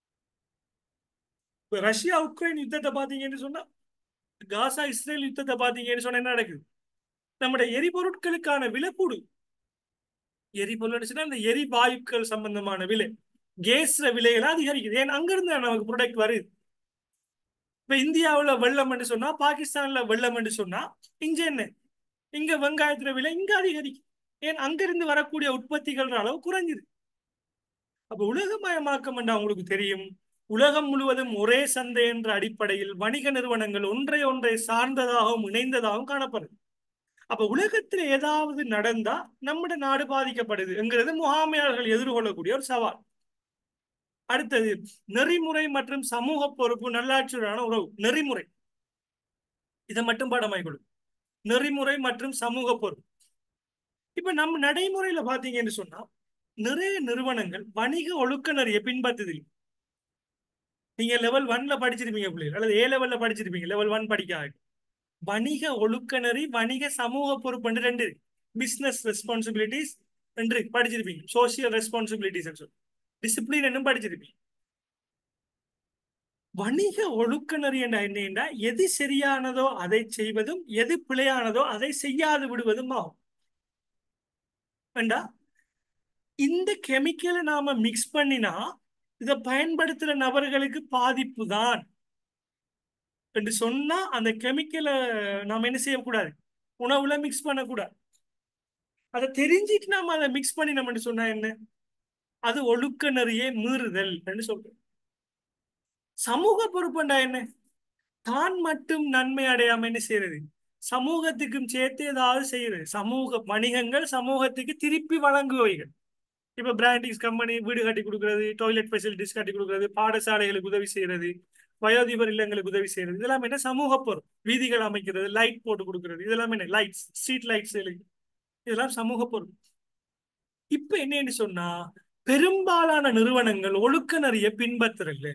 இப்ப ரஷ்யா உக்ரைன் யுத்தத்தை பாத்தீங்கன்னு சொன்னா, காசா இஸ்ரேல் யுத்தத்தை பாத்தீங்கன்னு சொன்னா என்ன நடக்குது? நம்முடைய எரிபொருட்களுக்கான விலை கூடு. எரிபொருள் சொன்னா இந்த எரிவாயுக்கள் சம்பந்தமான விலை, கேஸ் விலைகள் அதிகரிக்குது. ஏன்னா அங்கிருந்து நமக்கு ப்ராடக்ட் வருது. இப்ப இந்தியாவுல வெள்ளம் என்று சொன்னா, பாகிஸ்தான்ல வெள்ளம் என்று சொன்னா, இங்க என்ன, இங்க வெங்காயத்துல விலை இங்க அதிகரிக்கும். ஏன் அங்கிருந்து வரக்கூடிய உற்பத்திகள் அளவு குறைஞ்சிது. அப்ப உலகமயமாக்கம் என்று அவங்களுக்கு தெரியும். உலகம் முழுவதும் ஒரே சந்தை என்ற அடிப்படையில் வணிக நிறுவனங்கள் ஒன்றை ஒன்றை சார்ந்ததாகவும் இணைந்ததாகவும் காணப்படுது. அப்ப உலகத்தில் ஏதாவது நடந்தா நம்முடைய நாடு பாதிக்கப்படுது என்கிறது முகாமையாளர்கள் எதிர்கொள்ளக்கூடிய ஒரு சவால். அடுத்தது நெறிமுறை மற்றும் சமூக பொறுப்பு, நல்லாட்சியுடனான உறவு. நெறிமுறை, இதை மட்டும் பாடமாய்க்கொள்ளு. நெறிமுறை மற்றும் சமூக பொறுப்பு. இப்ப நம்ம நடைமுறையில பாத்தீங்கன்னு சொன்னா, நிறைய நிறுவனங்கள் வணிக ஒழுக்க நெறிய பின்பற்றுது. நீங்க லெவல் 1ல படிச்சிருப்பீங்க பிள்ளைகள், அல்லது ஏ லெவல்ல படிச்சிருப்பீங்க, லெவல் 1 படிக்காது. வணிக ஒழுக்க நெறி, வணிக சமூக பொறுப்பு ரெண்டு, பிசினஸ் ரெஸ்பான்சிபிலிட்டிஸ் என்று படிச்சிருப்பீங்க. சோசியல் ரெஸ்பான்சிபிலிட்டிஸ் சொல்லி டிசிப்ளின் என்னும் படிச்சிருப்பீங்க. வணிக ஒழுக்க நெறி என்னன்னா, எது சரியானதோ அதை செய்வதும், எது பிழையானதோ அதை செய்யாது விடுவதும் ஆகும். வேண்டா, இந்த கெமிக்கலை நாம மிக்ஸ் பண்ணினா இதை பயன்படுத்துற நபர்களுக்கு பாதிப்பு தான் என்று சொன்னா, அந்த கெமிக்கலை நாம என்ன செய்யக்கூடாது, உணவுல மிக்ஸ் பண்ணக்கூடாது. அதை தெரிஞ்சிட்டு நாம அதை மிக்ஸ் பண்ணி நம்ம சொன்னா என்ன, அது ஒழுக்க நெறியை மீறுதல் என்று சொல்றோம். சமூக பொறுப்புண்டா என்ன, தான் மட்டும் நன்மை அடையாம என்ன செய்யறது, சமூகத்துக்கும் சேர்த்து ஏதாவது செய்யறது. சமூக வணிகங்கள் சமூகத்துக்கு திருப்பி வழங்குவைகள். இப்ப பிராண்டிங்ஸ் கம்பெனி வீடு கட்டி கொடுக்கறது, டாய்லெட் ஃபெசிலிட்டிஸ் கட்டி கொடுக்கறது, பாடசாலைகளுக்கு உதவி செய்யறது, வயோதிபர் இல்லங்களுக்கு உதவி செய்யறது, இதெல்லாம் என்ன சமூக பொறுப்பு. வீதிகள் அமைக்கிறது, லைட் போட்டு கொடுக்கறது, இதெல்லாம் என்ன லைட்ஸ், ஸ்ட்ரீட் லைட்ஸ், இதெல்லாம் சமூக பொறுப்பு. இப்ப என்னன்னு சொன்னா, பெரும்பாலான நிறுவனங்கள் ஒழுக்க நெறிய பின்பற்றுறது.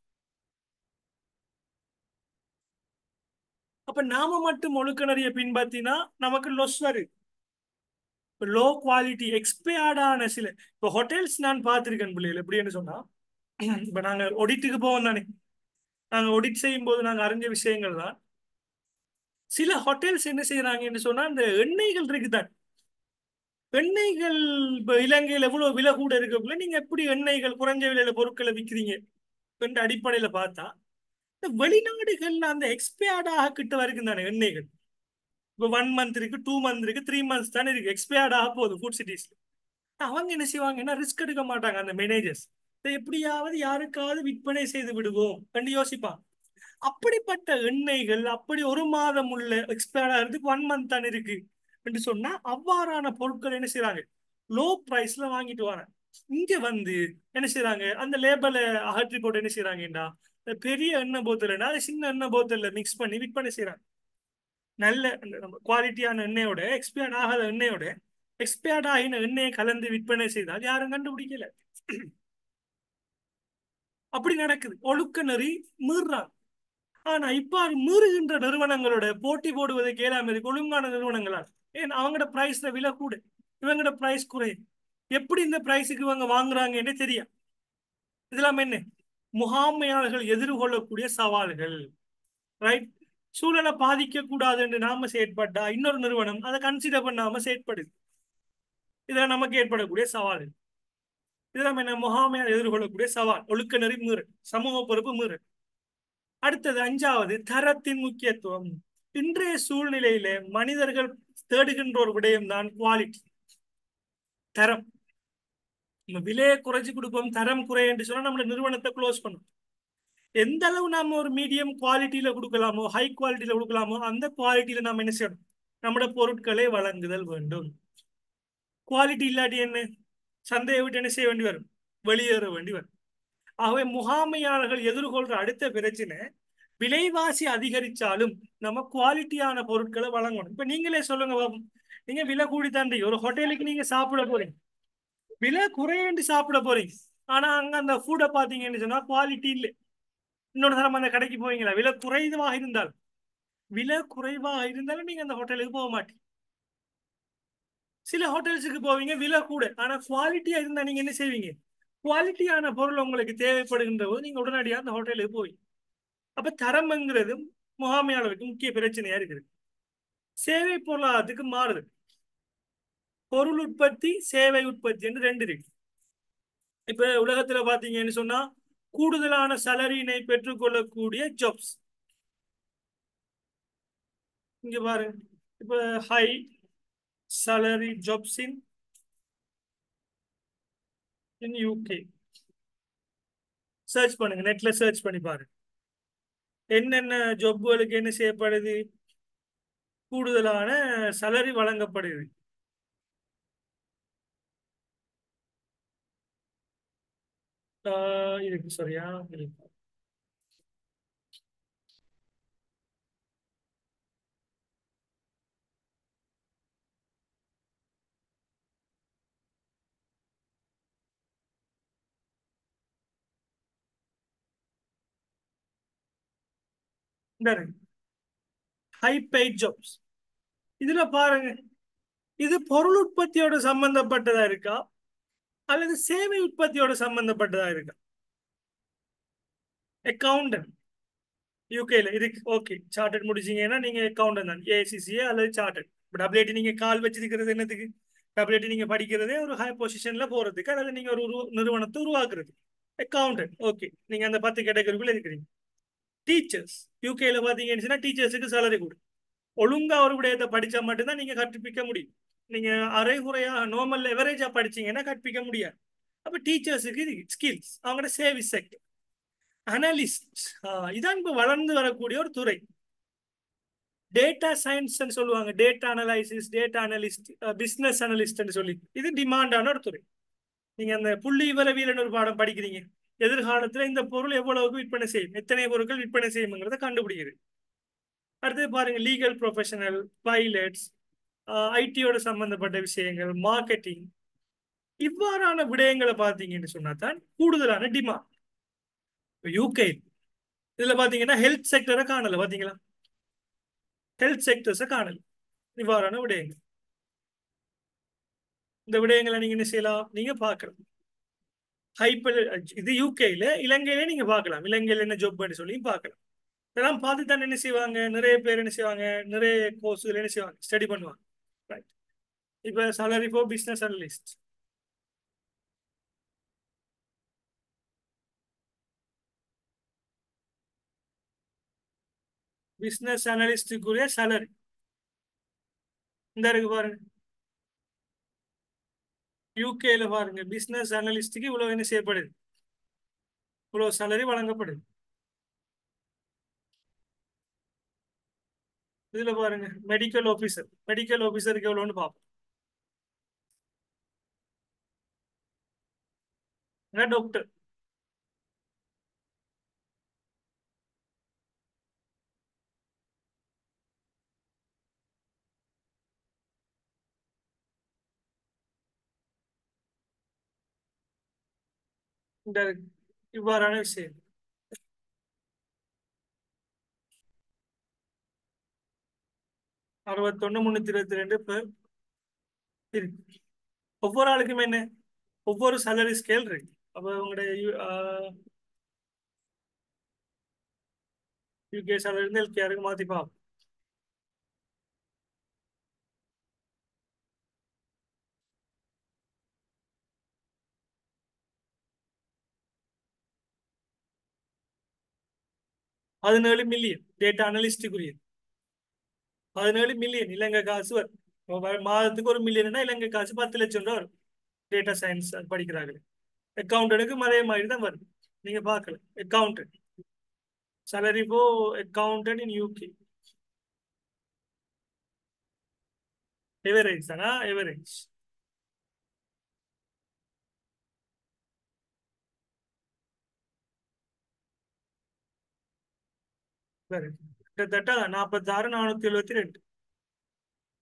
அப்ப நாம மட்டும் ஒழுக்க நெறிய பின்பற்றினா நமக்கு லொஸ் வருது. லோ குவாலிட்டி எக்ஸ்பயர்டான சில, இப்போ ஹோட்டல்ஸ் நான் பார்த்திருக்கேன் பிள்ளைகள். எப்படின்னு சொன்னா, இப்ப நாங்க ஒடிட்டுக்கு போவோம் தானே, நாங்க ஒடிட் செய்யும் போது நாங்க அறிஞ்ச விஷயங்கள் தான். சில ஹோட்டல்ஸ் என்ன செய்யறாங்கன்னு சொன்னா, இந்த எண்ணெய்கள் இருக்குதான், எண்ணெய்கள் இப்ப இலங்கையில் எவ்வளவு விலை கூட இருக்குள்ள, நீங்க எப்படி எண்ணெய்கள் குறைஞ்ச விலையில பொருட்களை விற்கிறீங்க என்ற அடிப்படையில பார்த்தா, இந்த வெளிநாடுகள்ல அந்த எக்ஸ்பயர்டாக கிட்ட வரைக்கும் தானே எண்ணெய்கள். இப்போ 1 மந்த் இருக்கு, 2 மந்த் இருக்கு, 3 மந்த்ஸ் தானே இருக்கு, எக்ஸ்பயர்ட் ஆக போகுது ஃபுட் சிட்டிஸ்ல. அவங்க என்ன செய்வாங்கன்னா, ரிஸ்க் எடுக்க மாட்டாங்க அந்த மேனேஜர்ஸ். இதை எப்படியாவது யாருக்காவது விற்பனை செய்து விடுவோம் என்று யோசிப்பாங்க. அப்படிப்பட்ட எண்ணெய்கள் அப்படி 1 மாதம் உள்ள எக்ஸ்பயர் ஆகிறதுக்கு 1 மந்த் தான் இருக்கு என்று சொன்னா, அவ்வாறான பொருட்கள் என்ன செய்யறாங்க, லோ பிரைஸ்ல வாங்கிட்டு வராங்க. இங்க வந்து என்ன செய்யறாங்க, அந்த லேபலை அகற்றி போட்டு என்ன செய்யறாங்கடா, பெரிய எண்ணெய் போத்தல் அதை சின்ன எண்ணெய் போத்தல்ல மிக்ஸ் பண்ணி விற்பனை செய்யறாங்க. நல்ல குவாலிட்டியான எண்ணெயோட எக்ஸ்பயர்ட் ஆகாத எண்ணெயோட எக்ஸ்பயர்ட் ஆகின எண்ணெயை கலந்து விற்பனை செய்தால் யாரும் கண்டுபிடிக்கல. அப்படி நடக்குது, ஒழுக்க நெறி மீறுறாங்க. ஆனா இப்ப அது மீறுகின்ற நிறுவனங்களோட போட்டி போடுவதற்கு ஏறாம இருக்கு ஒழுங்கான நிறுவனங்களால். ஏன் அவங்களோட பிரைஸ்ல விலை கூட, இவங்களோட பிரைஸ் குறையும். எப்படி இந்த பிரைஸுக்கு இவங்க வாங்குறாங்கன்னு தெரியும். இதெல்லாம் என்ன, முகாமையாளர்கள் எதிர்கொள்ளக்கூடிய சவால்கள். ரைட், சூழலை பாதிக்க கூடாது என்று நாம செயற்பட்டா இன்னொரு நிறுவனம் அதை கன்சிடர் பண்ணாம செயற்படுது. இதெல்லாம் நமக்கு ஏற்படக்கூடிய சவால்கள். இதெல்லாம் என்ன, முகாமையாளர் எதிர்கொள்ளக்கூடிய சவால், ஒழுக்க நெறி மீறல், சமூக பொறுப்பு மீறல். அடுத்தது 5வது, தரத்தின் முக்கியத்துவம். இன்றைய சூழ்நிலையில மனிதர்கள் தேடுகின்ற ஒரு விடயம்தான் குவாலிட்டி, தரம். நம்ம விலையை குறைச்சு கொடுப்போம், தரம் குறை என்று சொன்னா நம்ம நிறுவனத்தை க்ளோஸ் பண்ணும். எந்த அளவு நாம ஒரு மீடியம் குவாலிட்டியில கொடுக்கலாமோ, ஹை குவாலிட்டியில கொடுக்கலாமோ, அந்த குவாலிட்டியில நாம என்ன செய்யணும், நம்மளோட பொருட்களை வழங்குதல் வேண்டும். குவாலிட்டி இல்லாட்டி என்ன, சந்தையை விட்டு என்ன செய்ய வேண்டி வரும், வெளியேற வேண்டி வரும். ஆகவே முகாமையாளர்கள் எதிர்கொள்ற அடுத்த பிரச்சனை, விலைவாசி அதிகரிச்சாலும் நம்ம குவாலிட்டியான பொருட்களை வழங்கணும். இப்ப நீங்களே சொல்லுங்க பாப்போம். நீங்க விலை கூடி தாண்டி ஒரு ஹோட்டலுக்கு நீங்க சாப்பிட போறீங்க, விலை குறையேண்டு சாப்பிட போறீங்க. ஆனா அங்க அந்த ஃபுட்டை பாத்தீங்கன்னு சொன்னா குவாலிட்டி இல்லை. இன்னொரு தரம் அந்த கடைக்கு போவீங்களா, விலை குறைவாக இருந்தாலும் நீங்க அந்த ஹோட்டலுக்கு போக மாட்டீங்க. சில ஹோட்டல்ஸுக்கு போவீங்க விலை கூட, ஆனா குவாலிட்டியா இருந்தா நீங்க என்ன செய்வீங்க? குவாலிட்டியான பொருள் உங்களுக்கு தேவைப்படுகின்ற போது நீங்க உடனடியாக அந்த ஹோட்டலுக்கு போய், அப்ப தரம்ங்கிறது முகாமையாளருக்கு முக்கிய பிரச்சனையா இருக்குது. சேவை பொருளாதாரத்துக்கு மாறுது. பொருள் உற்பத்தி சேவை உற்பத்தி என்று ரெண்டு இருக்கு. இப்ப உலகத்துல பாத்தீங்கன்னு சொன்னா கூடுதலான சலரியினை பெற்றுக்கொள்ளக்கூடிய ஜாப்ஸ் இங்க பாருங்க. இப்ப high salary jobs in UK search பண்ணுங்க, நெட்ல சர்ச் பண்ணி பாருங்க என்னென்ன ஜாப்களுக்கு என்ன செய்யப்படுது, கூடுதலான salary வழங்கப்படுது. இருக்கு சரியா இருக்கு. இந்த ஹை பெய்ட் ஜாப்ஸ் இதுல பாருங்க, இது பொருள் உற்பத்தியோட சம்பந்தப்பட்டதா இருக்கா அல்லது சேவை உற்பத்தியோட சம்பந்தப்பட்டதா இருக்கா? அக்கவுண்டன்ட் யூகேல இருக்கு. ஓகே, சார்ட்டர்ட் முடிச்சீங்கன்னா நீங்க அக்கவுண்டன்ட் தான், ஏசிசிஏ அல்லது சார்ட்டர்ட். டபிள்யூடி நீங்க கால் வச்சிருக்கிறது என்னத்துக்கு? டபிள்யூடி நீங்க படிக்கிறதே ஒரு ஹை பொசிஷன்ல போறதுக்கு, அல்லது நீங்க ஒரு நிறுவனத்தை உருவாக்குறது. அக்கவுண்டன்ட் ஓகே, நீங்க அந்த 10 கேட்டகரிக்குள்ள இருக்கிறீங்க. டீச்சர்ஸ் யூகேல பாத்தீங்கன்னா டீச்சர்ஸுக்கு சேலரி கூட, ஒழுங்கா ஒரு விடயத்தை படிச்சா மட்டும்தான் நீங்க கற்பிக்க முடியும். நீங்க அரைகுறையா நார்மல் எவரேஜா படிச்சீங்கன்னா கற்பிக்க முடியாது. அப்ப டீச்சர்ஸுக்கு ஸ்கில்ஸ், அவங்களோட சர்வீஸ் செக்டர். அனலிஸ்ட் இதான் இப்ப வளர்ந்து வரக்கூடிய ஒரு துறை. டேட்டா சயின்ஸ் சொல்லுவாங்க, data analysis, data analyst, business analyst சொல்லி இது டிமாண்டான ஒரு துறை. நீங்க அந்த புள்ளி விவரவியல் ஒரு பாடம் படிக்கிறீங்க, எதிர்காலத்துல இந்த பொருள் எவ்வளவுக்கு விற்பனை செய்யும், எத்தனை பொருட்கள் விற்பனை செய்யுங்கிறத கண்டுபிடிக்கிறது. அடுத்தது பாருங்க, லீகல் ப்ரொஃபஷனல், பைலட்ஸ், ஐடியோட சம்பந்தப்பட்ட விஷயங்கள், மார்க்கெட்டிங், இவ்வாறான விடயங்களை பார்த்தீங்கன்னு சொன்னா தான் கூடுதலான டிமாண்ட். யூகே இதுல பாத்தீங்கன்னா ஹெல்த் செக்டரை காணல, பாத்தீங்களா? ஹெல்த் செக்டர்ஸை காணல. இவ்வாறான விடயங்கள், இந்த விடயங்களை நீங்க என்ன செய்யலாம், நீங்க பார்க்கலாம். ஹைப்பர் இது யூகேல, இலங்கையில நீங்க பார்க்கலாம், இலங்கையில என்ன ஜாப் சொல்லி பார்க்கலாம். இதெல்லாம் பார்த்து தான் என்ன செய்வாங்க, நிறைய பேர் என்ன செய்வாங்க, நிறைய கோர்ஸ் என்ன செய்வாங்க, ஸ்டடி பண்ணுவாங்க. ரைட். இப்போ salary for business analyst, business அனலிஸ்டுக்குரிய salary இந்த இருக்கு பாருங்க. யூகேல பாருங்க, பிசினஸ் அனலிஸ்டுக்கு இவ்வளவு என்ன செய்யப்படுது, இவ்வளவு salary வழங்கப்படுது. இதுல பாருங்க, மெடிக்கல் ஆபீசருக்கு எவ்வளவுன்னு பார்ப்போம். டாக்டர் இந்த இவ்வாறான விஷயம். 61 322 பேர் இருக்கு. ஒவ்வொரு ஆளுக்குமே என்ன, ஒவ்வொரு salary ஸ்கேல் இருக்கு. அப்ப உங்களுடைய யூகே salary இருந்து எல்கேஆருக்கு மாத்தி பார்ப்போம். பதினேழு மில்லியன் டேட்டா அனலிஸ்டுக்குரிய, 17 மில்லியன் இலங்கை காசு வரும். மாதத்துக்கு 1 மில்லியன் இலங்கை காசு 10 லட்சம் ரூபா வரும். டேட்டா சயின்ஸ் படிக்கிறாங்க. அக்கௌண்டனுக்கும் அதே மாதிரி தான் வரும். நீங்க பார்க்கலாம், accountant salary for accountant in UK average தானா, எவரேஜ். கிட்டத்தட்ட 46 472,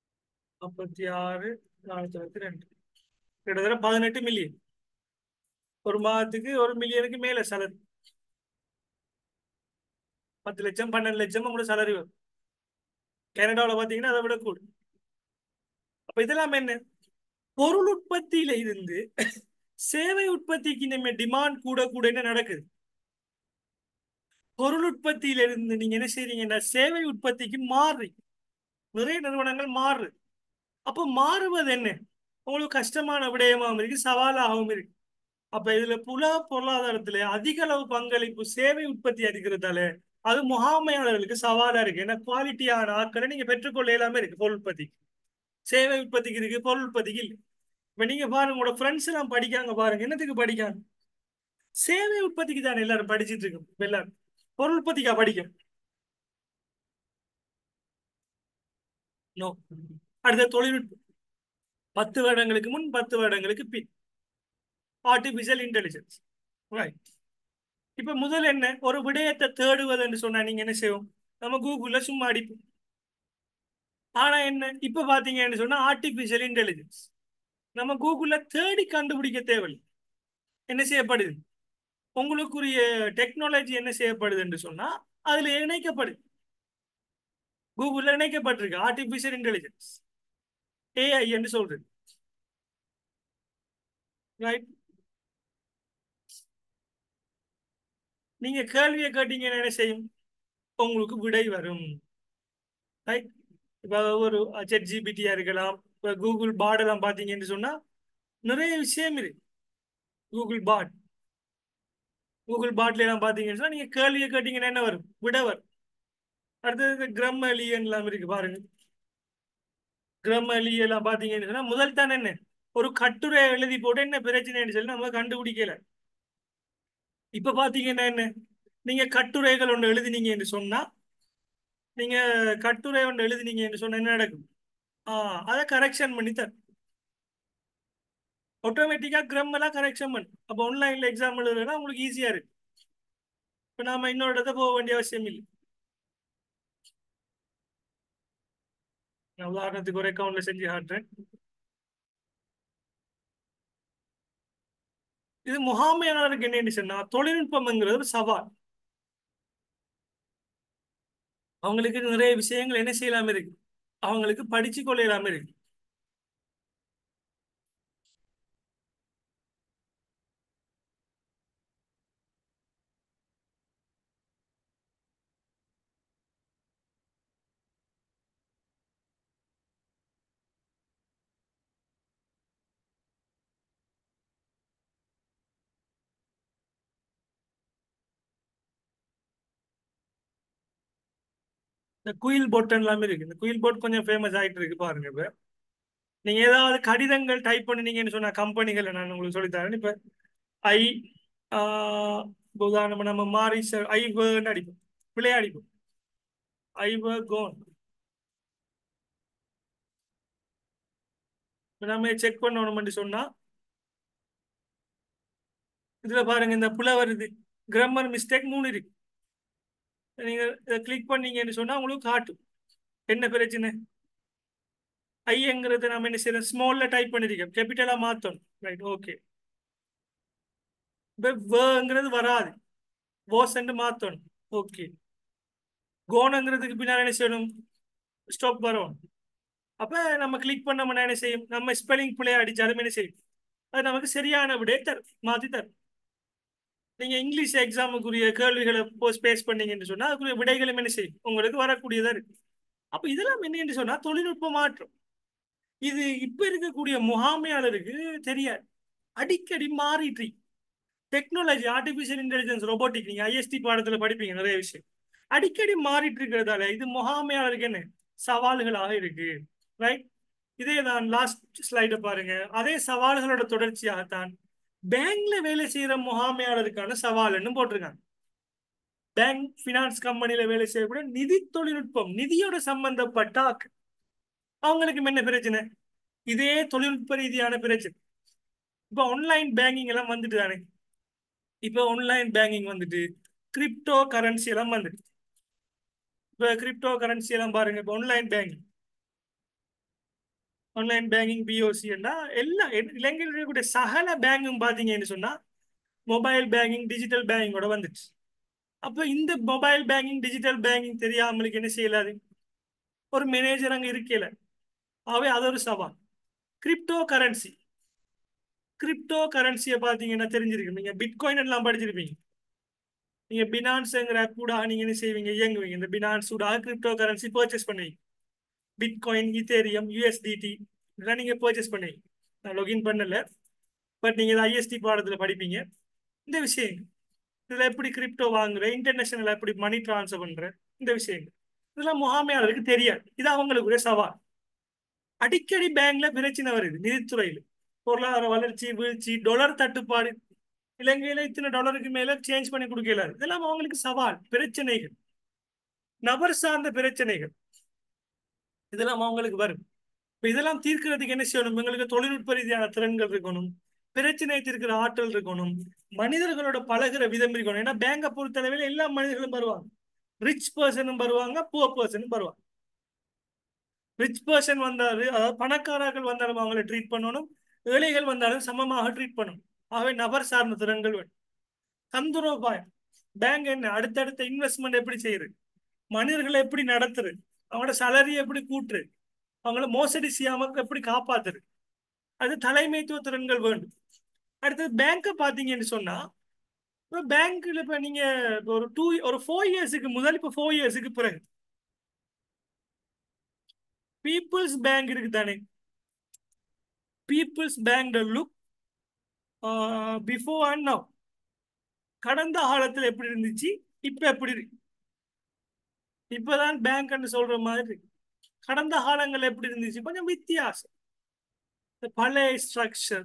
46 472, கிட்டத்தட்ட 18 மில்லியன். ஒரு மாதத்துக்கு 1 மில்லியனுக்கு மேல salary. 10 லட்சம் 12 லட்சம் உங்களோட salary வரும். கனடாவில் பார்த்தீங்கன்னா அதை விட கூடும். அப்ப இதெல்லாம் என்ன, பொருள் உற்பத்தியில இருந்து சேவை உற்பத்திக்கு நம்ம டிமாண்ட் கூட கூட என்ன நடக்குது. பொருள் உற்பத்தியில இருந்து நீங்க என்ன செய்றீங்கன்னா சேவை உற்பத்திக்கு மாறுறீங்க. நிறைய நிறுவனங்கள் மாறுது. அப்ப மாறுவது என்ன, உங்களுக்கு கஷ்டமான விடயமாகவும் இருக்கு, சவாலாகவும் இருக்கு. அப்ப இதுல பொருளாதாரத்துல அதிக அளவு பங்களிப்பு சேவை உற்பத்தி அதிகிறதால அது முகாமையாளர்களுக்கு சவாலா இருக்கு. ஏன்னா குவாலிட்டியான ஆட்களை நீங்க பெற்றுக்கொள்ள எல்லாமே இருக்கு. பொருள் உற்பத்தி சேவை உற்பத்திக்கு இருக்கு, பொருள் உற்பத்திக்கு இல்லை. இப்ப நீங்க பாருங்க, உங்களோட ஃப்ரெண்ட்ஸ் எல்லாம் படிக்காங்க பாருங்க, என்னத்துக்கு படிக்காங்க, சேவை உற்பத்திக்கு தானே எல்லாரும் படிச்சிட்டு இருக்கோம். இப்ப எல்லாரும் பொருள் உற்பத்திக்கா படிக்கும்? நோ. அடுத்த தொழில்நுட்பம். 10 வருடங்களுக்கு முன் 10 வருடங்களுக்கு பின் ஆர்டிபிஷியல் இன்டெலிஜென்ஸ். ரைட். இப்ப முதல் என்ன, ஒரு விடயத்தை தேடுவது என்று சொன்னா நீங்க என்ன செய்வோம், நம்ம கூகுள்ல சும்மா அடிப்போம். ஆனா என்ன, இப்ப பாத்தீங்கன்னு சொன்னா ஆர்டிபிஷியல் இன்டெலிஜென்ஸ் நம்ம கூகுள்ல தேடி கண்டுபிடிக்க தேவையில்லை. என்ன செய்யப்படுது, உங்களுக்குரிய டெக்னாலஜி என்ன செய்யப்படுது என்று சொன்னா அதுல இணைக்கப்படுது. கூகுள்ல இணைக்கப்பட்டிருக்கு ஆர்டிபிஷியல் இன்டெலிஜென்ஸ், ஏஐ என்று சொல்றது. ரைட். நீங்க கேள்வியை கேட்டீங்கன்னா என்ன செய்யும், உங்களுக்கு விடை வரும். ரைட். இப்போ ஒரு செட் ஜிபிடியா இருக்கலாம், இப்போ கூகுள் பாட் எல்லாம் பார்த்தீங்கன்னு சொன்னா நிறைய விஷயம் இருக்கு. கூகுள் பாட், கூகுள் பாட்ல எல்லாம் பார்த்தீங்கன்னு சொன்னா நீங்க கேள்வியை கேட்டீங்கன்னா என்ன வரும், விட வரும். அடுத்தது கிரம்மலியன் எல்லாம் இருக்கு பாருங்க. கிரம்மலி எல்லாம் பார்த்தீங்கன்னு சொன்னா முதல் தானே என்ன, ஒரு கட்டுரை எழுதி போட்டு என்ன பிரச்சனைன்னு சொல்லி நம்ம கண்டுபிடிக்கல. இப்ப பாத்தீங்கன்னா என்ன, நீங்க கட்டுரைகள் ஒன்று எழுதினீங்கன்னு சொன்னா, நீங்க கட்டுரை ஒன்று எழுதினீங்கன்னு சொன்னா என்ன நடக்கும், அதை கரெக்ஷன் பண்ணி தரும். ஆட்டோமேட்டிக்கா கிராமர்லாம் கரெக்ஷன் பண்ணு. அப்போ ஆன்லைன்ல எக்ஸாம் எழுதுறதுனா உங்களுக்கு ஈஸியா இருக்கு. இப்போ நாம இன்னொரு இடத்த போக வேண்டிய அவசியம் இல்லை. நான் உதாரணத்துக்கு ஒரு அக்கௌண்ட்ல செஞ்சு காட்டுறேன். இது முகாமையாளருக்கு என்ன சொன்னா, தொழில்நுட்பம்ங்கிறது ஒரு சவால். அவங்களுக்கு நிறைய விஷயங்கள் என்ன செய்யலாம இருக்கு, அவங்களுக்கு படிச்சு கொள்ளலாம இருக்கு. இந்த குயில் போட் எல்லாமே இருக்கு. இந்த குயில் போட் கொஞ்சம் ஃபேமஸ் ஆயிட்டு இருக்கு பாருங்க. இப்ப நீங்க ஏதாவது கடிதங்கள் டைப் பண்ணினீங்கன்னு சொன்ன கம்பெனிகள் நான் உங்களுக்கு சொல்லித்தரேன். இப்ப ஐ இப்ப உதாரணமா நம்ம மாறி ஐ வேர்ன்னு அடிப்போம், விளையாடிப்போம், ஐ வர் கோன். நம்ம செக் பண்ணணும்னு சொன்னா இதுல பாருங்க, இந்த புல வருது, கிராமர் மிஸ்டேக் 3 இருக்கு. நீங்க இதை கிளிக் பண்ணீங்கன்னு சொன்னா உங்களுக்கு காட்டும் என்ன பிரச்சனை. ஐங்கிறத நம்ம என்ன செய்யறோம், ஸ்மால்ல டைப் பண்ணிருக்கோம், கேபிட்டலா மாத்தணும். Right, okay. இப்போ வேங்கிறது வராது, வாஸ் மாத்தணும். ஓகே. கோனங்கிறதுக்கு பின்னாடி என்ன செய்யணும், ஸ்டாப் வரும். அப்ப நம்ம கிளிக் பண்ணோம்னா என்ன செய்யும், நம்ம ஸ்பெல்லிங் பிள்ளைய அடிச்சாலும் என்ன செய்யும், அது நமக்கு சரியான விடையை தரும், மாத்தி தரும். நீங்க இங்கிலீஷ் எக்ஸாமுக்குரிய கேள்விகளை பேஸ் பண்ணீங்கன்னு சொன்னா அதுக்குரிய விடைகளும் என்ன செய்யும், உங்களுக்கு வரக்கூடியதா இருக்கு. அப்ப இதெல்லாம் என்னன்னு சொன்னா தொழில்நுட்ப மாற்றம். இது இப்ப இருக்கக்கூடிய முகாமையாளருக்கு தெரியாது, அடிக்கடி மாறிட்டு இருக்கு. டெக்னாலஜி, ஆர்டிபிஷியல் இன்டெலிஜென்ஸ், ரோபோட்டிக், நீங்க ஐஎஸ்டி பாடத்துல படிப்பீங்க நிறைய விஷயம். அடிக்கடி மாறிட்டு இருக்கிறதால இது முகாமையாளருக்கு என்ன சவால்களாக இருக்கு. ரைட். இதே தான் லாஸ்ட் ஸ்லைட பாருங்க, அதே சவால்களோட தொடர்ச்சியாகத்தான் பேங்க்ல வேலை செய்யற முகாமையாளருக்கான சவால்னு போட்டிருக்காங்க. பேங்க் பினான்ஸ் கம்பெனில வேலை செய்யக்கூடிய நிதி தொழில்நுட்பம், நிதியோட சம்பந்தப்பட்ட அவங்களுக்கு என்ன பிரச்சனை, இதே தொழில்நுட்ப ரீதியான பிரச்சனை. இப்ப ஆன்லைன் பேங்கிங் எல்லாம் வந்துட்டு தானே, இப்ப ஆன்லைன் பேங்கிங் வந்துட்டு கிரிப்டோ கரன்சி எல்லாம் வந்துட்டு. இப்ப கிரிப்டோ கரன்சி எல்லாம் பாருங்க, இப்ப online banking, online banking BOC எல்லா இலங்கையில் இருக்கக்கூடிய சகல பேங்கும் பாத்தீங்கன்னு சொன்னா மொபைல் பேங்கிங் டிஜிட்டல் பேங்கிங்கோட வந்துச்சு. அப்ப இந்த மொபைல் பேங்கிங் டிஜிட்டல் பேங்கிங் தெரியாமலுக்கு என்ன செய்யலாது? ஒரு மேனேஜர் அங்க இருக்கல. ஆகவே அது ஒரு சவால். கிரிப்டோ கரன்சி, கிரிப்டோ கரன்சியை பார்த்தீங்கன்னா தெரிஞ்சிருக்கு. நீங்க பிட்காயின் எல்லாம் படிச்சிருப்பீங்க. நீங்க பினான்ஸ்ங்கிற கூட நீங்க என்ன செய்வீங்க? இயங்குவீங்க. இந்த பினான்ஸ் கூட கிரிப்டோ கரன்சி பர்ச்சேஸ் பண்ணுவீங்க. பிட்காயின், ஈத்தேரியம், யூஎஸ்டிடி இதெல்லாம் நீங்க பர்ச்சேஸ் பண்ணுவீங்க. நான் லொகின் பண்ணல, பட் நீங்க ஐஎஸ்டி பாடத்துல படிப்பீங்க இந்த விஷயங்கள். இதுல எப்படி கிரிப்டோ வாங்குற, இன்டர்நேஷனல் எப்படி மணி டிரான்ஸ்ஃபர் பண்ற, இந்த விஷயங்கள் இதெல்லாம் முகாமையாளருக்கு தெரியாது. இது அவங்களுக்குரிய சவால். அடிக்கடி பேங்க்ல பிரச்சனை வருது. நிதித்துறையில் பொருளாதார வளர்ச்சி, வீழ்ச்சி, டொலர் தட்டுப்பாடு. இலங்கையில இத்தனை டாலருக்கு மேல சேஞ்ச் பண்ணி கொடுக்கல. இதெல்லாம் அவங்களுக்கு சவால், பிரச்சனைகள், நபர் சார்ந்த பிரச்சனைகள். இதெல்லாம் அவங்களுக்கு வரும். இப்ப இதெல்லாம் தீர்க்கிறதுக்கு என்ன செய்யணும்? எங்களுக்கு தொழில்நுட்ப ரீதியான திறன்கள் இருக்கணும், பிரச்சனை தீர்க்கிற ஆற்றல் இருக்கணும், மனிதர்களோட பழகுற விதம் இருக்கணும். ஏன்னா பேங்கை பொறுத்தளவில் எல்லா மனிதர்களும் வருவாங்க. ரிச் பர்சனும் வருவாங்க, புவர் பர்சனும் வருவாங்க. ரிச் பர்சன் வந்தாரு, அதாவது பணக்காரர்கள் வந்தாலும் அவங்களை ட்ரீட் பண்ணணும், ஏழைகள் வந்தாலும் சமமாக ட்ரீட் பண்ணணும். ஆகவே நபர் சார்ந்த திறன்கள் வேணும். தந்திரோபாயம், பேங்க் என்ன அடுத்தடுத்த இன்வெஸ்ட்மெண்ட் எப்படி செய்யுது, மனிதர்களை எப்படி நடத்துது, அவங்களோட சேலரி எப்படி கூட்டுரு, அவங்கள மோசடி செய்யாம எப்படி காப்பாத்துரு, அது தலைமைத்துவ திறன்கள் வேண்டும். அடுத்தது பேங்கை பார்த்தீங்கன்னு சொன்னா, இப்போ பேங்க்ல இப்போ நீங்க இப்ப ஒரு 4 இயர்ஸுக்கு முதல், இப்போ 4 இயர்ஸுக்கு பிறகு பீப்புள்ஸ் பேங்க் இருக்கு தானே. People's Bank look before and now. கடந்த காலத்தில் எப்படி இருந்துச்சு, இப்ப எப்படி இருக்கு? இப்பதான் பேங்க்னு சொல்ற மாதிரி இருக்கு. கடந்த காலங்கள் எப்படி இருந்துச்சு, கொஞ்சம் வித்தியாசம். இந்த பழைய ஸ்ட்ரக்சர்,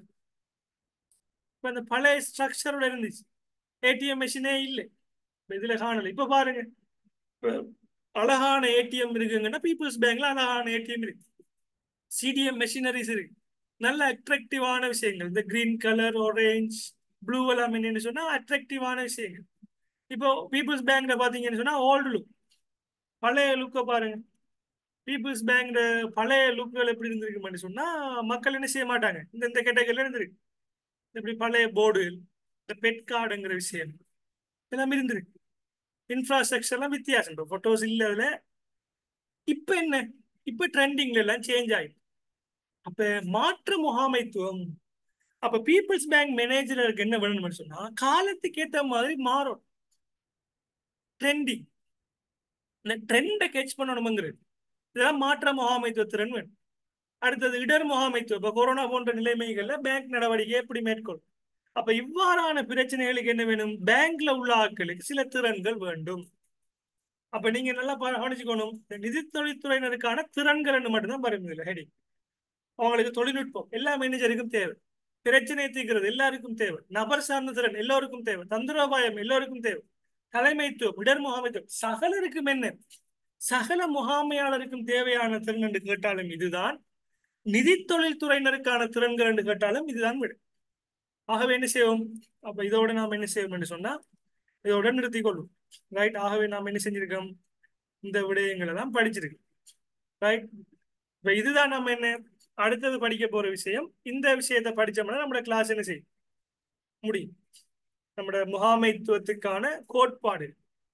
இப்ப இந்த பழைய ஸ்ட்ரக்சரோட இருந்துச்சு. ஏடிஎம் மெஷினே இல்லை, இதுல காணல. இப்ப பாருங்க, இப்ப அழகான ஏடிஎம் இருக்குங்கன்னா பீப்புள்ஸ் பேங்க்ல அழகான ஏடிஎம் இருக்கு. சிடிஎம் மெஷினரிஸ் இருக்கு. நல்ல அட்ராக்டிவான விஷயங்கள். இந்த கிரீன் கலர், ஆரஞ்ச், ப்ளூ எல்லாம் என்னன்னு சொன்னா அட்ராக்டிவான விஷயங்கள். இப்போ பீப்புள்ஸ் பேங்க்ல பாத்தீங்கன்னு சொன்னா ஓல்டு லுக், பழைய லுக்கை பாருங்க. பீப்புள்ஸ் பேங்க் பழைய லுக்குகள் எப்படி இருந்திருக்கு சொன்னா மக்கள் என்ன செய்ய மாட்டாங்க. இந்த கேட்டகரியில இருந்திருக்கு. இப்படி பழைய போர்டு, இந்த பெட் கார்டுங்கிற விஷயம் எல்லாமே இருந்திருக்கு. இன்ஃப்ராஸ்ட்ரக்சர்லாம் வித்தியாசம். போட்டோஸ் இல்லை அதுல. இப்ப என்ன, இப்ப ட்ரெண்டிங்ல எல்லாம் சேஞ்ச் ஆயிடும். அப்ப மாற்று முகாமைத்துவம். அப்ப பீப்புள்ஸ் பேங்க் மேனேஜருக்கு என்ன வேணும்னு சொன்னா காலத்துக்கு ஏற்ற மாதிரி மாறும். ட்ரெண்டிங், இந்த ட்ரெண்டை கேட்ச் பண்ணணுங்கிறது. இதெல்லாம் மாற்ற முகாமைத்துவ திறன் வேணும். அடுத்தது இடர் முகாமைத்துவம். இப்ப கொரோனா போன்ற நிலைமைகள்ல பேங்க் நடவடிக்கை எப்படி மேற்கொள்ளும்? அப்ப இவ்வாறான பிரச்சனைகளுக்கு என்ன வேணும்? பேங்க்ல உள்ள ஆட்களுக்கு சில திறன்கள் வேண்டும். அப்ப நீங்க நல்லா கவனிச்சுக்கணும். இந்த நிதி தொழில்துறையினருக்கான திறன்கள் மட்டும்தான் பாருங்க ஹெடி. அவங்களுக்கு தொழில்நுட்பம் எல்லா மேனேஜருக்கும் தேவை. பிரச்சனை தீர்க்கிறது எல்லாருக்கும் தேவை. நபர் சார்ந்த திறன் எல்லோருக்கும் தேவை. தந்திரோபாயம் எல்லோருக்கும் தேவை. தலைமைத்துவம், இடர் முகாமைத்துவம் சகலருக்கும் என்ன, சகல முகாமையாளருக்கும் தேவையான திறன் என்று கேட்டாலும் இதுதான். நிதி தொழில்துறையினருக்கான திறன்கள் என்று கேட்டாலும் இதுதான் விடு. ஆகவே என்ன செய்வோம்? அப்ப இதோட நாம் என்ன செய்வோம் என்று சொன்னா இதோட நிறுத்திக் கொள்ளும். ரைட். ஆகவே நாம் என்ன செஞ்சிருக்கோம்? இந்த விடயங்களை தான் படிச்சிருக்கோம். ரைட். இப்ப இதுதான் நம்ம என்ன அடுத்தது படிக்க போற விஷயம். இந்த விஷயத்தை படிச்சோம்னா நம்மளோட கிளாஸ் என்ன செய்யும் முடியும். நம்மளோட முகாமைத்துவத்துக்கான கோட்பாடு,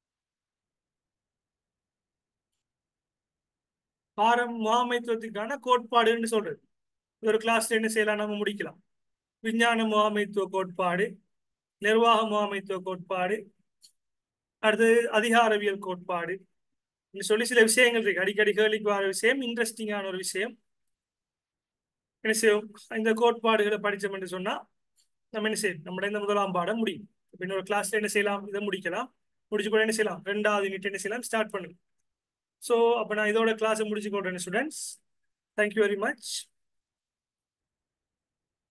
முகாமைத்துவத்துக்கான கோட்பாடுன்னு சொல்றது. ஒரு கிளாஸ்ல என்ன செய்யலாம், நம்ம முடிக்கலாம். விஞ்ஞான முகாமைத்துவ கோட்பாடு, நிர்வாக முகாமைத்துவ கோட்பாடு, அடுத்து அதிகாரவியல் கோட்பாடு சொல்லி சில விஷயங்கள் இருக்கு. அடிக்கடி கேள்விக்கு வர விஷயம், இன்ட்ரெஸ்டிங்கான ஒரு விஷயம். என்ன செய்யும்? இந்த கோட்பாடுகளை படிச்சோம் என்று சொன்னா நம்ம என்ன செய்யும்? நம்மளோட இந்த முதலாம் பாடம் முடியும். இன்னொரு கிளாஸ்ல என்ன செய்யலாம்? இதை முடிக்கலாம். முடிச்சு கூட என்ன செய்யலாம்? 2வது யூனிட் என்ன செய்யலாம்? ஸ்டார்ட் பண்ணுங்க. ஸோ அப்போ நான் இதோட கிளாஸை முடிச்சு கொள்றேன் ஸ்டூடெண்ட்ஸ். Thank you very much.